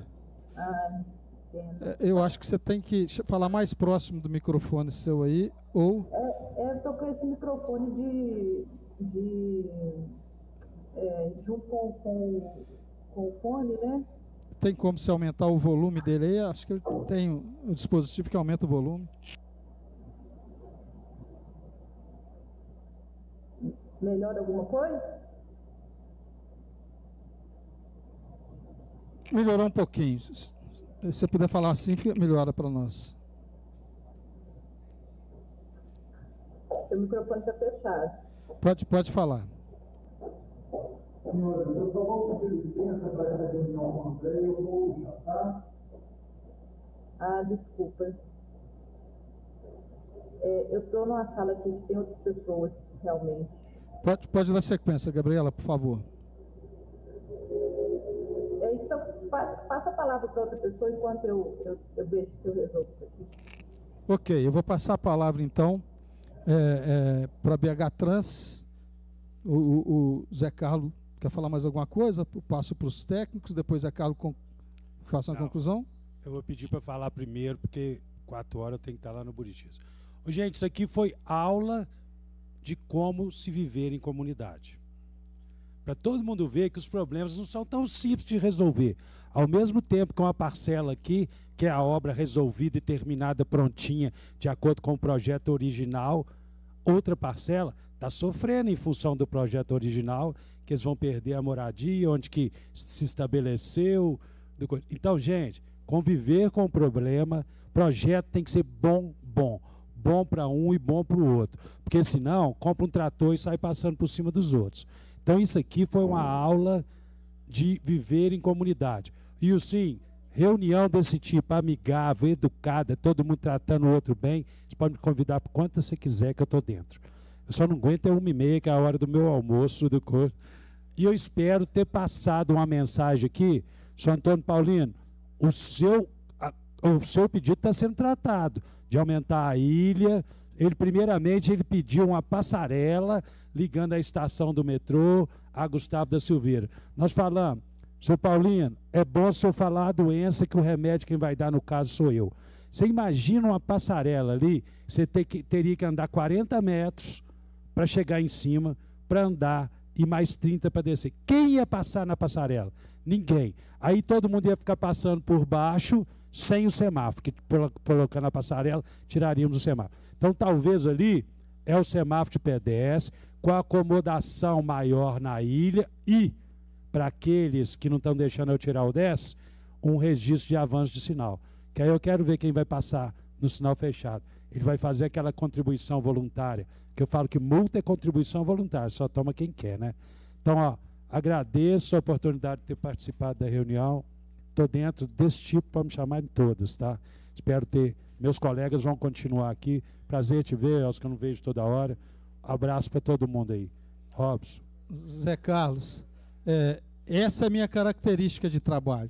Eu acho que você tem que falar mais próximo do microfone seu aí, ou...
Eu estou com esse microfone junto com o fone, né?
Tem como você aumentar o volume dele aí? Acho que ele tem um dispositivo que aumenta o volume.
Melhora alguma coisa?
Melhorou um pouquinho. Se você puder falar assim, melhora para nós.
Seu microfone está fechado.
Pode falar.
Senhores, eu só vou pedir licença para essa reunião com o André, eu vou jantar.
Desculpa. Eu estou numa sala aqui que tem outras pessoas, realmente.
Pode dar sequência, Gabriela, por favor.
Então, passa a palavra para outra pessoa enquanto eu vejo se eu resolvo isso aqui.
Ok, eu vou passar a palavra então para a BH Trans. O Zé Carlos quer falar mais alguma coisa? Eu passo para os técnicos, depois Zé Carlos faça uma conclusão.
Eu vou pedir para falar primeiro, porque 4 horas eu tenho que estar lá no Buritis. Gente, isso aqui foi aula de como se viver em comunidade. Para todo mundo ver que os problemas não são tão simples de resolver. Ao mesmo tempo que uma parcela aqui, que é a obra resolvida e terminada prontinha, de acordo com o projeto original, outra parcela está sofrendo em função do projeto original, que eles vão perder a moradia, onde que se estabeleceu. Então, gente, conviver com o problema, projeto tem que ser bom para um e bom para o outro. Porque senão, compra um trator e sai passando por cima dos outros. Então, isso aqui foi uma aula de viver em comunidade. E sim, reunião desse tipo, amigável, educada, todo mundo tratando o outro bem, você pode me convidar por quantas você quiser que eu estou dentro. Eu só não aguento 1h30, que é a hora do meu almoço. E eu espero ter passado uma mensagem aqui, senhor Antônio Paulino, o seu pedido está sendo tratado, de aumentar a ilha. Primeiramente, ele pediu uma passarela ligando a estação do metrô a Gustavo da Silveira. Nós falamos, senhor Paulino, é bom o senhor falar a doença, que o remédio quem vai dar no caso sou eu. Você imagina uma passarela ali, você teria que andar 40 metros para chegar em cima, para andar, e mais 30 para descer. Quem ia passar na passarela? Ninguém. Aí todo mundo ia ficar passando por baixo, sem o semáforo, que colocando a passarela, tiraríamos o semáforo. Então, talvez ali é o semáforo de pedestre, com a acomodação maior na ilha e, para aqueles que não estão deixando eu tirar o 10, um registro de avanço de sinal. Que aí eu quero ver quem vai passar no sinal fechado. Ele vai fazer aquela contribuição voluntária, que eu falo que multa é contribuição voluntária, só toma quem quer, né? Então, agradeço a oportunidade de ter participado da reunião. Estou dentro desse tipo para me chamar em todas, tá? Espero ter... Meus colegas vão continuar aqui. Prazer te ver, aos que eu não vejo toda hora. Abraço para todo mundo aí. Robson.
Zé Carlos, essa é a minha característica de trabalho.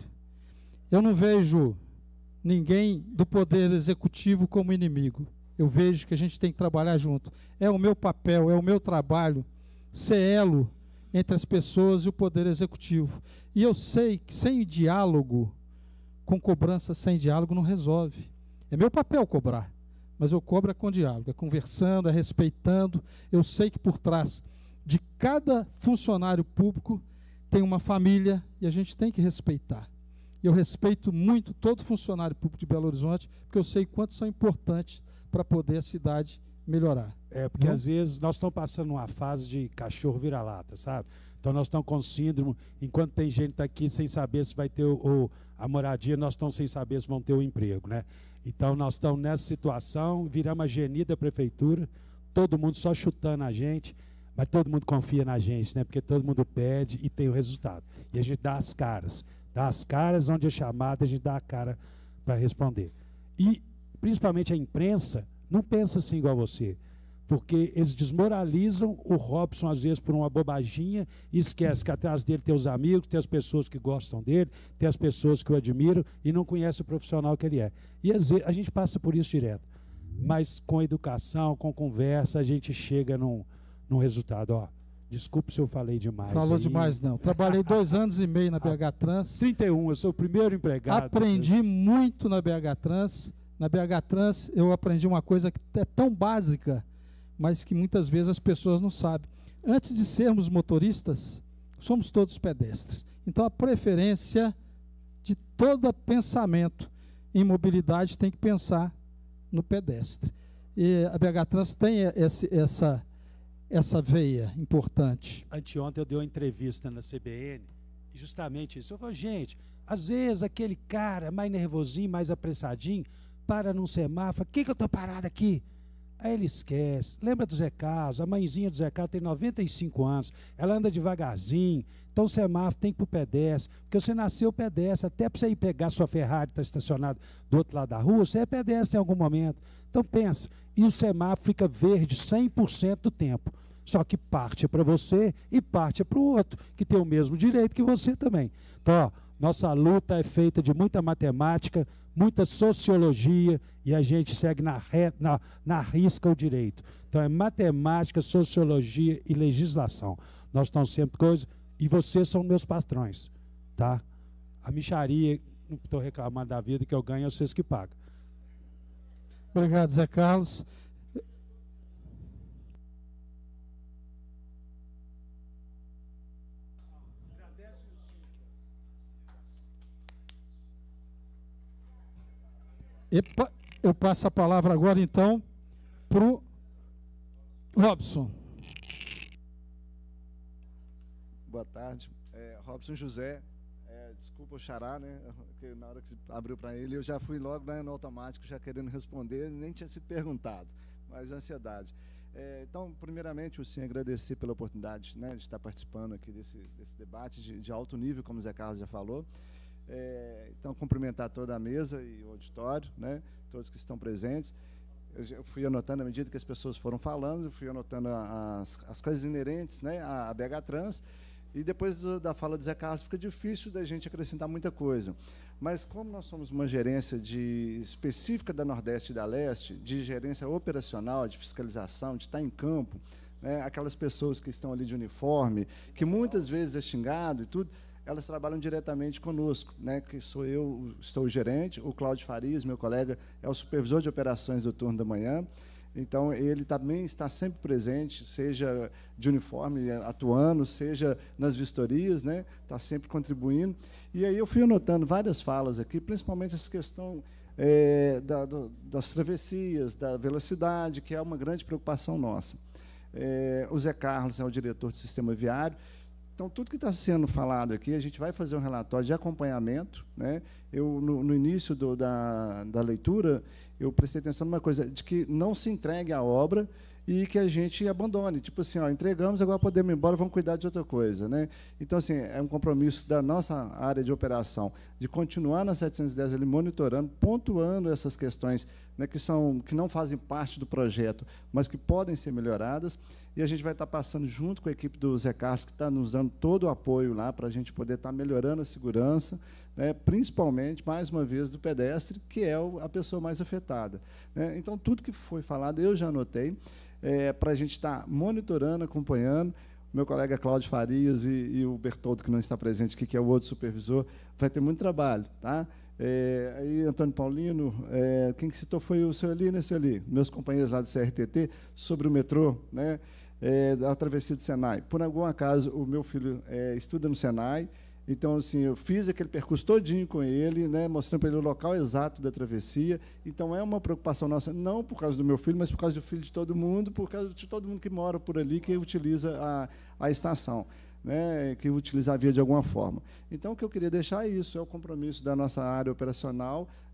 Eu não vejo ninguém do Poder Executivo como inimigo. Eu vejo que a gente tem que trabalhar junto. É o meu papel, é o meu trabalho ser elo entre as pessoas e o Poder Executivo. E eu sei que sem diálogo, com cobrança sem diálogo, não resolve. É meu papel cobrar, mas eu cobro com diálogo, é conversando, é respeitando. Eu sei que por trás de cada funcionário público tem uma família e a gente tem que respeitar. Eu respeito muito todo funcionário público de Belo Horizonte, porque eu sei quanto são importantes para poder a cidade melhorar.
Porque às vezes nós estamos passando uma fase de cachorro vira-lata, sabe? Então nós estamos com síndrome, enquanto tem gente que está aqui sem saber se vai ter a moradia, nós estamos sem saber se vão ter o emprego, né? Então nós estamos nessa situação, viramos a geni da prefeitura, todo mundo só chutando a gente, mas todo mundo confia na gente, né? Porque todo mundo pede e tem o resultado. E a gente dá as caras onde é chamada, a gente dá a cara para responder. E principalmente a imprensa não pensa assim igual você. porque eles desmoralizam o Robson, às vezes, por uma bobaginha, e esquece que atrás dele tem os amigos, tem as pessoas que gostam dele, tem as pessoas que o admiram, e não conhece o profissional que ele é. E às vezes, a gente passa por isso direto. Mas com educação, com conversa, a gente chega num resultado. Ó, desculpe se eu falei demais.
Falou
aí.
Demais, não. Trabalhei 2 anos e meio na BH Trans.
31, eu sou o primeiro empregado.
Aprendi muito na BH Trans. Na BH Trans, eu aprendi uma coisa que é tão básica, mas que muitas vezes as pessoas não sabem. Antes de sermos motoristas, somos todos pedestres. Então, a preferência de todo pensamento em mobilidade tem que pensar no pedestre. E a BH Trans tem essa veia importante.
Anteontem eu dei uma entrevista na CBN, e justamente isso. Eu falei, gente, às vezes aquele cara mais nervosinho, mais apressadinho, para num semáforo, que eu estou parado aqui? Aí ele esquece. Lembra do Zé Carlos? A mãezinha do Zé Carlos tem 95 anos, ela anda devagarzinho, então o semáforo tem que ir para o pedestre, porque você nasceu pedestre, até para você ir pegar sua Ferrari que está estacionada do outro lado da rua, você é pedestre em algum momento. Então pensa, e o semáforo fica verde 100% do tempo, só que parte é para você e parte é para o outro, que tem o mesmo direito que você também. Então, ó, nossa luta é feita de muita matemática, muita sociologia, e a gente segue na risca o direito. Então é matemática, sociologia e legislação. Nós estamos sempre coisa, e vocês são meus patrões, tá? A mixaria, não estou reclamando da vida que eu ganho, é vocês que pagam.
Obrigado, Zé Carlos. Eu passo a palavra agora, então, para o Robson.
Boa tarde. Robson José. Desculpa o xará, né? Porque na hora que abriu para ele, eu já fui logo no automático, já querendo responder, nem tinha sido perguntado, mas ansiedade. Então, primeiramente, o senhor agradecer pela oportunidade, né, de estar participando aqui desse debate de alto nível, como o Zé Carlos já falou. Então, cumprimentar toda a mesa e o auditório, né, todos que estão presentes. Eu fui anotando, à medida que as pessoas foram falando, eu fui anotando as coisas inerentes, né, à BH Trans, e depois da fala do Zé Carlos fica difícil da gente acrescentar muita coisa. Mas como nós somos uma gerência específica da Nordeste e da Leste, de gerência operacional, de fiscalização, de estar em campo, né, aquelas pessoas que estão ali de uniforme, que muitas vezes é xingado e tudo, elas trabalham diretamente conosco, né, que sou eu, estou o gerente, o Cláudio Farias, meu colega, é o supervisor de operações do turno da manhã. Então, ele também está sempre presente, seja de uniforme atuando, seja nas vistorias, né? Está sempre contribuindo. E aí eu fui anotando várias falas aqui, principalmente essa questão das travessias, da velocidade, que é uma grande preocupação nossa. O Zé Carlos é o diretor do sistema viário. Então, tudo que está sendo falado aqui, a gente vai fazer um relatório de acompanhamento, né? Eu, no início da leitura, eu prestei atenção numa coisa, de que não se entregue a obra e que a gente abandone. Tipo assim, ó, entregamos, agora podemos ir embora, vamos cuidar de outra coisa, né? Então, assim, é um compromisso da nossa área de operação, de continuar na 710 ali, monitorando, pontuando essas questões, né, que não fazem parte do projeto, mas que podem ser melhoradas. E a gente vai estar passando junto com a equipe do Zé Carlos, que está nos dando todo o apoio lá para a gente poder estar melhorando a segurança, né, principalmente, mais uma vez, do pedestre, que é a pessoa mais afetada, né? Então, tudo que foi falado, eu já anotei, para a gente estar monitorando, acompanhando. Meu colega Cláudio Farias e o Bertoldo, que não está presente aqui, que é o outro supervisor, vai ter muito trabalho, tá? Aí, Antônio Paulino, quem que citou foi o senhor ali, né, senhor ali? Meus companheiros lá do CRTT, sobre o metrô, né, da travessia do Senai. Por algum acaso, o meu filho estuda no Senai, então, assim, eu fiz aquele percurso todinho com ele, né, mostrando para ele o local exato da travessia. Então, é uma preocupação nossa, não por causa do meu filho, mas por causa do filho de todo mundo, por causa de todo mundo que mora por ali, que utiliza a estação, né, que utiliza a via de alguma forma. Então, o que eu queria deixar é isso, é o compromisso da nossa área operacional,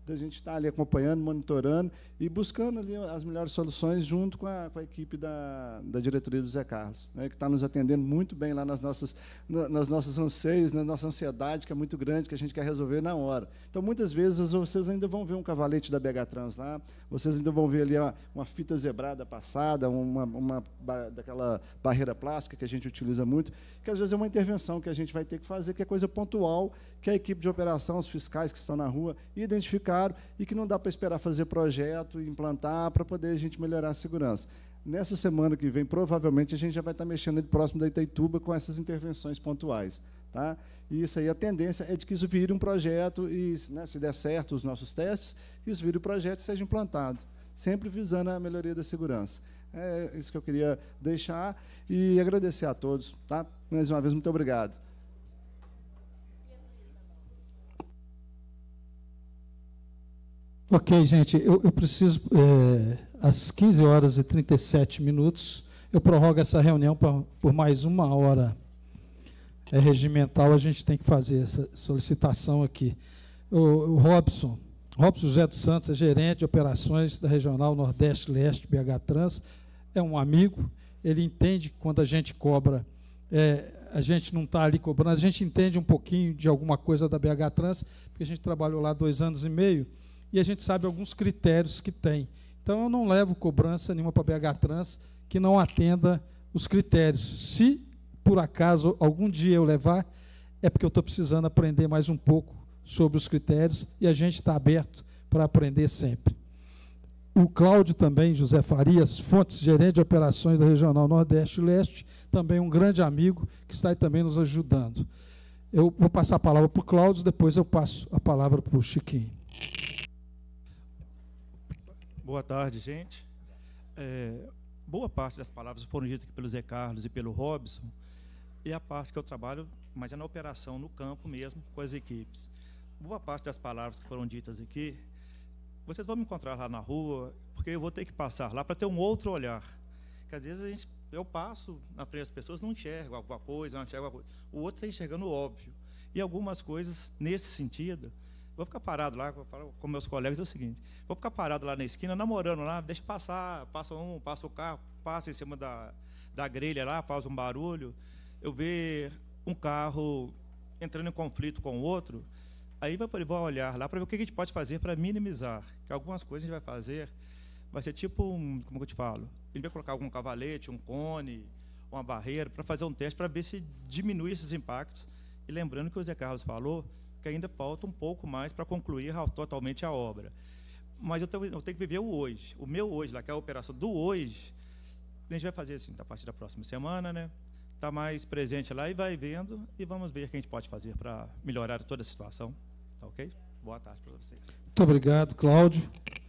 da gente estar ali acompanhando, monitorando e buscando ali as melhores soluções junto com a equipe da diretoria do Zé Carlos, né, que está nos atendendo muito bem lá nas nossas anseios, na nossa ansiedade, que é muito grande, que a gente quer resolver na hora. Então, muitas vezes, vocês ainda vão ver um cavalete da BH Trans lá, vocês ainda vão ver ali uma fita zebrada passada, daquela barreira plástica que a gente utiliza muito, que às vezes é uma intervenção que a gente vai ter que fazer, que é coisa pontual, que a equipe de operação, os fiscais que estão na rua, identificaram e que não dá para esperar fazer projeto e implantar para poder a gente melhorar a segurança. Nessa semana que vem, provavelmente, a gente já vai estar mexendo ali próximo da Itaituba com essas intervenções pontuais. Tá? E isso aí, a tendência é de que isso vire um projeto e, né, se der certo os nossos testes, isso vire um projeto e seja implantado, sempre visando a melhoria da segurança. É isso que eu queria deixar e agradecer a todos. Tá? Mais uma vez, muito obrigado.
Ok, gente, eu preciso, às 15h37, eu prorrogo essa reunião por mais 1 hora regimental, a gente tem que fazer essa solicitação aqui. O Robson José dos Santos é gerente de operações da Regional Nordeste-Leste BH Trans, é um amigo, ele entende que quando a gente cobra, a gente não está ali cobrando, a gente entende um pouquinho de alguma coisa da BH Trans, porque a gente trabalhou lá 2 anos e meio, e a gente sabe alguns critérios que tem. Então, eu não levo cobrança nenhuma para a BH Trans que não atenda os critérios. Se, por acaso, algum dia eu levar, é porque eu estou precisando aprender mais um pouco sobre os critérios e a gente está aberto para aprender sempre. O Cláudio também, José Farias Fontes, gerente de operações da Regional Nordeste e Leste, também um grande amigo que está aí também nos ajudando. Eu vou passar a palavra para o Cláudio, depois eu passo a palavra para o Chiquinho.
Boa tarde, gente. Boa parte das palavras foram ditas aqui pelo Zé Carlos e pelo Robson, e a parte que eu trabalho, mas é na operação, no campo mesmo, com as equipes. Boa parte das palavras que foram ditas aqui, vocês vão me encontrar lá na rua, porque eu vou ter que passar lá para ter um outro olhar. Que às vezes eu passo na frente das pessoas, não enxergo alguma coisa, não enxergo alguma coisa. O outro está enxergando o óbvio. E algumas coisas, nesse sentido, vou ficar parado lá, com meus colegas, é o seguinte, vou ficar parado lá na esquina, namorando lá, deixa passar, passa o carro, passa em cima da grelha lá, faz um barulho, eu ver um carro entrando em conflito com o outro, aí vou olhar lá para ver o que a gente pode fazer para minimizar, que algumas coisas a gente vai fazer, vai ser tipo, como eu te falo, a gente vai colocar algum cavalete, um cone, uma barreira, para fazer um teste, para ver se diminui esses impactos, e lembrando que o Zé Carlos falou, que ainda falta um pouco mais para concluir totalmente a obra. Mas eu tenho que viver o hoje. O meu hoje, lá, que é a operação do hoje, a gente vai fazer assim, a partir da próxima semana, né? Está mais presente lá e vai vendo, e vamos ver o que a gente pode fazer para melhorar toda a situação. Tá ok? Boa tarde para vocês.
Muito obrigado, Cláudio.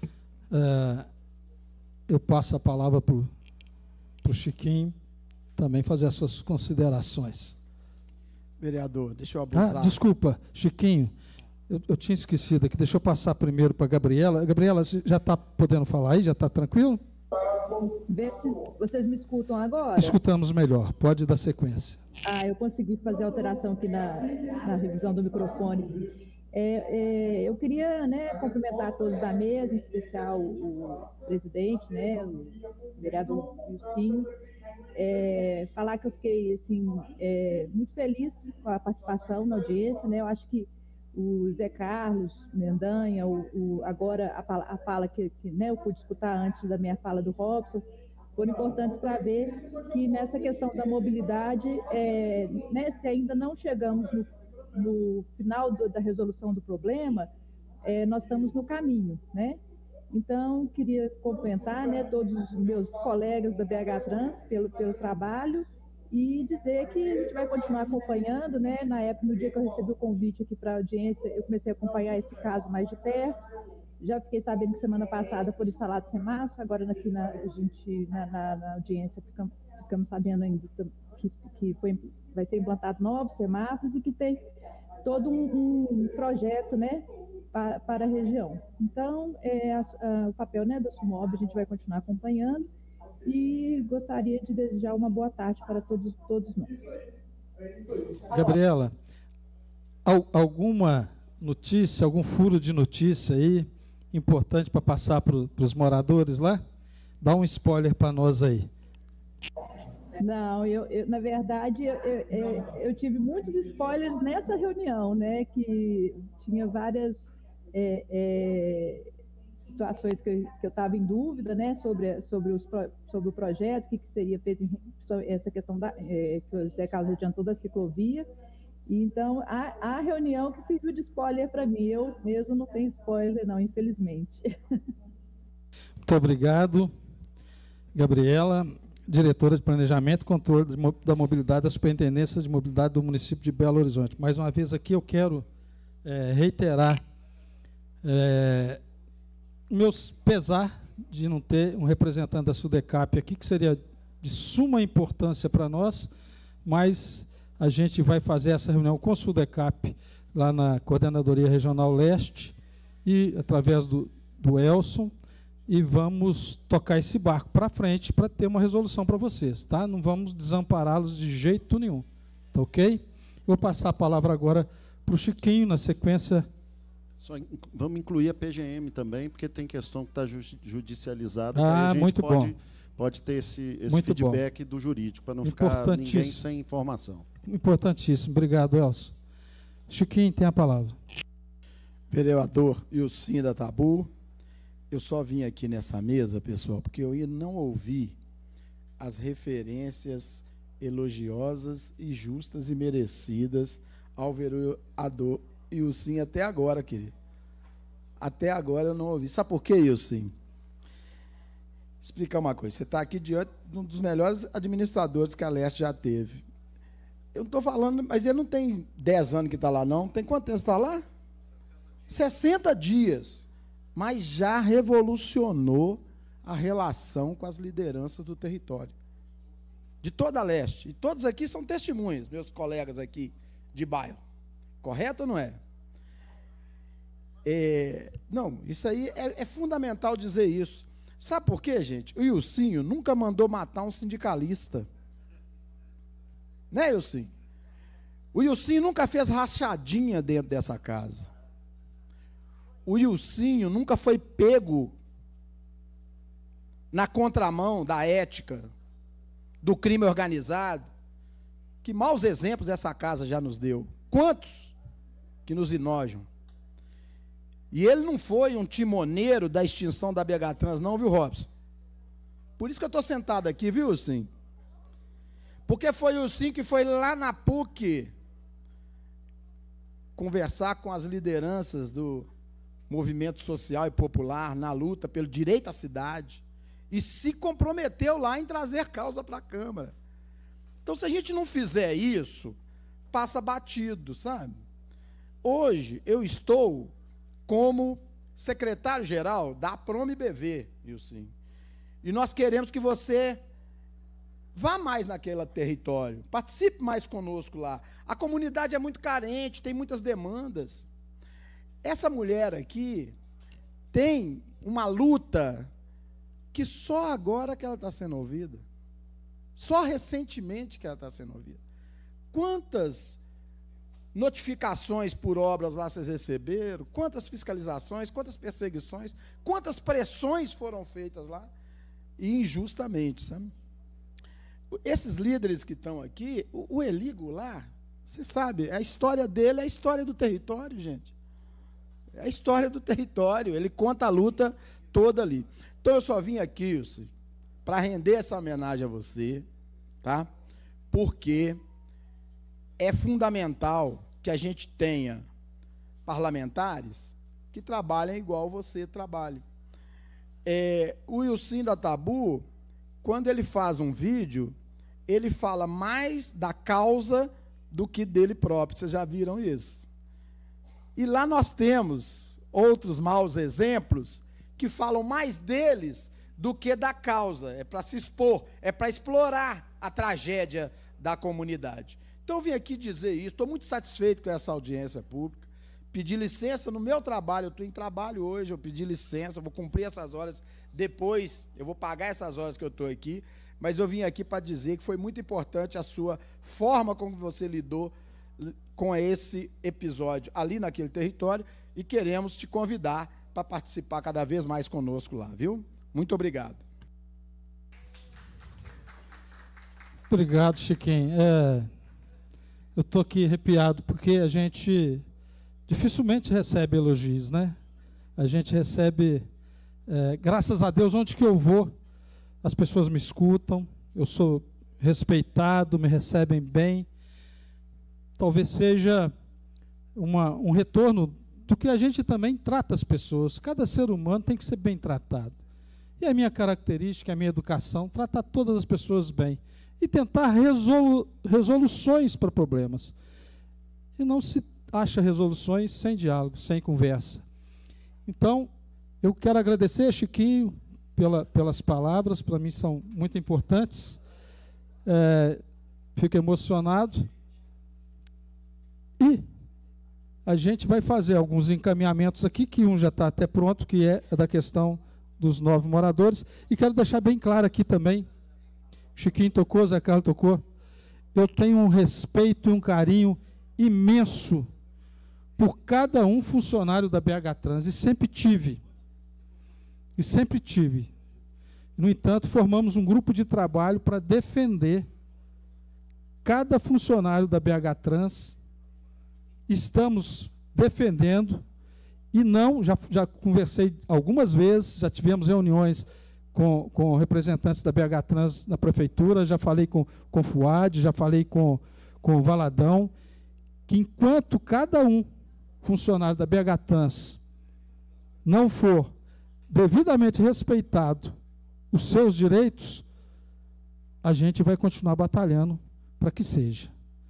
Eu passo a palavra para o Chiquinho também fazer as suas considerações.
Vereador, deixa eu abusar.
Desculpa, Chiquinho, eu tinha esquecido aqui, deixa eu passar primeiro para a Gabriela. Gabriela, já está podendo falar aí? Já está tranquilo?
Vê se vocês me escutam agora.
Escutamos melhor, pode dar sequência.
Eu consegui fazer alteração aqui na revisão do microfone. Eu queria, né, cumprimentar todos da mesa, em especial o presidente, né, o vereador Wilson. Falar que eu fiquei assim, muito feliz com a participação na audiência, né? Eu acho que o Zé Carlos Mendanha, agora a fala que né, eu pude escutar antes da minha fala do Robson, foram importantes para ver que nessa questão da mobilidade, né, se ainda não chegamos no final da resolução do problema, nós estamos no caminho, né? Então, queria cumprimentar, né, todos os meus colegas da BH Trans pelo trabalho e dizer que a gente vai continuar acompanhando, né? Na época, no dia que eu recebi o convite aqui para a audiência, eu comecei a acompanhar esse caso mais de perto. Já fiquei sabendo que semana passada foram instalados semáforos, agora aqui na audiência ficamos sabendo ainda que vai ser implantado novos semáforos e que tem todo um projeto, né, para a região. Então, o papel, né, da SUMOB a gente vai continuar acompanhando e gostaria de desejar uma boa tarde para todos nós.
Gabriela, alguma notícia, algum furo de notícia aí, importante para passar para os moradores lá? Dá um spoiler para nós aí.
Não, na verdade, eu tive muitos spoilers nessa reunião, né, que tinha várias situações que eu estava em dúvida, né, sobre o projeto, o que seria feito, essa questão que o José Carlos adiantou da ciclovia. Então, a reunião que serviu de spoiler para mim, eu mesmo não tenho spoiler não, infelizmente.
Muito obrigado, Gabriela, diretora de Planejamento e Controle da Mobilidade da Superintendência de Mobilidade do município de Belo Horizonte. Mais uma vez aqui eu quero reiterar meus pesar de não ter um representante da SUDECAP aqui, que seria de suma importância para nós, mas a gente vai fazer essa reunião com o SUDECAP lá na Coordenadoria Regional Leste e através do Elson, e vamos tocar esse barco para frente para ter uma resolução para vocês, tá? Não vamos desampará-los de jeito nenhum, tá ok? Vou passar a palavra agora para o Chiquinho, na sequência.
Vamos incluir a PGM também, porque tem questão que está judicializada,
Ah,
que aí a gente
muito bom.
pode ter esse
Muito
feedback do jurídico, para não ficar ninguém sem informação.
Importantíssimo. Obrigado, Elson. Chiquinho tem a palavra.
Vereador Ilcim da Tabu, eu só vim aqui nessa mesa, pessoal, porque eu não ouvi as referências elogiosas e justas e merecidas ao vereador Ilcim até agora, querido. Até agora eu não ouvi. Sabe por quê, Ilcim? Explicar uma coisa. Você está aqui diante de um dos melhores administradores que a Leste já teve. Eu não estou falando, mas ele não tem 10 anos que está lá, não. Tem quanto tempo está lá? 60 dias. Mas já revolucionou a relação com as lideranças do território. De toda a Leste. E todos aqui são testemunhas, meus colegas aqui de bairro. Correto ou não é? Não, isso aí é fundamental dizer isso. Sabe por quê, gente? O Ilcinho nunca mandou matar um sindicalista. Né, Ilcinho? O Ilcinho nunca fez rachadinha dentro dessa casa. O Ilcinho nunca foi pego na contramão da ética, do crime organizado. Que maus exemplos essa casa já nos deu. Quantos que nos enojam? E ele não foi um timoneiro da extinção da BH Trans, não, viu, Robson? Por isso que eu estou sentado aqui, viu, Ilcinho? Porque foi o Ilcinho que foi lá na PUC conversar com as lideranças do movimento social e popular na luta pelo direito à cidade e se comprometeu lá em trazer causa para a Câmara. Então, se a gente não fizer isso, passa batido, sabe? Hoje, eu estou como secretário-geral da APROME-BV, Ilcinho, e nós queremos que você vá mais naquele território, participe mais conosco lá. A comunidade é muito carente, tem muitas demandas. Essa mulher aqui tem uma luta que só agora que ela está sendo ouvida. Só recentemente que ela está sendo ouvida. Quantas notificações por obras lá vocês receberam? Quantas fiscalizações? Quantas perseguições? Quantas pressões foram feitas lá? E injustamente, sabe? Esses líderes que estão aqui, o Eligo lá, você sabe, a história dele é a história do território, gente. É a história do território, ele conta a luta toda ali. Então, eu só vim aqui, Wilson, para render essa homenagem a você, tá? Porque é fundamental que a gente tenha parlamentares que trabalhem igual você trabalha. O Ilcim da Tabu, quando ele faz um vídeo, ele fala mais da causa do que dele próprio. Vocês já viram isso? E lá nós temos outros maus exemplos que falam mais deles do que da causa. É para se expor, é para explorar a tragédia da comunidade. Então, eu vim aqui dizer isso. Estou muito satisfeito com essa audiência pública. Pedi licença no meu trabalho. Eu estou em trabalho hoje, eu pedi licença, vou cumprir essas horas. Depois, eu vou pagar essas horas que eu estou aqui. Mas eu vim aqui para dizer que foi muito importante a sua forma como você lidou com esse episódio ali naquele território e queremos te convidar para participar cada vez mais conosco lá, viu? Muito obrigado.
Obrigado, Chiquinho. Eu estou aqui arrepiado porque a gente dificilmente recebe elogios, né? A gente recebe, graças a Deus, onde que eu vou, as pessoas me escutam, eu sou respeitado, me recebem bem. Talvez seja um retorno do que a gente também trata as pessoas. Cada ser humano tem que ser bem tratado. E a minha característica, a minha educação, tratar todas as pessoas bem. E tentar resoluções para problemas. E não se acha resoluções sem diálogo, sem conversa. Então, eu quero agradecer, Chiquinho, pelas palavras, para mim são muito importantes. Fico emocionado. E a gente vai fazer alguns encaminhamentos aqui, que um já está até pronto, que é da questão dos 9 moradores. E quero deixar bem claro aqui também, Chiquinho tocou, Zé Carlos tocou, eu tenho um respeito e um carinho imenso por cada um funcionário da BH Trans, e sempre tive. No entanto, formamos um grupo de trabalho para defender cada funcionário da BH Trans. Estamos defendendo, e não, já conversei algumas vezes, já tivemos reuniões com representantes da BH Trans na prefeitura, já falei com o Fuad, já falei com o Valadão, que enquanto cada um funcionário da BH Trans não for devidamente respeitado os seus direitos, a gente vai continuar batalhando para que seja.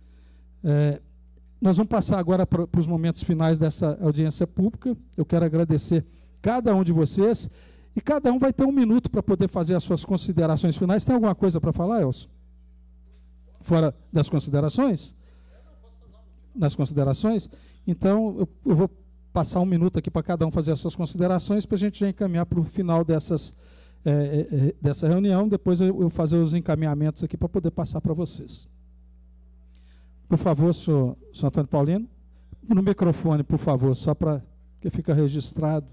Nós vamos passar agora para os momentos finais dessa audiência pública. Eu quero agradecer cada um de vocês, e cada um vai ter 1 minuto para poder fazer as suas considerações finais. Tem alguma coisa para falar, Elcio? Fora das considerações? Nas considerações? Então, eu vou passar 1 minuto aqui para cada um fazer as suas considerações, para a gente já encaminhar para o final dessa reunião. Depois eu vou fazer os encaminhamentos aqui para poder passar para vocês. Por favor, senhor Antônio Paulino, no microfone, por favor, só para que fique registrado.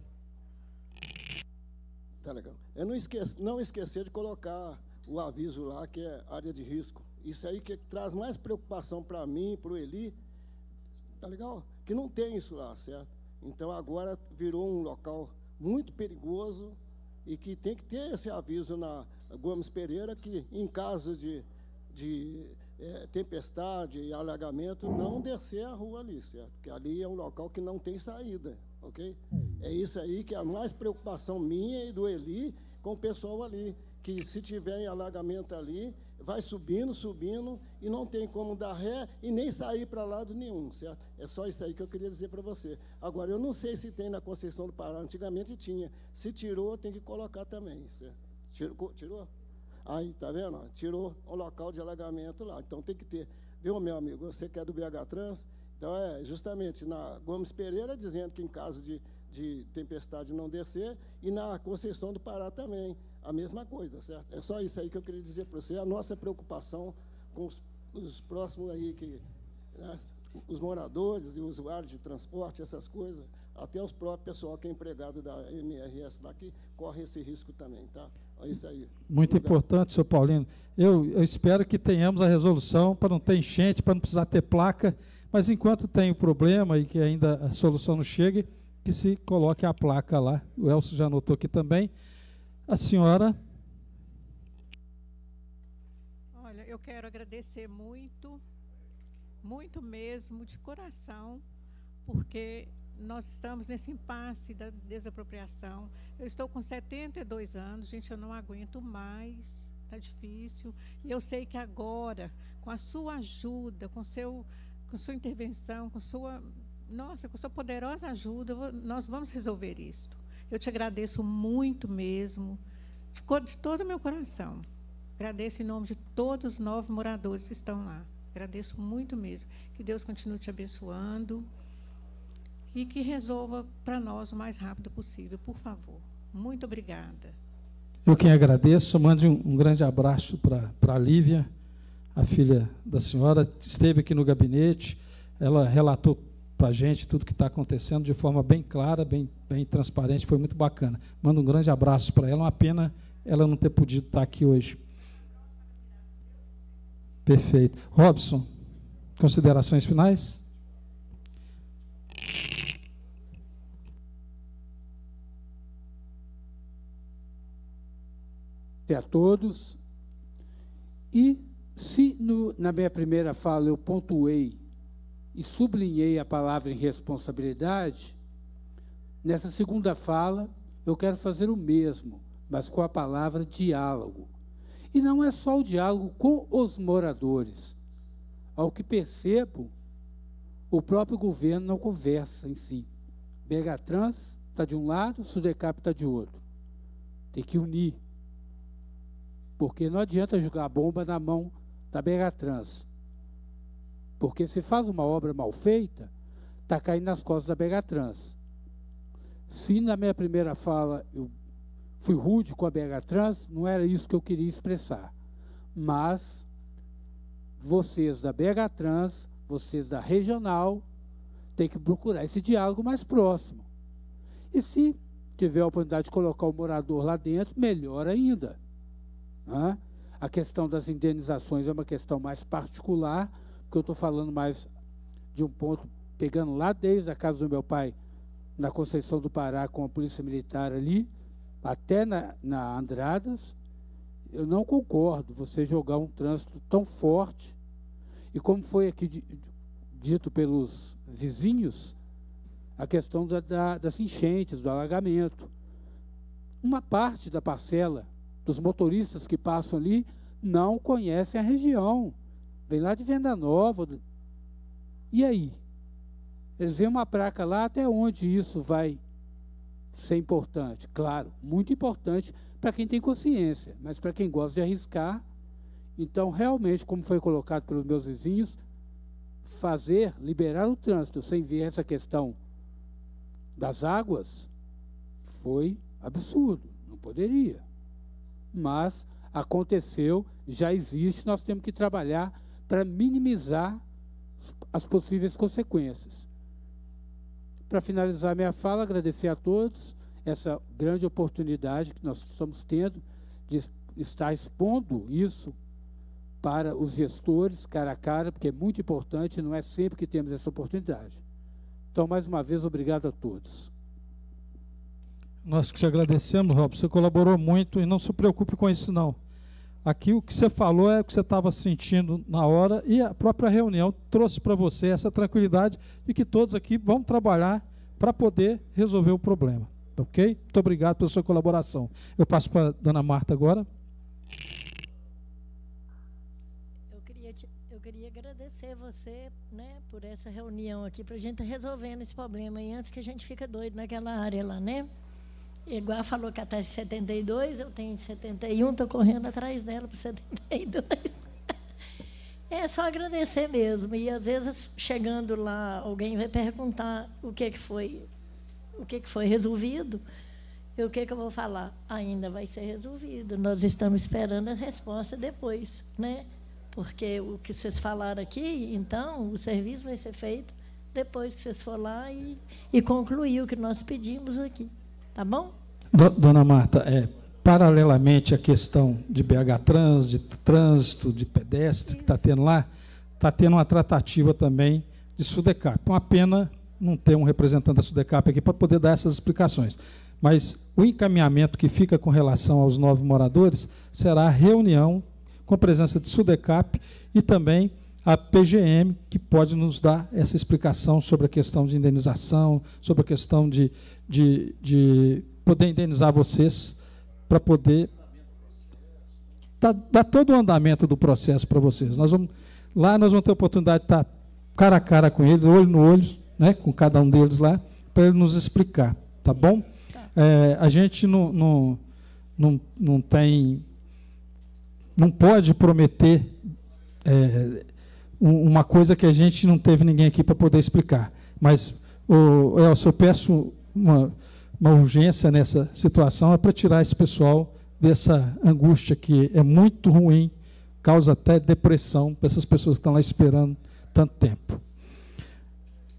Tá legal. Eu não esquecer de colocar o aviso lá, que é área de risco. Isso aí que traz mais preocupação para mim, para o Eli, tá legal? Que não tem isso lá, certo? Então, agora virou um local muito perigoso e que tem que ter esse aviso na Gomes Pereira, que em caso de tempestade e alagamento, não descer a rua ali, certo? Porque ali é um local que não tem saída, ok? É isso aí que é a mais preocupação minha e do Eli com o pessoal ali, que se tiver em alagamento ali, vai subindo e não tem como dar ré e nem sair para lado nenhum, certo? É só isso aí que eu queria dizer para você. Agora, eu não sei se tem na Conceição do Pará, antigamente tinha. Se tirou, tem que colocar também, certo? Tirou? Aí, tá vendo? Tirou o local de alagamento lá. Então tem que ter. Viu, meu amigo? Você que é do BH Trans, então justamente na Gomes Pereira, dizendo que em caso de tempestade não descer, e na Conceição do Pará também, a mesma coisa, certo? É só isso aí que eu queria dizer para você. A nossa preocupação com os próximos aí, né, os moradores e usuários de transporte, essas coisas, até os próprios pessoal que é empregado da MRS daqui, corre esse risco também, tá? É isso aí.
Muito importante, senhor Paulino. Eu espero que tenhamos a resolução para não ter enchente, para não precisar ter placa, mas enquanto tem o problema e que ainda a solução não chegue, que se coloque a placa lá. O Elcio já anotou aqui também. A senhora.
Olha, eu quero agradecer muito, muito mesmo, de coração, porque nós estamos nesse impasse da desapropriação. Eu estou com 72 anos, gente, eu não aguento mais, está difícil. E eu sei que agora, com a sua ajuda, com sua intervenção, com sua poderosa ajuda, nós vamos resolver isso. Eu te agradeço muito mesmo, de todo o meu coração. Agradeço em nome de todos os 9 moradores que estão lá. Agradeço muito mesmo. Que Deus continue te abençoando e que resolva para nós o mais rápido possível, por favor. Muito obrigada.
Eu quem agradeço, mande um grande abraço para a Lívia, a filha da senhora, esteve aqui no gabinete, ela relatou para a gente tudo que está acontecendo de forma bem clara, bem transparente, foi muito bacana. Mando um grande abraço para ela, uma pena ela não ter podido estar aqui hoje. Perfeito. Robson, considerações finais?
A todos. E se na minha primeira fala eu pontuei e sublinhei a palavra irresponsabilidade, nessa segunda fala eu quero fazer o mesmo, mas com a palavra diálogo. E não é só o diálogo com os moradores. Ao que percebo, o próprio governo não conversa em si. BH-Trans está de um lado, Sudecap está de outro. Tem que unir. Porque não adianta jogar a bomba na mão da BH-Trans. Porque se faz uma obra mal feita, está caindo nas costas da BH-Trans. Se na minha primeira fala eu fui rude com a BH-Trans, não era isso que eu queria expressar. Mas vocês da BH-Trans, vocês da regional, têm que procurar esse diálogo mais próximo. E se tiver a oportunidade de colocar o morador lá dentro, melhor ainda. A questão das indenizações é uma questão mais particular, porque eu estou falando mais de um ponto, pegando lá desde a casa do meu pai, na Conceição do Pará, com a Polícia Militar ali, até na Andradas. Eu não concordo você jogar um trânsito tão forte, e como foi aqui dito pelos vizinhos, a questão das enchentes, do alagamento. Uma parte da parcela dos motoristas que passam ali não conhecem a região. Vem lá de Venda Nova. E aí? Eles veem uma placa lá, até onde isso vai ser importante? Claro, muito importante para quem tem consciência, mas para quem gosta de arriscar. Então, realmente, como foi colocado pelos meus vizinhos, liberar o trânsito sem ver essa questão das águas foi absurdo, não poderia. Mas aconteceu, já existe, nós temos que trabalhar para minimizar as possíveis consequências. Para finalizar minha fala, agradecer a todos essa grande oportunidade que nós estamos tendo de estar expondo isso para os gestores, cara a cara, porque é muito importante, não é sempre que temos essa oportunidade. Então, mais uma vez, obrigado a todos.
Nós que te agradecemos, Rob, você colaborou muito e não se preocupe com isso, não. Aqui o que você falou é o que você estava sentindo na hora e a própria reunião trouxe para você essa tranquilidade de que todos aqui vão trabalhar para poder resolver o problema. Ok? Muito obrigado pela sua colaboração. Eu passo para a dona Marta agora.
Eu queria agradecer você, né, por essa reunião aqui, para a gente estar resolvendo esse problema aí, antes que a gente fique doido naquela área lá, né? Igual falou que até 72, eu tenho 71, estou correndo atrás dela para 72. É só agradecer mesmo. E às vezes, chegando lá, alguém vai perguntar o que foi resolvido. E o que eu vou falar? Ainda vai ser resolvido. Nós estamos esperando a resposta depois, né? Porque o que vocês falaram aqui, então, o serviço vai ser feito depois que vocês for lá e concluir o que nós pedimos aqui. Tá bom?
Dona Marta, paralelamente à questão de BH-Trans, de trânsito, de pedestre que está tendo lá, está tendo uma tratativa também de Sudecap. Uma pena não ter um representante da Sudecap aqui para poder dar essas explicações. Mas o encaminhamento que fica com relação aos 9 moradores será a reunião com a presença de Sudecap e também a PGM, que pode nos dar essa explicação sobre a questão de indenização, sobre a questão de poder indenizar vocês, para poder dar todo o andamento do processo para vocês. Nós vamos ter a oportunidade de estar cara a cara com eles, olho no olho, né, com cada um deles lá, para ele nos explicar, tá bom? A gente não pode prometer uma coisa que a gente não teve ninguém aqui para poder explicar. Mas, Elcio, eu peço uma urgência nessa situação, é para tirar esse pessoal dessa angústia que é muito ruim, causa até depressão para essas pessoas que estão lá esperando tanto tempo.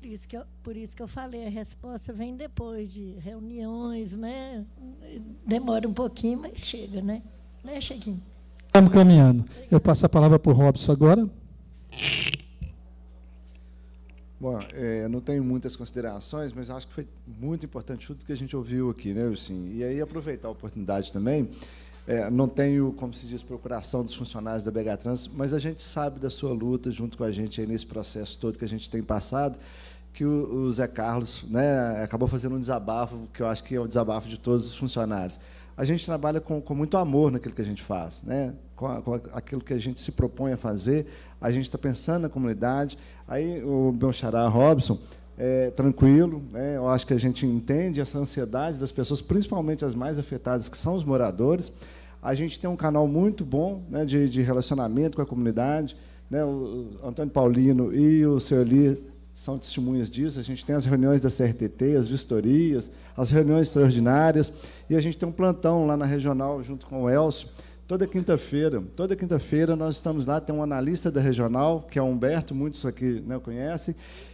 por isso que eu falei, a resposta vem depois de reuniões, né? Demora um pouquinho, mas chega, né? Né, Chequinho?
Estamos caminhando. Eu passo a palavra para o Robson agora.
Bom, não tenho muitas considerações, mas acho que foi muito importante tudo que a gente ouviu aqui, né, Wilson? E aí aproveitar a oportunidade também. Não tenho, como se diz, procuração dos funcionários da BH Trans, mas a gente sabe da sua luta junto com a gente aí nesse processo todo que a gente tem passado, que o Zé Carlos, né, acabou fazendo um desabafo, que eu acho que é o desabafo de todos os funcionários. A gente trabalha com muito amor naquilo que a gente faz, né? Com aquilo que a gente se propõe a fazer, a gente está pensando na comunidade. Aí o meu xará Robson, tranquilo, né? Eu acho que a gente entende essa ansiedade das pessoas, principalmente as mais afetadas, que são os moradores. A gente tem um canal muito bom, né, de relacionamento com a comunidade, né? O Antônio Paulino e o seu Eli são testemunhas disso. A gente tem as reuniões da CRTT, as vistorias, as reuniões extraordinárias, e a gente tem um plantão lá na regional, junto com o Elcio, toda quinta-feira nós estamos lá, tem um analista da regional, que é o Humberto, muitos aqui, né, conhecem,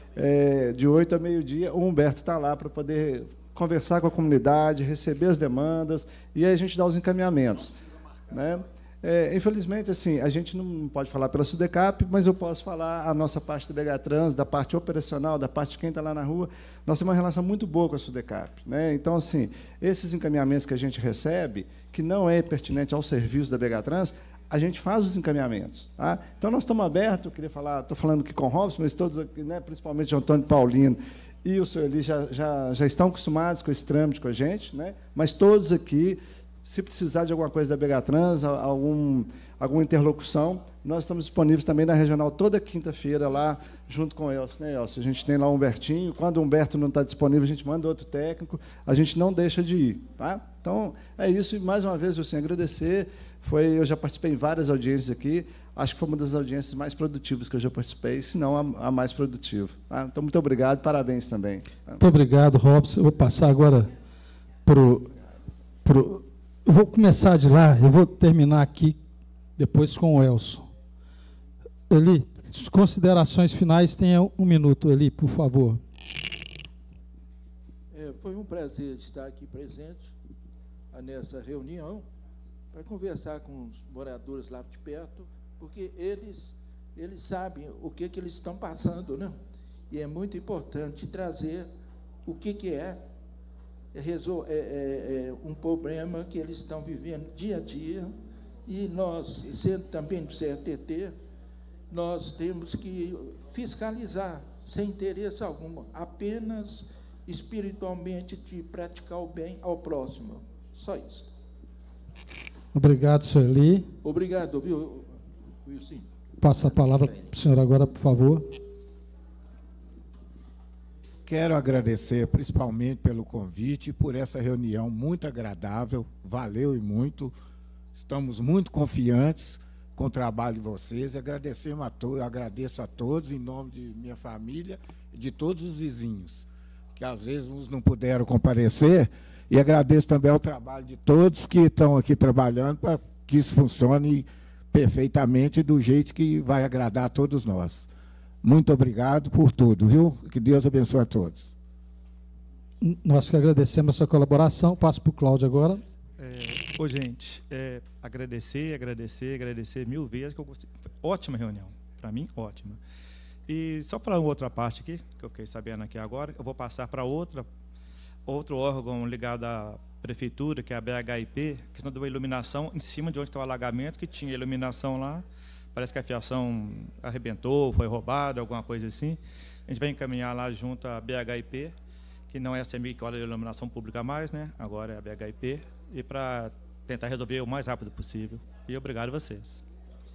de 8 a meio-dia, o Humberto está lá para poder conversar com a comunidade, receber as demandas, e aí a gente dá os encaminhamentos, né? Infelizmente, assim, a gente não pode falar pela SUDECAP, mas eu posso falar a nossa parte da BH Trans, da parte operacional, da parte de quem está lá na rua. Nós temos uma relação muito boa com a SUDECAP, né? Então, assim, esses encaminhamentos que a gente recebe, que não é pertinente ao serviço da BH Trans, a gente faz os encaminhamentos. Tá? Então, nós estamos abertos, eu queria falar, estou falando aqui com o Robson, mas todos aqui, né, principalmente o Antônio Paulino e o senhor Eli, já estão acostumados com esse trâmite com a gente, né? Mas todos aqui, se precisar de alguma coisa da BH Trans, alguma interlocução, nós estamos disponíveis também na regional toda quinta-feira lá, junto com o Elcio, né, Elcio? A gente tem lá o Humbertinho, quando o Humberto não está disponível, a gente manda outro técnico, a gente não deixa de ir. Tá? Então, é isso, e mais uma vez, Wilson, agradecer. Eu já participei em várias audiências aqui, acho que foi uma das audiências mais produtivas que eu já participei, se não a mais produtiva. Tá? Então, muito obrigado, parabéns também. Tá?
Muito obrigado, Robson. Eu vou passar agora para o... Eu vou começar de lá, eu vou terminar aqui, depois com o Elson. Eli, considerações finais, tenha 1 minuto, Eli, por favor.
Foi um prazer estar aqui presente nessa reunião, para conversar com os moradores lá de perto, porque eles sabem o que eles estão passando, né? E é muito importante trazer o que é um problema que eles estão vivendo dia a dia, e nós, sendo também do CRTT, nós temos que fiscalizar, sem interesse algum, apenas espiritualmente de praticar o bem ao próximo. Só isso.
Obrigado, senhor Eli.
Obrigado, viu, Wilson?
Passa a palavra para o senhor agora, por favor.
Quero agradecer principalmente pelo convite, por essa reunião muito agradável, valeu e muito. Estamos muito confiantes com o trabalho de vocês. Agradeço a todos, em nome de minha família e de todos os vizinhos, que às vezes uns não puderam comparecer, e agradeço também ao trabalho de todos que estão aqui trabalhando para que isso funcione perfeitamente do jeito que vai agradar a todos nós. Muito obrigado por tudo, viu? Que Deus abençoe a todos.
Nós que agradecemos a sua colaboração. Passo para o Cláudio agora.
Gente, agradecer mil vezes, que eu gostei. Ótima reunião, para mim, ótima. E só para outra parte aqui, que eu fiquei sabendo aqui agora, eu vou passar para outro órgão ligado à prefeitura, que é a BHIP, questão da iluminação em cima de onde está o alagamento, que tinha iluminação lá. Parece que a fiação arrebentou, foi roubada, alguma coisa assim. A gente vai encaminhar lá junto à BHIP, que não é a CEMIG que olha a iluminação pública mais, né? Agora é a BHIP, e para tentar resolver o mais rápido possível. E obrigado a vocês.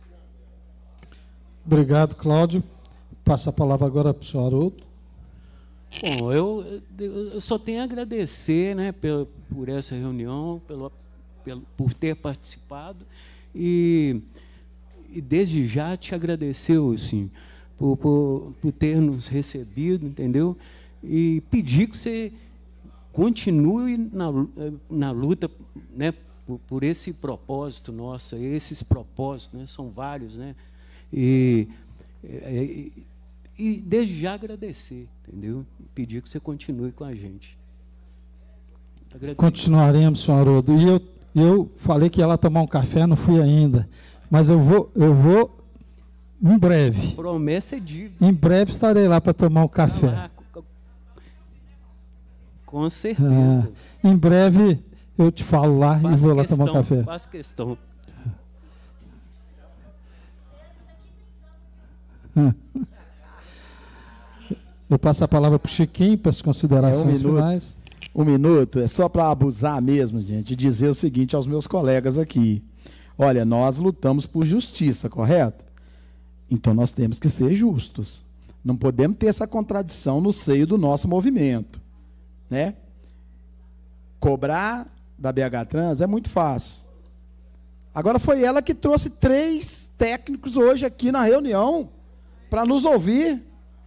Obrigado, Cláudio. Passa a palavra agora para o senhor Haroldo.
Bom, eu só tenho a agradecer, né, por essa reunião, por ter participado, e desde já te agradecer, assim, por ter nos recebido, entendeu? E pedir que você continue na luta, né, por esse propósito nosso, esses propósitos, né, são vários, né? E E desde já agradecer, entendeu? Pedir que você continue com a gente. Agradecer.
Continuaremos, senhor Haroldo. E eu falei que ia lá tomar um café, não fui ainda. Mas eu vou em breve.
Promessa é dívida.
Em breve estarei lá para tomar um café.
Lá, com certeza.
Em breve eu te falo lá e vou lá tomar um café.
Faço questão.
Eu passo a palavra para o Chiquinho para as considerações finais.
Um minuto, é só para abusar mesmo, gente, e dizer o seguinte aos meus colegas aqui. Olha, nós lutamos por justiça, correto? Então nós temos que ser justos. Não podemos ter essa contradição no seio do nosso movimento, né? Cobrar da BH Trans é muito fácil. Agora foi ela que trouxe 3 técnicos hoje aqui na reunião para nos ouvir.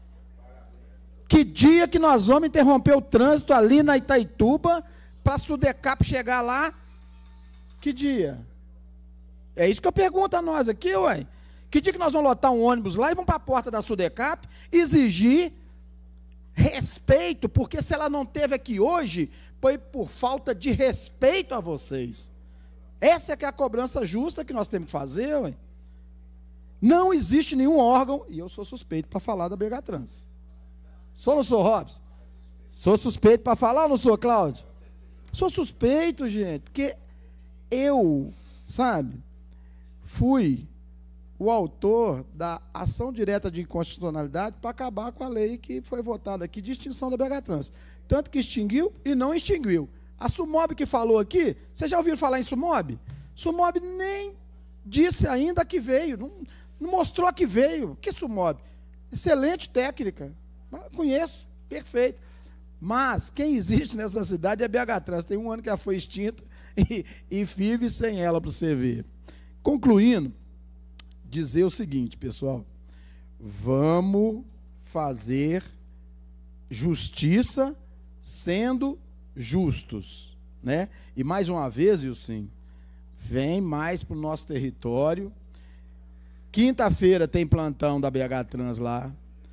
Que dia que nós vamos interromper o trânsito ali na Itaituba para a Sudecap chegar lá? Que dia? É isso que eu pergunto a nós aqui, ué. Que dia que nós vamos lotar um ônibus lá e vamos para a porta da Sudecap exigir respeito, porque se ela não esteve aqui hoje, foi por falta de respeito a vocês. Essa é que é a cobrança justa que nós temos que fazer, ué. Não existe nenhum órgão, e eu sou suspeito para falar da BH Trans. Sou ou não sou, Robson? Sou suspeito para falar ou não sou, Cláudio? Sou suspeito, gente, porque eu, sabe, fui o autor da ação direta de inconstitucionalidade para acabar com a lei que foi votada aqui de extinção da BH Trans. Tanto que extinguiu e não extinguiu. A Sumob que falou aqui, vocês já ouviram falar em Sumob? Sumob nem disse ainda que veio, não mostrou que veio. Que Sumob? Excelente técnica. Conheço, perfeito. Mas quem existe nessa cidade é BH Trans. Tem um ano que ela foi extinta e vive sem ela para você ver. Concluindo, dizer o seguinte, pessoal. Vamos fazer justiça sendo justos, né? E mais uma vez, Ilcim, vem mais para o nosso território. Quinta-feira tem plantão da BH Trans lá.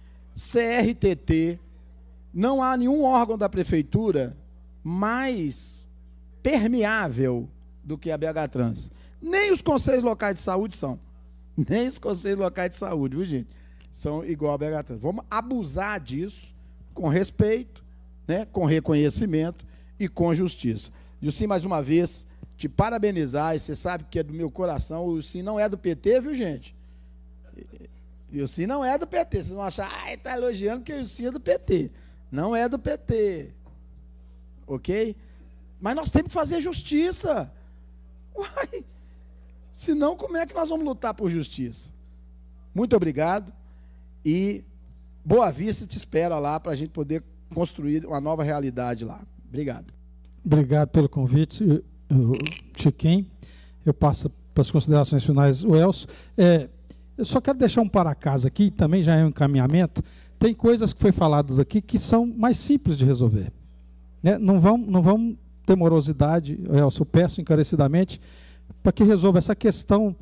CRTT, não há nenhum órgão da prefeitura mais permeável do que a BH Trans. Nem os conselhos locais de saúde são. Nem os conselhos locais de saúde, viu, gente? São igual a BH Trans. Vamos abusar disso com respeito, né, com reconhecimento e com justiça. E o Sim, mais uma vez, te parabenizar, e você sabe que é do meu coração, o Sim não é do PT, viu, gente? E o Sim não é do PT. Vocês vão achar, está elogiando que o Sim é do PT. Não é do PT. Ok? Mas nós temos que fazer justiça. Uai, senão, como é que nós vamos lutar por justiça? Muito obrigado. E Boa Vista te espera lá para a gente poder construir uma nova realidade lá. Obrigado.
Obrigado pelo convite, Chiquinho. Eu passo para as considerações finais, o Elcio. Eu só quero deixar um para casa aqui, também já é um encaminhamento. Tem coisas que foi faladas aqui que são mais simples de resolver, né? Não vão ter morosidade, Elcio, eu peço encarecidamente, para que resolva essa questão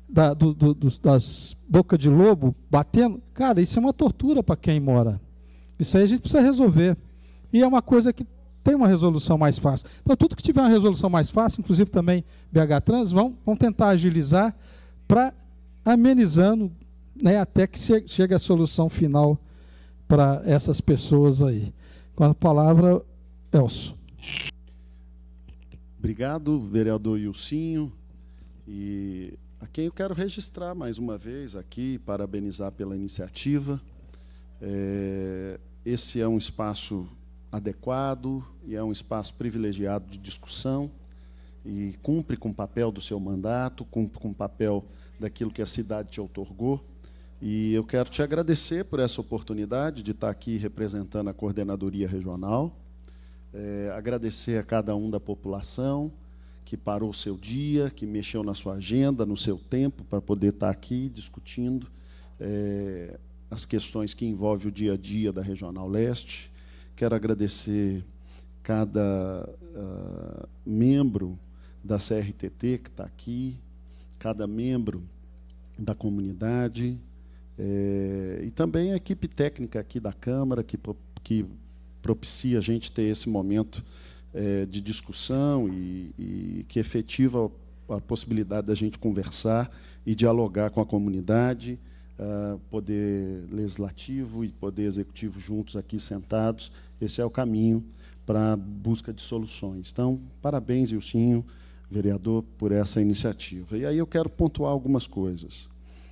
das bocas de lobo batendo. Cara, isso é uma tortura para quem mora. Isso aí a gente precisa resolver. E é uma coisa que tem uma resolução mais fácil. Então, tudo que tiver uma resolução mais fácil, inclusive também BH Trans, vão tentar agilizar para amenizando, né, até que chegue a solução final para essas pessoas aí. Com a palavra, Elcio.
Obrigado, vereador Ilcinho. E a quem eu quero registrar mais uma vez aqui, parabenizar pela iniciativa. Esse é um espaço adequado e é um espaço privilegiado de discussão e cumpre com o papel do seu mandato, cumpre com o papel daquilo que a cidade te outorgou. E eu quero te agradecer por essa oportunidade de estar aqui representando a coordenadoria regional, agradecer a cada um da população que parou o seu dia, que mexeu na sua agenda, no seu tempo, para poder estar aqui discutindo as questões que envolvem o dia a dia da Regional Leste. Quero agradecer cada membro da CRTT que está aqui, cada membro da comunidade, E também a equipe técnica aqui da Câmara, que propicia a gente ter esse momento de discussão e que efetiva a possibilidade da gente conversar e dialogar com a comunidade, poder legislativo e poder executivo juntos aqui sentados. Esse é o caminho para a busca de soluções. Então, parabéns, Ilcinho, vereador, por essa iniciativa. E aí eu quero pontuar algumas coisas.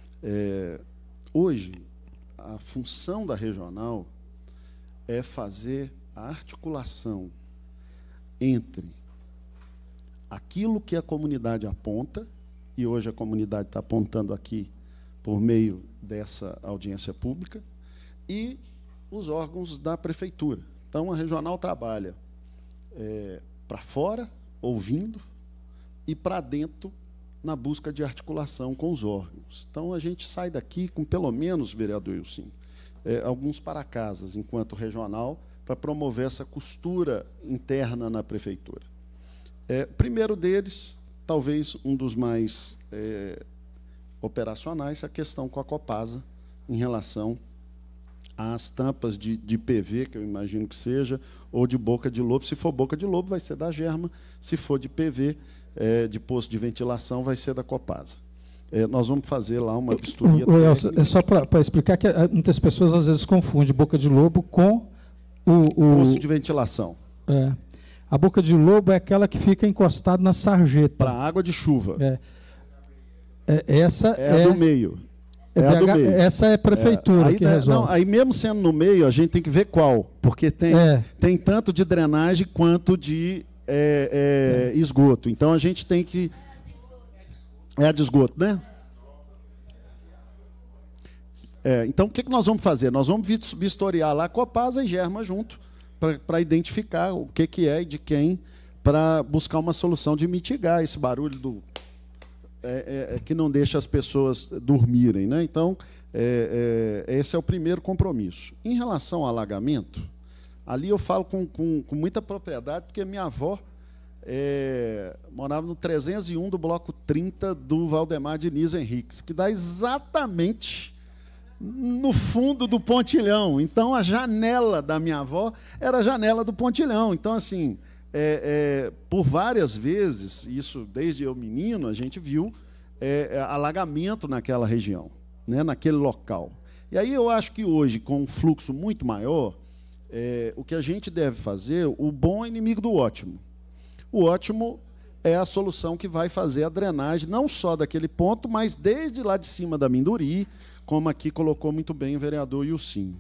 Hoje, a função da regional é fazer a articulação entre aquilo que a comunidade aponta, e hoje a comunidade está apontando aqui por meio dessa audiência pública, e os órgãos da prefeitura. Então, a regional trabalha para fora, ouvindo, e para dentro, na busca de articulação com os órgãos. Então, a gente sai daqui com, pelo menos, vereador Ilcinho, alguns para-casas, enquanto regional, para promover essa costura interna na prefeitura. Primeiro deles, talvez um dos mais operacionais, a questão com a Copasa, em relação às tampas de PV, que eu imagino que seja, ou de boca de lobo. Se for boca de lobo, vai ser da Germa. Se for de PV, de posto de ventilação, vai ser da Copasa. Nós vamos fazer lá uma vistoria.
É só para explicar que muitas pessoas às vezes confundem boca de lobo com o
posto de ventilação.
A boca de lobo é aquela que fica encostada na sarjeta.
Para água de chuva.
Essa
é do meio.
do meio. Essa é a prefeitura que resolve.
Não, aí mesmo sendo no meio, a gente tem que ver qual, porque tem tanto de drenagem quanto de esgoto. Então a gente tem que... É a de esgoto, né? Então o que nós vamos fazer? Nós vamos vistoriar lá Copasa e Germa junto, para identificar o que é e de quem, para buscar uma solução de mitigar esse barulho que não deixa as pessoas dormirem, né? Então, esse é o primeiro compromisso. Em relação ao alagamento, ali eu falo com muita propriedade, porque minha avó morava no 301 do bloco 30 do Valdemar Diniz Henriques, que dá exatamente no fundo do pontilhão. Então, a janela da minha avó era a janela do pontilhão. Então, assim, por várias vezes, isso desde eu menino, a gente viu alagamento naquela região, né, naquele local. E aí eu acho que hoje, com um fluxo muito maior, o que a gente deve fazer, o bom é inimigo do ótimo. O ótimo é a solução que vai fazer a drenagem, não só daquele ponto, mas desde lá de cima da Minduri, como aqui colocou muito bem o vereador Ilcinho.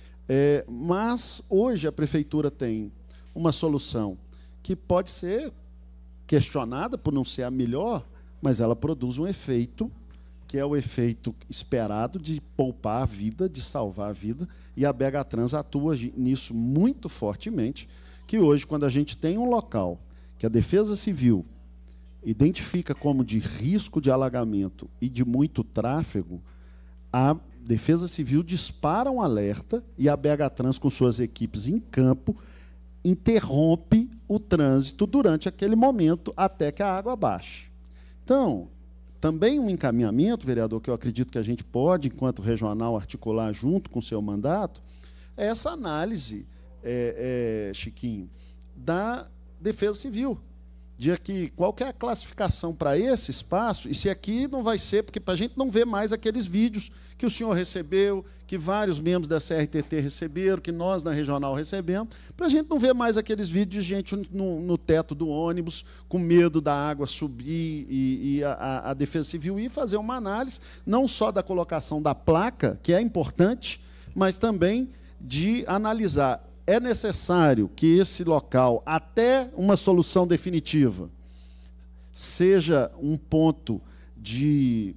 Mas hoje a prefeitura tem uma solução que pode ser questionada por não ser a melhor, mas ela produz um efeito, que é o efeito esperado de poupar a vida, de salvar a vida, e a BH Trans atua nisso muito fortemente, que hoje, quando a gente tem um local que a Defesa Civil identifica como de risco de alagamento e de muito tráfego, a Defesa Civil dispara um alerta e a BH Trans, com suas equipes em campo, interrompe o trânsito durante aquele momento até que a água baixe. Então, também um encaminhamento, vereador, que eu acredito que a gente pode, enquanto regional, articular junto com o seu mandato, é essa análise, Chiquinho, da Defesa Civil, de que qual que é a classificação para esse espaço, e se aqui não vai ser, porque para a gente não ver mais aqueles vídeos que o senhor recebeu, que vários membros da CRTT receberam, que nós, na regional, recebemos, para a gente não ver mais aqueles vídeos de gente no teto do ônibus, com medo da água subir, e a Defesa Civil ir fazer uma análise, não só da colocação da placa, que é importante, mas também de analisar. É necessário que esse local, até uma solução definitiva, seja um ponto de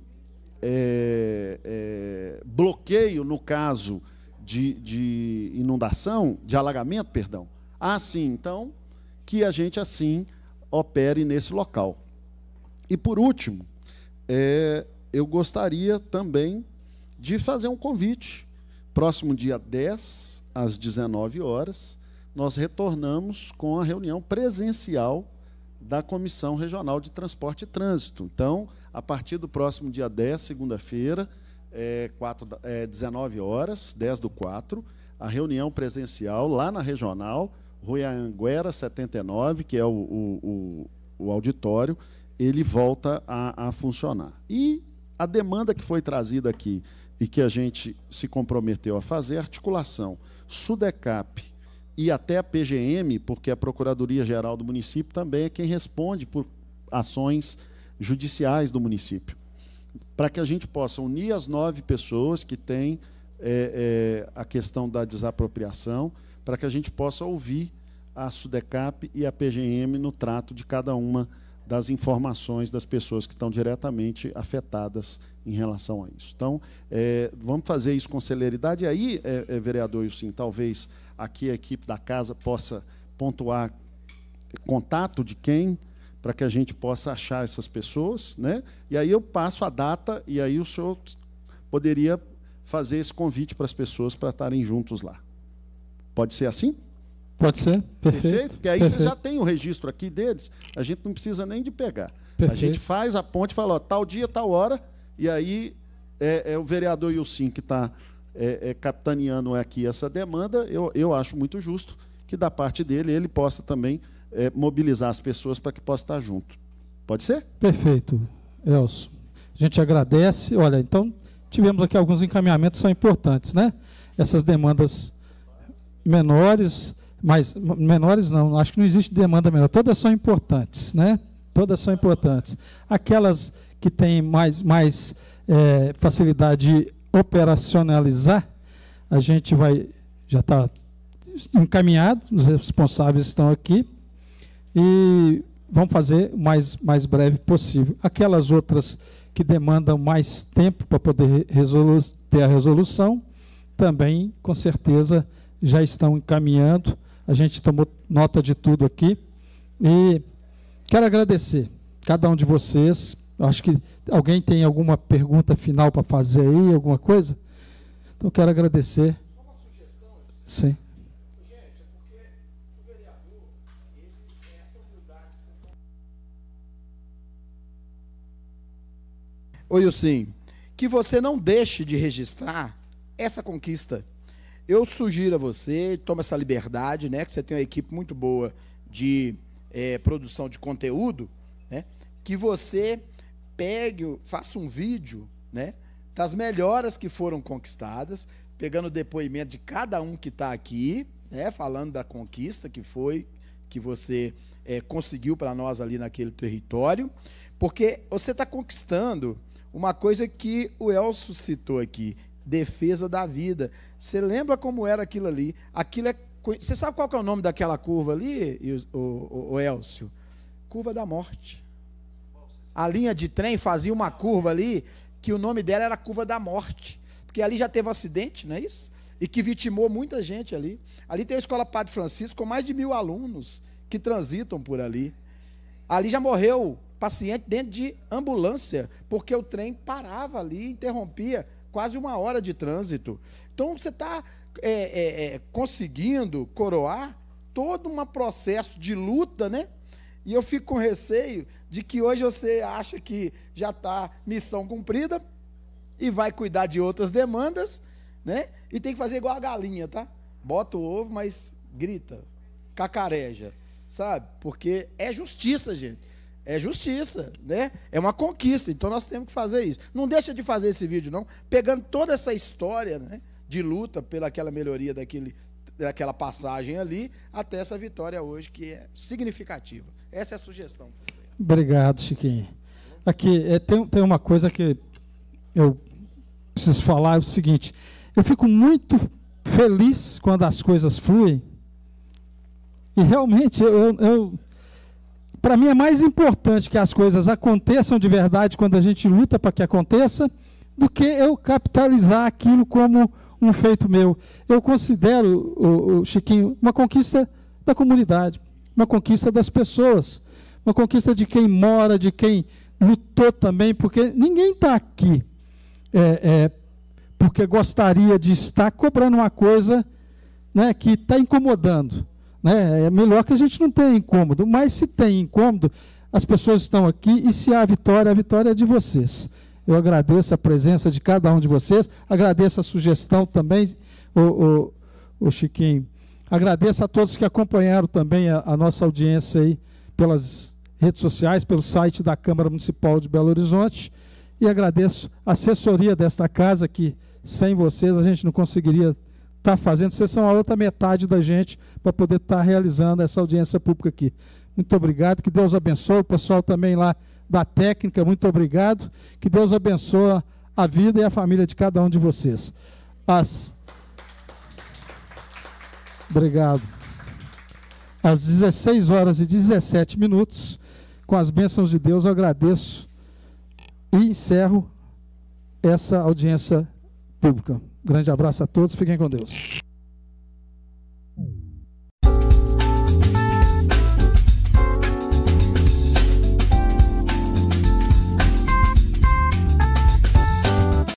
bloqueio no caso de inundação, de alagamento, perdão. Assim, então, que a gente assim opere nesse local. E, por último, eu gostaria também de fazer um convite. Próximo dia 10, às 19 horas, nós retornamos com a reunião presencial da Comissão Regional de Transporte e Trânsito. Então, a partir do próximo dia 10, segunda-feira, 19 horas, 10/4, a reunião presencial lá na Regional, Rua Anhanguera 79, que é o auditório, ele volta a funcionar. E a demanda que foi trazida aqui e que a gente se comprometeu a fazer, a articulação SUDECAP e até a PGM, porque a Procuradoria-Geral do município também é quem responde por ações judiciais do município, para que a gente possa unir as 9 pessoas que têm a questão da desapropriação, para que a gente possa ouvir a SUDECAP e a PGM no trato de cada uma das informações das pessoas que estão diretamente afetadas em relação a isso. Então, vamos fazer isso com celeridade. E aí, vereador Ilcim, talvez aqui a equipe da casa possa pontuar contato de quem, para que a gente possa achar essas pessoas, né? E aí eu passo a data, e aí o senhor poderia fazer esse convite para as pessoas para estarem juntos lá. Pode ser assim?
Pode ser, perfeito.
Porque aí você já tem o registro aqui deles, a gente não precisa nem de pegar. Perfeito. A gente faz a ponte e fala, ó, tal dia, tal hora, e aí o vereador Ilcim que está capitaneando aqui essa demanda, eu acho muito justo que da parte dele ele possa também mobilizar as pessoas para que possa estar junto. Pode ser?
Perfeito, Elcio. A gente agradece. Olha, então, tivemos aqui alguns encaminhamentos que são importantes, né? Essas demandas menores, mas menores não, acho que não existe demanda menor. Todas são importantes, né? Todas são importantes. Aquelas que têm mais facilidade de operacionalizar, a gente já está encaminhado, os responsáveis estão aqui, e vamos fazer o mais breve possível. Aquelas outras que demandam mais tempo para poder ter a resolução, também, com certeza, já estão encaminhando. A gente tomou nota de tudo aqui. E quero agradecer cada um de vocês. Acho que alguém tem alguma pergunta final para fazer aí, alguma coisa? Então, quero agradecer. Uma sugestão? Sim.
Ô, Ilcim, que você não deixe de registrar essa conquista. Eu sugiro a você, toma essa liberdade, né, que você tem uma equipe muito boa de produção de conteúdo, né, que você faça um vídeo, né, das melhoras que foram conquistadas, pegando o depoimento de cada um que está aqui, né, falando da conquista que você conseguiu para nós ali naquele território, porque você está conquistando uma coisa que o Elcio citou aqui, defesa da vida. Você lembra como era aquilo ali? Você sabe qual que é o nome daquela curva ali, o Elcio? Curva da morte. A linha de trem fazia uma curva ali, que o nome dela era Curva da Morte, porque ali já teve um acidente, não é isso? E que vitimou muita gente ali. Ali tem a Escola Padre Francisco, com mais de 1000 alunos que transitam por ali. Ali já morreu paciente dentro de ambulância, porque o trem parava ali, interrompia quase 1 hora de trânsito. Então, você está conseguindo coroar todo um processo de luta, né? E eu fico com receio de que hoje você acha que já está missão cumprida e vai cuidar de outras demandas, né? E tem que fazer igual a galinha, tá? Bota o ovo, mas grita, cacareja, sabe? Porque é justiça, gente. É justiça, né? É uma conquista, então nós temos que fazer isso. Não deixa de fazer esse vídeo, não, pegando toda essa história, né, de luta pelaquela melhoria daquela passagem ali, até essa vitória hoje, que é significativa. Essa é a sugestão.
Obrigado, Chiquinho. Aqui, tem uma coisa que eu preciso falar, é o seguinte, eu fico muito feliz quando as coisas fluem, e realmente para mim é mais importante que as coisas aconteçam de verdade quando a gente luta para que aconteça, do que eu capitalizar aquilo como um feito meu. Eu considero, o Chiquinho, uma conquista da comunidade, uma conquista das pessoas, uma conquista de quem mora, de quem lutou também, porque ninguém está aqui porque gostaria de estar cobrando uma coisa, né, que está incomodando. É melhor que a gente não tenha incômodo, mas se tem incômodo, as pessoas estão aqui, e se há a vitória é de vocês. Eu agradeço a presença de cada um de vocês, agradeço a sugestão também, o Chiquinho. Agradeço a todos que acompanharam também a nossa audiência aí pelas redes sociais, pelo site da Câmara Municipal de Belo Horizonte, e agradeço a assessoria desta casa, que sem vocês a gente não conseguiria estar fazendo. Vocês são a outra metade da gente para poder estar realizando essa audiência pública aqui. Muito obrigado, que Deus abençoe, o pessoal também lá da técnica, muito obrigado, que Deus abençoe a vida e a família de cada um de vocês. Obrigado. Às 16h17, com as bênçãos de Deus, eu agradeço e encerro essa audiência pública. Grande abraço a todos, fiquem com Deus.